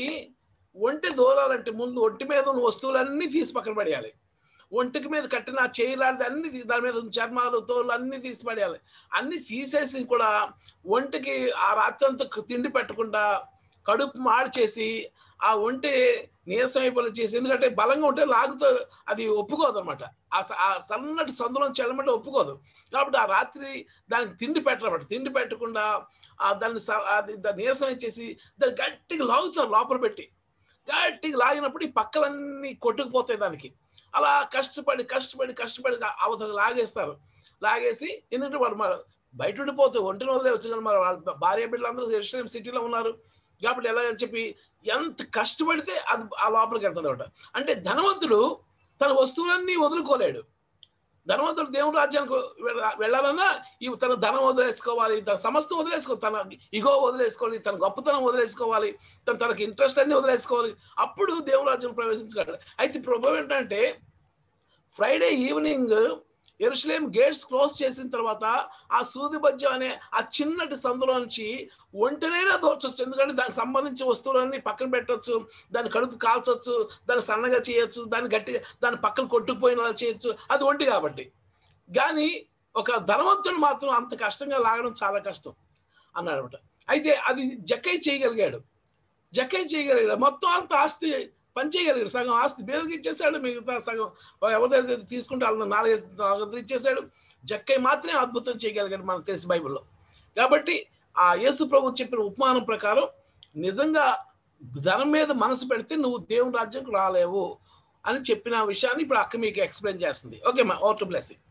ఒంటి దూరాలంటే ముందు ఒంటి మీద ఉన్న వస్తువులన్నీ తీసి పక్కన పడేయాలి. ఒంటికి మీద కట్టిన చేయలాంటిది అన్ని దాని మీద చర్మాలు తోలు అన్ని తీసి పడేయాలి. అన్ని తీసేసి కూడా ఒంటికి ఆ రాత్రి అంతా తిండి పెట్టకుండా కడుపు మాడిచేసి ఆ ఒంటి నీరసం అయిపోయి చేసి, ఎందుకంటే బలంగా ఉంటే లాగుతో అది ఒప్పుకోదు అనమాట. ఆ సన్నటి సందులో చెల్లమంటే ఒప్పుకోదు. కాబట్టి ఆ రాత్రి దానికి తిండి పెట్టరన్నమాట. తిండి పెట్టకుండా దాన్ని అది దాన్ని నీరసం చేసి దాన్ని గట్టిగా లాగుతారు లోపల పెట్టి. గట్టిగా లాగినప్పుడు ఈ పక్కలన్నీ కొట్టుకుపోతాయి దానికి. అలా కష్టపడి కష్టపడి కష్టపడి అవతల లాగేస్తారు. లాగేసి ఎందుకంటే వాడు మరి బయట ఉండిపోతే ఒంటిని వదిలే వచ్చి కదా, మరి వాళ్ళ భార్య బిడ్డలందరూ యెరూషలేం సిటీలో ఉన్నారు కాబట్టి ఎలాగని చెప్పి ఎంత కష్టపడితే అది ఆ లోపలికి వెళ్తుంది అనమాట. అంటే ధనవంతుడు తన వస్తువులన్నీ వదులుకోలేడు. ధనవంతుడు దేవుని రాజ్యానికి వెళ్ళాలన్నా ఇవి తన ధనం వదిలేసుకోవాలి, తన సమస్తం వదిలేసుకోవాలి, తన ఇగో వదిలేసుకోవాలి, తన గొప్పతనం వదిలేసుకోవాలి, తన తనకి ఇంట్రెస్ట్ అన్ని వదిలేసుకోవాలి. అప్పుడు దేవుని రాజ్యం ప్రవేశించగలడు. అయితే ప్రభు ఏంటంటే ఫ్రైడే ఈవినింగ్ యెరూషలేం గేట్స్ క్లోజ్ చేసిన తర్వాత ఆ సూది బజ్జం అనే ఆ చిన్నటి సందులో నుంచి ఒంటరిగా దోచవచ్చు. ఎందుకంటే దానికి సంబంధించిన వస్తువులన్నీ పక్కన పెట్టవచ్చు, దాని కడుపు కాల్చవచ్చు, దాన్ని సన్నగా చేయొచ్చు, దాన్ని గట్టిగా దాని పక్కన కొట్టుకుపోయినలా చేయొచ్చు. అది ఒంటి కాబట్టి. కానీ ఒక ధనవంతుడు మాత్రం అంత కష్టంగా లాగడం చాలా కష్టం అన్నాడు అనమాట. అయితే అది జక్కయ్య చేయగలిగాడు. జక్కయ్య చేయగలిగాడు మొత్తం అంత ఆస్తి పని చేయగలిగాడు. సగం ఆస్తి బేరుకి ఇచ్చేసాడు, మిగతా సగం ఎవరైతే తీసుకుంటే వాళ్ళని నాలుగైదు నాలుగు ఇచ్చేసాడు. జక్కయ్య మాత్రమే అద్భుతం చేయగలిగాడు మనకు తెలిసి బైబిల్లో. కాబట్టి ఆ యేసు ప్రభు చెప్పిన ఉపమానం ప్రకారం నిజంగా ధనం మీద మనసు పెడితే నువ్వు దేవుని రాజ్యంకు రాలేవు అని చెప్పిన విషయాన్ని ఇప్పుడు అక్క మీకు ఎక్స్ప్లెయిన్ చేస్తుంది. ఓకే మా over to blessing.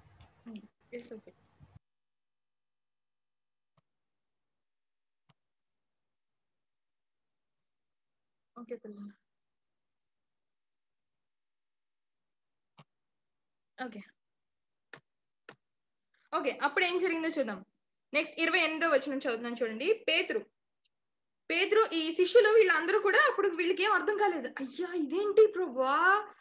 Okay okay okay అప్పుడు ఏం జరిగిందో చూద్దాం. నెక్స్ట్ ఇరవై ఎనిమిదో వచనం చదువుతున్నాను చూడండి. పేతురు పేతురు ఈ శిష్యులు వీళ్ళందరూ కూడా అప్పుడు వీళ్ళకి ఏం అర్థం కాలేదు. అయ్యా ఇదేంటి ప్రభువా,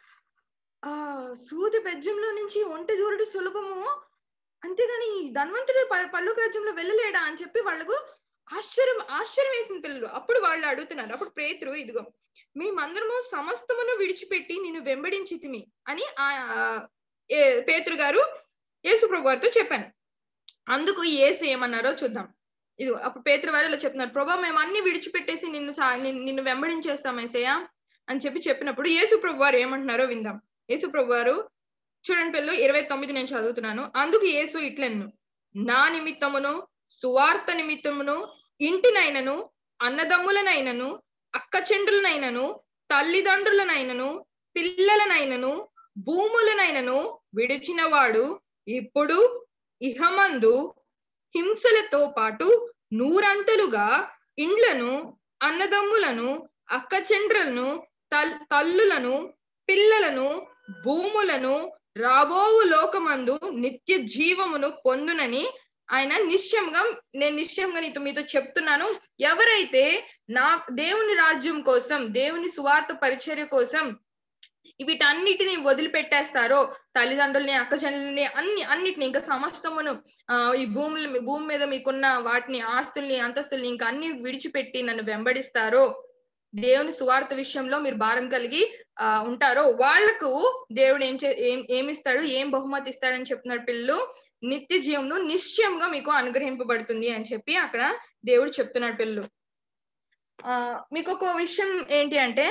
ఆ సూది బెజ్జంలో నుంచి ఒంటి దూరడు సులభము, అంతేగాని ధన్వంతుడు పల్లొక రాజ్యంలో వెళ్ళలేడా అని చెప్పి వాళ్ళకు ఆశ్చర్యం ఆశ్చర్యం వేసిన పిల్లలు. అప్పుడు వాళ్ళు అడుగుతున్నారు. అప్పుడు పేతురు ఇదిగో మేమందరము సమస్తమును విడిచిపెట్టి నిన్ను వెంబడించితిమి అని ఆ పేతురు గారు యేసు ప్రభు వారితో చెప్పాను. అందుకు యేసు ఏమన్నారో చూద్దాం. ఇది అప్పుడు పేతురు వారు ఇలా చెప్తున్నారు, ప్రభా మేము అన్ని విడిచిపెట్టేసి నిన్ను నిన్ను వెంబడించేస్తాం యేసయ్య అని చెప్పి చెప్పినప్పుడు యేసు ప్రభు వారు ఏమంటున్నారో విందాం. యేసు ప్రభు వారు చూడండి పిల్లలు ఇరవై తొమ్మిది నేను చదువుతున్నాను. అందుకు యేసు ఇట్లెన్ను, నా నిమిత్తమును సువార్త నిమిత్తమును ఇంటినైనను అన్నదమ్ములనైనను అక్క చెండ్రులనైనను తల్లిదండ్రులనైనను పిల్లలనైనను భూములనైనను విడిచిన వాడు ఇప్పుడు ఇహమందు హింసలతో పాటు నూరంతలుగా ఇండ్లను అన్నదమ్ములను అక్క చెండ్రులను తల్ తల్లులను పిల్లలను భూములను రాబోవు లోకమందు నిత్య జీవమును పొందునని ఆయన నిశ్చయంగా నేను నిశ్చయంగా నీతో మీతో చెప్తున్నాను. ఎవరైతే నా దేవుని రాజ్యం కోసం దేవుని సువార్త పరిచర్య కోసం వీటన్నిటిని వదిలిపెట్టేస్తారో, తల్లిదండ్రుల్ని అక్క చెల్లెల్ని అన్ని అన్నిటిని ఇంకా సమస్తమును ఆ ఈ భూములు భూమి మీద మీకున్న వాటిని ఆస్తుల్ని అంతస్తుల్ని ఇంకా అన్ని విడిచిపెట్టి నన్ను వెంబడిస్తారో, దేవుని సువార్త విషయంలో మీరు భారం కలిగి ఆ ఉంటారో వాళ్లకు దేవుడు ఏం చే ఏం ఏమిస్తాడు ఏం బహుమతి ఇస్తాడని చెప్తున్నాడు పిల్లలు. నిత్య జీవమును నిశ్చయంగా మీకు అనుగ్రహింపబడుతుంది అని చెప్పి అక్కడ దేవుడు చెప్తున్నాడు పిల్లలు. ఆ మీకు ఒక విషయం ఏంటి అంటే,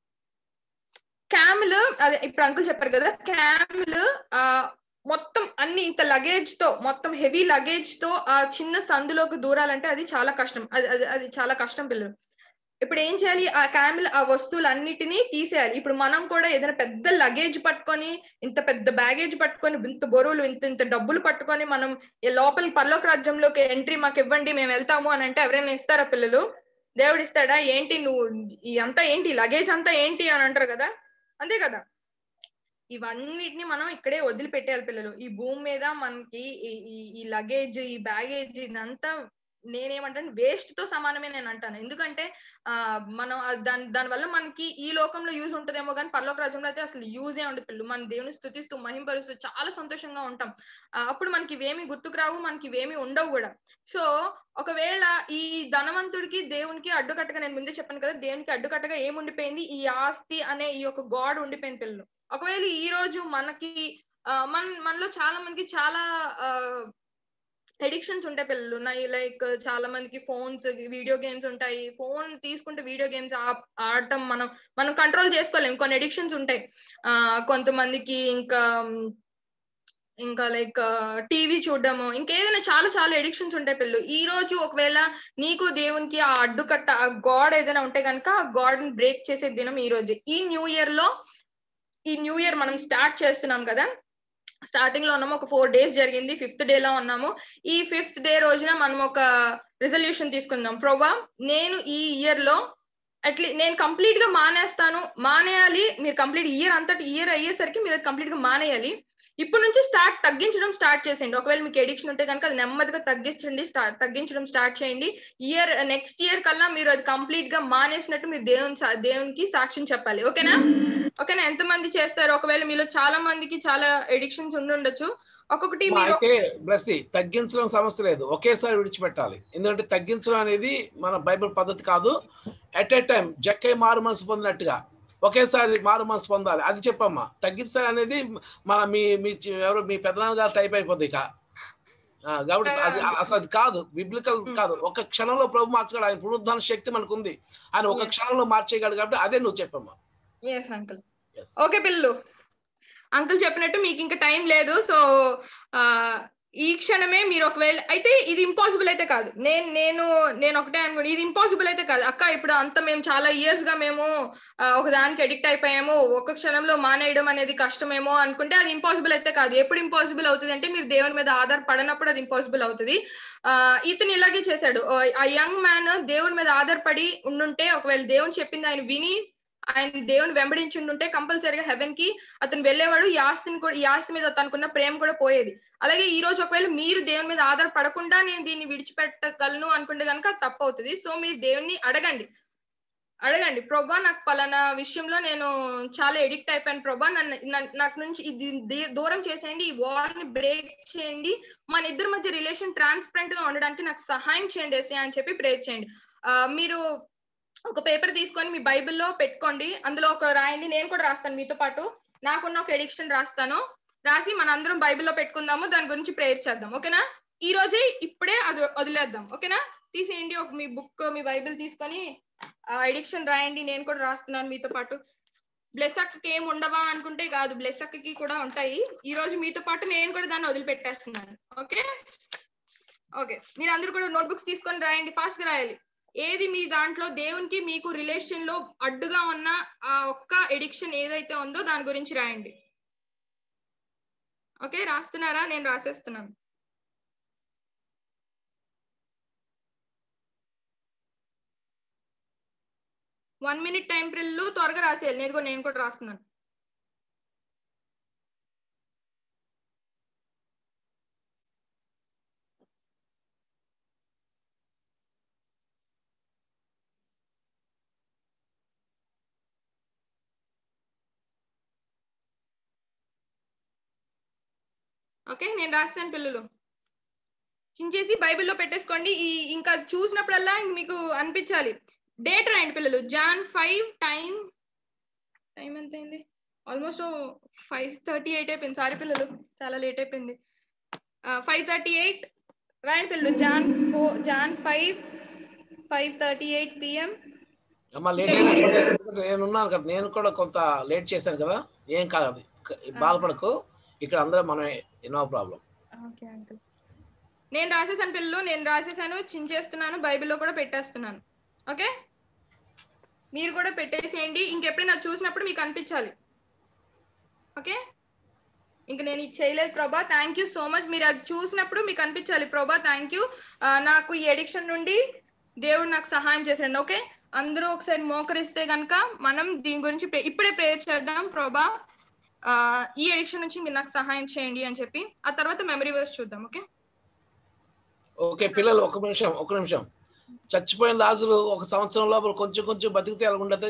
క్యామెల్ అదే ఇప్పుడు అంకుల్ చెప్పారు కదా, క్యామెల్ ఆ మొత్తం అన్ని ఇంత లగేజ్ తో మొత్తం హెవీ లగేజ్ తో ఆ చిన్న సందులోకి దూరాలంటే అది చాలా కష్టం. అది అది అది చాలా కష్టం పిల్లలు. ఇప్పుడు ఏం చేయాలి, ఆ క్యామెల్ ఆ వస్తువులు అన్నిటినీ తీసేయాలి. ఇప్పుడు మనం కూడా ఏదైనా పెద్ద లగేజ్ పట్టుకొని ఇంత పెద్ద బ్యాగేజ్ పట్టుకొని ఇంత బరువులు ఇంత ఇంత డబ్బులు పట్టుకొని మనం లోపలి పరలోక రాజ్యంలోకి ఎంట్రీ మాకు ఇవ్వండి మేము వెళ్తాము అని అంటే ఎవరైనా ఇస్తారా పిల్లలు? దేవుడు ఇస్తాడా? ఏంటి నువ్వు అంతా ఏంటి లగేజ్ అంతా ఏంటి అని అంటారు కదా, అంతే కదా. ఇవన్నిటిని మనం ఇక్కడే వదిలిపెట్టేయాలి పిల్లలు. ఈ భూమి మీద మనకి ఈ లగేజ్ ఈ బ్యాగేజ్ ఇదంతా నేనేమంటాను వేస్ట్ తో సమానమే నేను అంటాను. ఎందుకంటే ఆ మనం దాని దాని వల్ల మనకి ఈ లోకంలో యూజ్ ఉంటుందేమో కానీ పరలోక రాజ్యంలో అయితే అసలు యూజే ఉండదు పిల్లలు. మన దేవుని స్తుతిస్తూ మహింపరుస్తూ చాలా సంతోషంగా ఉంటాం. అప్పుడు మనకి ఇవేమి గుర్తుకు రావు, మనకి ఇవేమి ఉండవు కూడా. సో ఒకవేళ ఈ ధనవంతుడికి దేవునికి అడ్డుకట్టగా నేను ముందే చెప్పాను కదా, దేవునికి అడ్డుకట్టగా ఏముండిపోయింది, ఈ ఆస్తి అనే ఈ యొక్క గాడ్ ఉండిపోయింది పిల్లలు. ఒకవేళ ఈ రోజు మనకి ఆ మన మనలో చాలా మందికి చాలా ఆ ఎడిక్షన్స్ ఉంటాయి పిల్లలు. లైక్ చాలా మందికి ఫోన్స్ వీడియో గేమ్స్ ఉంటాయి. ఫోన్ తీసుకుంటే వీడియో గేమ్స్ ఆడటం మనం మనం కంట్రోల్ చేసుకోలేము. కొన్ని ఎడిక్షన్స్ ఉంటాయి. ఆ కొంతమందికి ఇంకా ఇంకా లైక్ టీవీ చూడడము ఇంకేదైనా చాలా చాలా ఎడిక్షన్స్ ఉంటాయి పిల్లలు. ఈ రోజు ఒకవేళ నీకు దేవునికి ఆ అడ్డుకట్ట ఆ గాడ్ ఏదైనా ఉంటే కనుక ఆ గాడ్ ని బ్రేక్ చేసే దినం ఈ రోజు. ఈ న్యూ ఇయర్ లో ఈ న్యూ ఇయర్ మనం స్టార్ట్ చేస్తున్నాం కదా, స్టార్టింగ్ లో ఉన్నాము, ఒక ఫోర్ డేస్ జరిగింది, ఫిఫ్త్ డే లో ఉన్నాము. ఈ ఫిఫ్త్ డే రోజున మనం ఒక రిజల్యూషన్ తీసుకుందాం. ప్రభా నేను ఈ ఇయర్ లో అట్లీ నేను కంప్లీట్ గా మానేస్తాను, మానేయాలి. మీరు కంప్లీట్ ఇయర్ అంతటి ఇయర్ అయ్యేసరికి మీరు కంప్లీట్ గా మానేయాలి. ఇప్పుడు నుంచి స్టార్ట్ తగ్గించడం స్టార్ట్ చేసేయండి. ఒకవేళ మీకు ఎడిక్షన్ ఉంటే కనుక అది నెమ్మదిగా తగ్గించండి, స్టార్ట్ తగ్గించడం స్టార్ట్ చేయండి. ఇయర్ నెక్స్ట్ ఇయర్ కల్లా మీరు అది కంప్లీట్ గా మానేసినట్టు మీరు దేవుని దేవునికి సాక్ష్యం చెప్పాలి. ఓకేనా ఓకేనా ఎంతమంది చేస్తారు? ఒకవేళ మీలో చాలా మందికి చాలా ఎడిక్షన్స్ ఉండి ఉండొచ్చు. ఒక్కొక్కటి అమ్మా, మీరు అయితే బ్లెస్ తగ్గించడం సమస్య లేదు, ఒకేసారి విడిచిపెట్టాలి. ఎందుకంటే తగ్గించడం అనేది మన బైబిల్ పద్ధతి కాదు. ఎట్ ఏ టైం జక్కై మారు మనసు పొందినట్టుగా ఒకేసారి మారు మనసు పొందాలి. అది చెప్పమ్మా. తగ్గిస్తా అనేది మన మీ మీ ఎవరు మీ పెద్దనాన్న గారు టైప్ అయిపోద్ది ఇక. ఆ, కాబట్టి అది అసలు అది కాదు, బిబ్లికల్ కాదు. ఒక క్షణంలో ప్రభు మార్చగలడు. ఆయన పునరుద్ధాన శక్తి మనకు ఉంది. ఆయన ఒక క్షణంలో మార్చేయగలడు. కాబట్టి అదే నువ్వు చెప్పమ్మా. Yes uncle. ఓకే పిల్లలు, అంకుల్ చెప్పినట్టు మీకు ఇంకా టైం లేదు. సో ఈ క్షణమే మీరు ఒకవేళ అయితే ఇది ఇంపాసిబుల్ అయితే కాదు. నేను నేను నేను ఒకటే అనుకోండి, ఇది ఇంపాసిబుల్ అయితే కాదు అక్క. ఇప్పుడు అంత మేము చాలా ఇయర్స్ గా మేము ఒక దానికి అడిక్ట్ అయిపోయాము, ఒక క్షణంలో మానేయడం అనేది కష్టమేమో అనుకుంటే అది ఇంపాసిబుల్ అయితే కాదు. ఎప్పుడు ఇంపాసిబుల్ అవుతుంది అంటే మీరు దేవుని మీద ఆధారపడినప్పుడు అది ఇంపాసిబుల్ అవుతుంది. ఆ ఇతను ఇలాగే చేశాడు. ఆ యంగ్ మ్యాన్ దేవుని మీద ఆధారపడి ఉండుంటే, ఒకవేళ దేవుని చెప్పింది ఆయన విని ఆయన దేవుని వెంబడించి ఉండుంటే కంపల్సరీగా హెవెన్ కి అతను వెళ్ళేవాడు. ఈ ఆస్తిని కూడా, ఈ ఆస్తి మీద తనకున్న ప్రేమ కూడా పోయేది. అలాగే ఈ రోజు ఒకవేళ మీరు దేవుని మీద ఆధారపడకుండా నేను దీన్ని విడిచిపెట్టగలను అనుకుంటే కనుక తప్పు అవుతుంది. సో మీరు దేవుణ్ణి అడగండి అడగండి ప్రభా, నాకు పలానా విషయంలో నేను చాలా ఎడిక్ట్ అయిపోయాను ప్రభా, నన్ను నాకు నుంచి ఇది దూరం చేసేయండి, ఈ వాల్ ని బ్రేక్ చేయండి, మన ఇద్దరి మధ్య రిలేషన్ ట్రాన్స్పరెంట్ గా ఉండడానికి నాకు సహాయం చేయండి ఏసయ్యా అని చెప్పి ప్రేర్ చేయండి. ఆ మీరు ఒక పేపర్ తీసుకొని మీ బైబిల్లో పెట్టుకోండి, అందులో ఒక రాయండి. నేను కూడా రాస్తాను మీతో పాటు, నాకున్న ఒక ఎడిక్షన్ రాస్తాను. రాసి మన అందరం బైబిల్లో పెట్టుకుందాము, దాని గురించి ప్రేయర్ చేద్దాం. ఓకేనా? ఈ రోజే ఇప్పుడే అది వదిలేద్దాం. ఓకేనా? తీసేయండి ఒక మీ బుక్, మీ బైబిల్ తీసుకొని ఆ ఎడిక్షన్ రాయండి. నేను కూడా రాస్తున్నాను మీతో పాటు. బ్లెస్ అక్కకి ఏం ఉండవా అనుకుంటే కాదు, బ్లెస్ అక్కకి కూడా ఉంటాయి. ఈ రోజు మీతో పాటు నేను కూడా దాన్ని వదిలిపెట్టేస్తున్నాను. ఓకే ఓకే మీరు అందరూ కూడా నోట్బుక్స్ తీసుకొని రాయండి, ఫాస్ట్ గా రాయాలి. ఏది మీ దాంట్లో దేవునికి మీకు రిలేషన్ లో అడ్డుగా ఉన్న ఆ ఒక్క ఎడిక్షన్ ఏదైతే ఉందో దాని గురించి రాయండి. ఓకే రాస్తున్నారా? నేను రాసేస్తున్నాను. వన్ మినిట్ టైం పిల్లలు, త్వరగా రాసేయాలి. నేను కూడా నేను కూడా రాస్తున్నాను. ఓకే నేను రాస్తాను పిల్లలు. చించేసి బైబిల్లో పెట్టేసుకోండి. ఈ ఇంకా చూసినప్పుడల్లా మీకు అనిపించాలి. డేట్ రాయండి పిల్లలు. జాన్ ఫైవ్ టైం టైం ఎంత అయింది? ఆల్మోస్ట్ ఫైవ్ థర్టీ ఎయిట్ అయిపోయింది. సారీ పిల్లలు, చాలా లేట్ అయిపోయింది. ఫైవ్ థర్టీ ఎయిట్ రాయండి పిల్లలు. John four John five five thirty eight PM. అమ్మా లేట్ అయినా నేను ఉన్నాను కదా, నేను కూడా కొంత లేట్ చేశాను కదా, ఏం కాదు, బాధపడకు. ఇక్కడ అందరూ మనమే, నో ప్రాబ్లం. Okay uncle. నేను రాసేసాను పిల్లలు, నేను రాసేసాను, చించేస్తున్నాను, బైబిల్లో కూడా పెట్టేస్తున్నాను. ఓకే మీరు కూడా పెట్టేసేయండి. ఇంకెప్పుడైనా చూసినప్పుడు మీకు అనిపించాలి. ఓకే ఇంక నేను ఇది చేయలేదు ప్రభా, థ్యాంక్ యూ సో మచ్. మీరు అది చూసినప్పుడు మీకు అనిపించాలి, ప్రభా థ్యాంక్ యూ, నాకు ఈ ఎడిక్షన్ నుండి దేవుడు నాకు సహాయం చేశాడు. ఓకే అందరూ ఒకసారి మోకరిస్తే గనక మనం దీని గురించి ఇప్పుడే ప్రేయర్ చేద్దాం. ప్రభా ఆ ఈ ఎడిక్షన్ నుంచి మీరు నాకు సహాయం చేయండి అని చెప్పి, ఆ తర్వాత మెమరీ వర్స్ చూద్దాం. ఓకే ఓకే పిల్లలు, ఒక నిమిషం ఒక నిమిషం చచ్చిపోయిన లాజరు ఒక సంవత్సరం లోపల కొంచెం కొంచెం బతికితే ఎలా ఉండదు?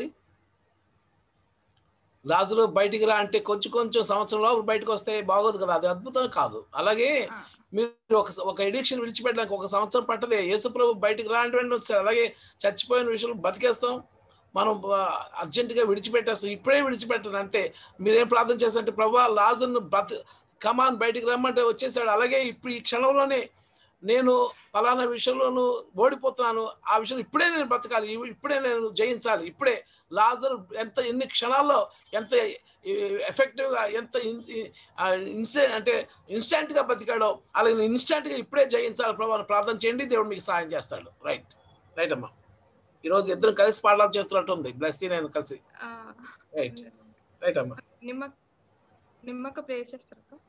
లాజరు బయటికి రా అంటే కొంచెం కొంచెం సంవత్సరం లోపల బయటకు వస్తే బాగోదు కదా, అది అద్భుతం కాదు. అలాగే మీరు ఒక ఒక ఎడిక్షన్ విడిచిపెట్టడానికి ఒక సంవత్సరం పట్టదే. యేసుప్రభు బయటికి రా అంటే వస్తారు. అలాగే చచ్చిపోయిన విషయంలో బతికేస్తాం మనం, అర్జెంటుగా విడిచిపెట్టేస్తాం. ఇప్పుడే విడిచిపెట్టాను అంతే. మీరేం ప్రార్థన చేస్తారంటే ప్రభా లాజర్ను బతి కమాన్ బయటికి రమ్మంటే వచ్చేసాడు. అలాగే ఇప్పుడు ఈ క్షణంలోనే నేను ఫలానా విషయంలోనూ ఓడిపోతున్నాను, ఆ విషయం ఇప్పుడే నేను బ్రతకాలి, ఇప్పుడే నేను జయించాలి. ఇప్పుడే లాజరు ఎంత ఎన్ని క్షణాల్లో ఎంత ఎఫెక్టివ్గా ఎంత ఇన్స్టెంట్ అంటే ఇన్స్టెంట్గా బతికాడో అలాగే నేను ఇన్స్టెంట్గా ఇప్పుడే జయించాలి ప్రభావం ప్రార్థన చేయండి, దేవుడు మీకు సహాయం చేస్తాడు. రైట్ రైట్ అమ్మా. ఈరోజు ఇద్దరు కలిసి పాఠాలు చేస్తున్నట్టు ఉంది, బ్లెస్ నేను కలిసి. రైట్ రైట్ అమ్మా. నిమ్మ నిమ్మక ప్రే చేస్తారు.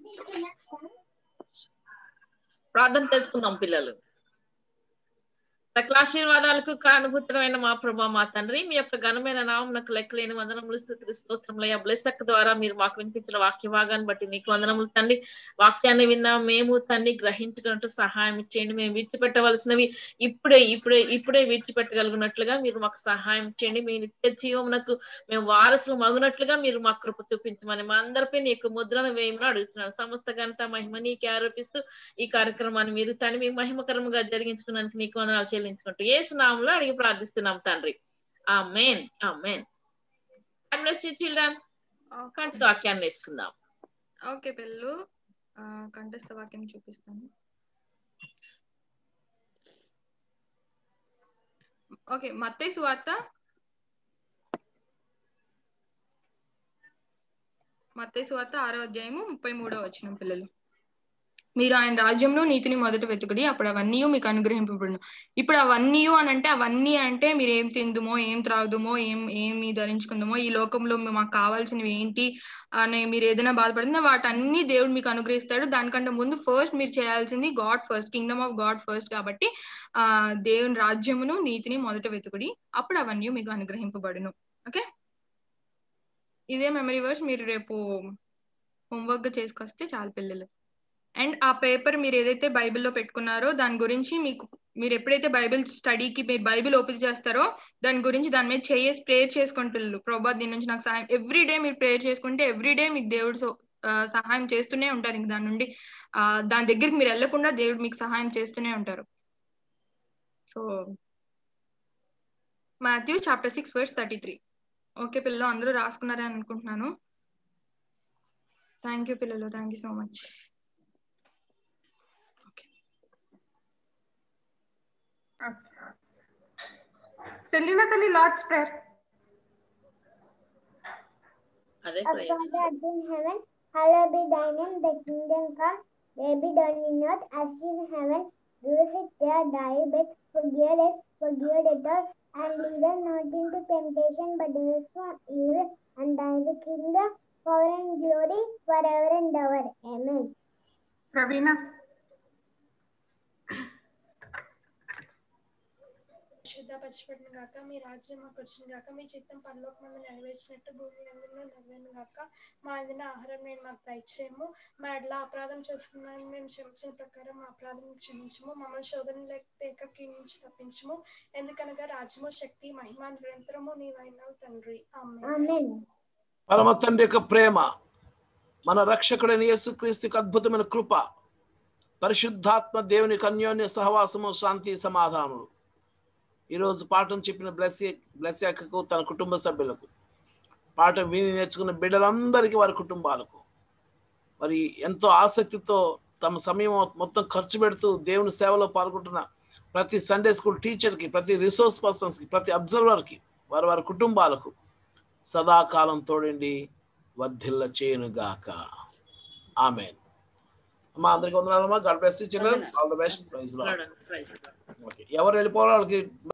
ప్రార్థన చేసుకుందాం పిల్లలు. సకలాశీర్వాదాలకు కానుభూతమైన మా ప్రభా మా తండ్రి, మీ యొక్క ఘనమైన నామమునకు లెక్కలేని వందనములు స్తుతులు స్తోత్రములయ్యా. బ్లెస్సక్ ద్వారా మీరు మాకు వినిపించిన వాక్య భాగాన్ని బట్టి నీకు వందనములు తండ్రి. వాక్యాన్ని విన్నా మేము తండ్రి గ్రహించుకున్నట్టు సహాయం చేయండి. మేము విడిచిపెట్టవలసినవి ఇప్పుడే ఇప్పుడే ఇప్పుడే విడిచిపెట్టగలిగినట్లుగా మీరు మాకు సహాయం చేయండి. మీ నిత్య జీవమునకు మేము వారసులు మగునట్లుగా మీరు మా కృప చూపించమని మా అందరిపై నీ యొక్క ముద్రను వేయమని అడుగుతున్నాను. సమస్త ఘనత మహిమ నీకే ఆరోపిస్తూ ఈ కార్యక్రమాన్ని మీరు తండ్రి మీ మహిమకరముగా జరిగించుకున్నందుకు నీకు వందనాలు చెల్లించుకుంటూ యేసు నామములో అడిగి ప్రార్థిస్తున్నాం తండ్రి. ఆమేన్ ఆమేన్. God bless you children. కంఠ వాక్యాన్ని నేర్చుకుందాం. ఓకే పిల్లలు, కంఠస్థ వాక్యం చూపిస్తాను. ఓకే, మత్తయి సువార్త మత్తయి సువార్త ఆరో అధ్యాయము ముప్పై మూడో వచనం. పిల్లలు, మీరు ఆయన రాజ్యంలో నీతిని మొదట వెతుకుడి, అప్పుడు అవన్నీ మీకు అనుగ్రహింపబడును. ఇప్పుడు అవన్నీ అని అంటే అవన్నీ అంటే మీరు ఏం తిందుమో, ఏం త్రాగుదుమో, ఏం ఏమి ధరించుకుందామో, ఈ లోకంలో మాకు కావాల్సినవి ఏంటి అని మీరు ఏదైనా బాధపడుతున్నా వాటన్ని దేవుడు మీకు అనుగ్రహిస్తాడు. దానికంటే ముందు ఫస్ట్ మీరు చేయాల్సింది God first, kingdom of God first. కాబట్టి ఆ దేవుని రాజ్యమును నీతిని మొదట వెతుకుడి, అప్పుడు అవన్నీ మీకు అనుగ్రహింపబడును. ఓకే, ఇదే మెమరీ వర్స్ మీరు రేపు హోంవర్క్ గా చేసుకొస్తే చాలు పిల్లలు. అండ్ ఆ పేపర్ మీరు ఏదైతే బైబిల్లో పెట్టుకున్నారో దాని గురించి మీకు మీరు ఎప్పుడైతే బైబిల్ స్టడీకి మీరు బైబిల్ ఓపెన్ చేస్తారో దాని గురించి దాని మీద చేసి ప్రేయర్ చేసుకుని పిల్లలు, ప్రభా దీని నుంచి నాకు సహాయం, ఎవ్రీ డే మీరు ప్రేయర్ చేసుకుంటే ఎవ్రీ డే మీకు దేవుడు సహాయం చేస్తూనే ఉంటారు. ఇంక దాని నుండి ఆ దాని దగ్గరికి మీరు వెళ్ళకుండా దేవుడు మీకు సహాయం చేస్తూనే ఉంటారు. So Matthew chapter six verse thirty three. Okay పిల్లలు, అందరూ రాసుకున్నారని అనుకుంటున్నాను. థ్యాంక్ యూ పిల్లలు, thank you so much. Selina తల్లి, లార్డ్స్ ప్రేయర్. అదే Our Father art in heaven, hallowed be thy name, thy kingdom come, thy be done in earth as in heaven. Give us this day our daily bread, forgive us, forgive our debtors, and lead us not into temptation, but deliver us from evil. And thine is the kingdom, power and glory, forever and ever. Amen. Pravina. శుద్ధపరచబడిన గాక, మీ రాజ్యం మాకు వచ్చిన గాక, మీ చిత్తం పరలోకమందు నెరవేర్చినట్టు భూమి అందులో నెరవేరును గాక. మా అందిన ఆహారం నేను మాకు దయచేయము, మా ఎడల అపరాధం చేస్తున్నాను మేము క్షమించిన ప్రకారం మా అపరాధం క్షమించము, మమ్మల్ని శోధనలోకి తేక కీడు నుంచి తప్పించము, ఎందుకనగా రాజ్యము శక్తి మహిమ నిరంతరము నీవైనవు తండ్రి. ఆమేన్. పరమ తండ్రి యొక్క ప్రేమ, మన రక్షకుడైన యేసుక్రీస్తుకి అద్భుతమైన కృప, పరిశుద్ధాత్మ దేవుని అన్యోన్య సహవాసము, శాంతి సమాధానములు ఈరోజు పాఠం చెప్పిన బ్లెస్సీ బ్లెస్సాకు తన కుటుంబ సభ్యులకు, పాఠం విని నేర్చుకున్న బిడ్డలందరికీ వారి కుటుంబాలకు, మరి ఎంతో ఆసక్తితో తమ సమయం మొత్తం ఖర్చు పెడుతూ దేవుని సేవలో పాల్గొంటున్న ప్రతి సండే స్కూల్ టీచర్కి, ప్రతి రిసోర్స్ పర్సన్స్కి, ప్రతి అబ్జర్వర్కి, వారి వారి కుటుంబాలకు సదాకాలం తోడండి వర్ధిల్ల చేయునుగాక. ఆమేన్. అమ్మా అందరికీ వందనాలమ్మా. God bless you children. All the best. Praise Lord. Okay, ఎవరు వెళ్ళిపోవాలి వాళ్ళకి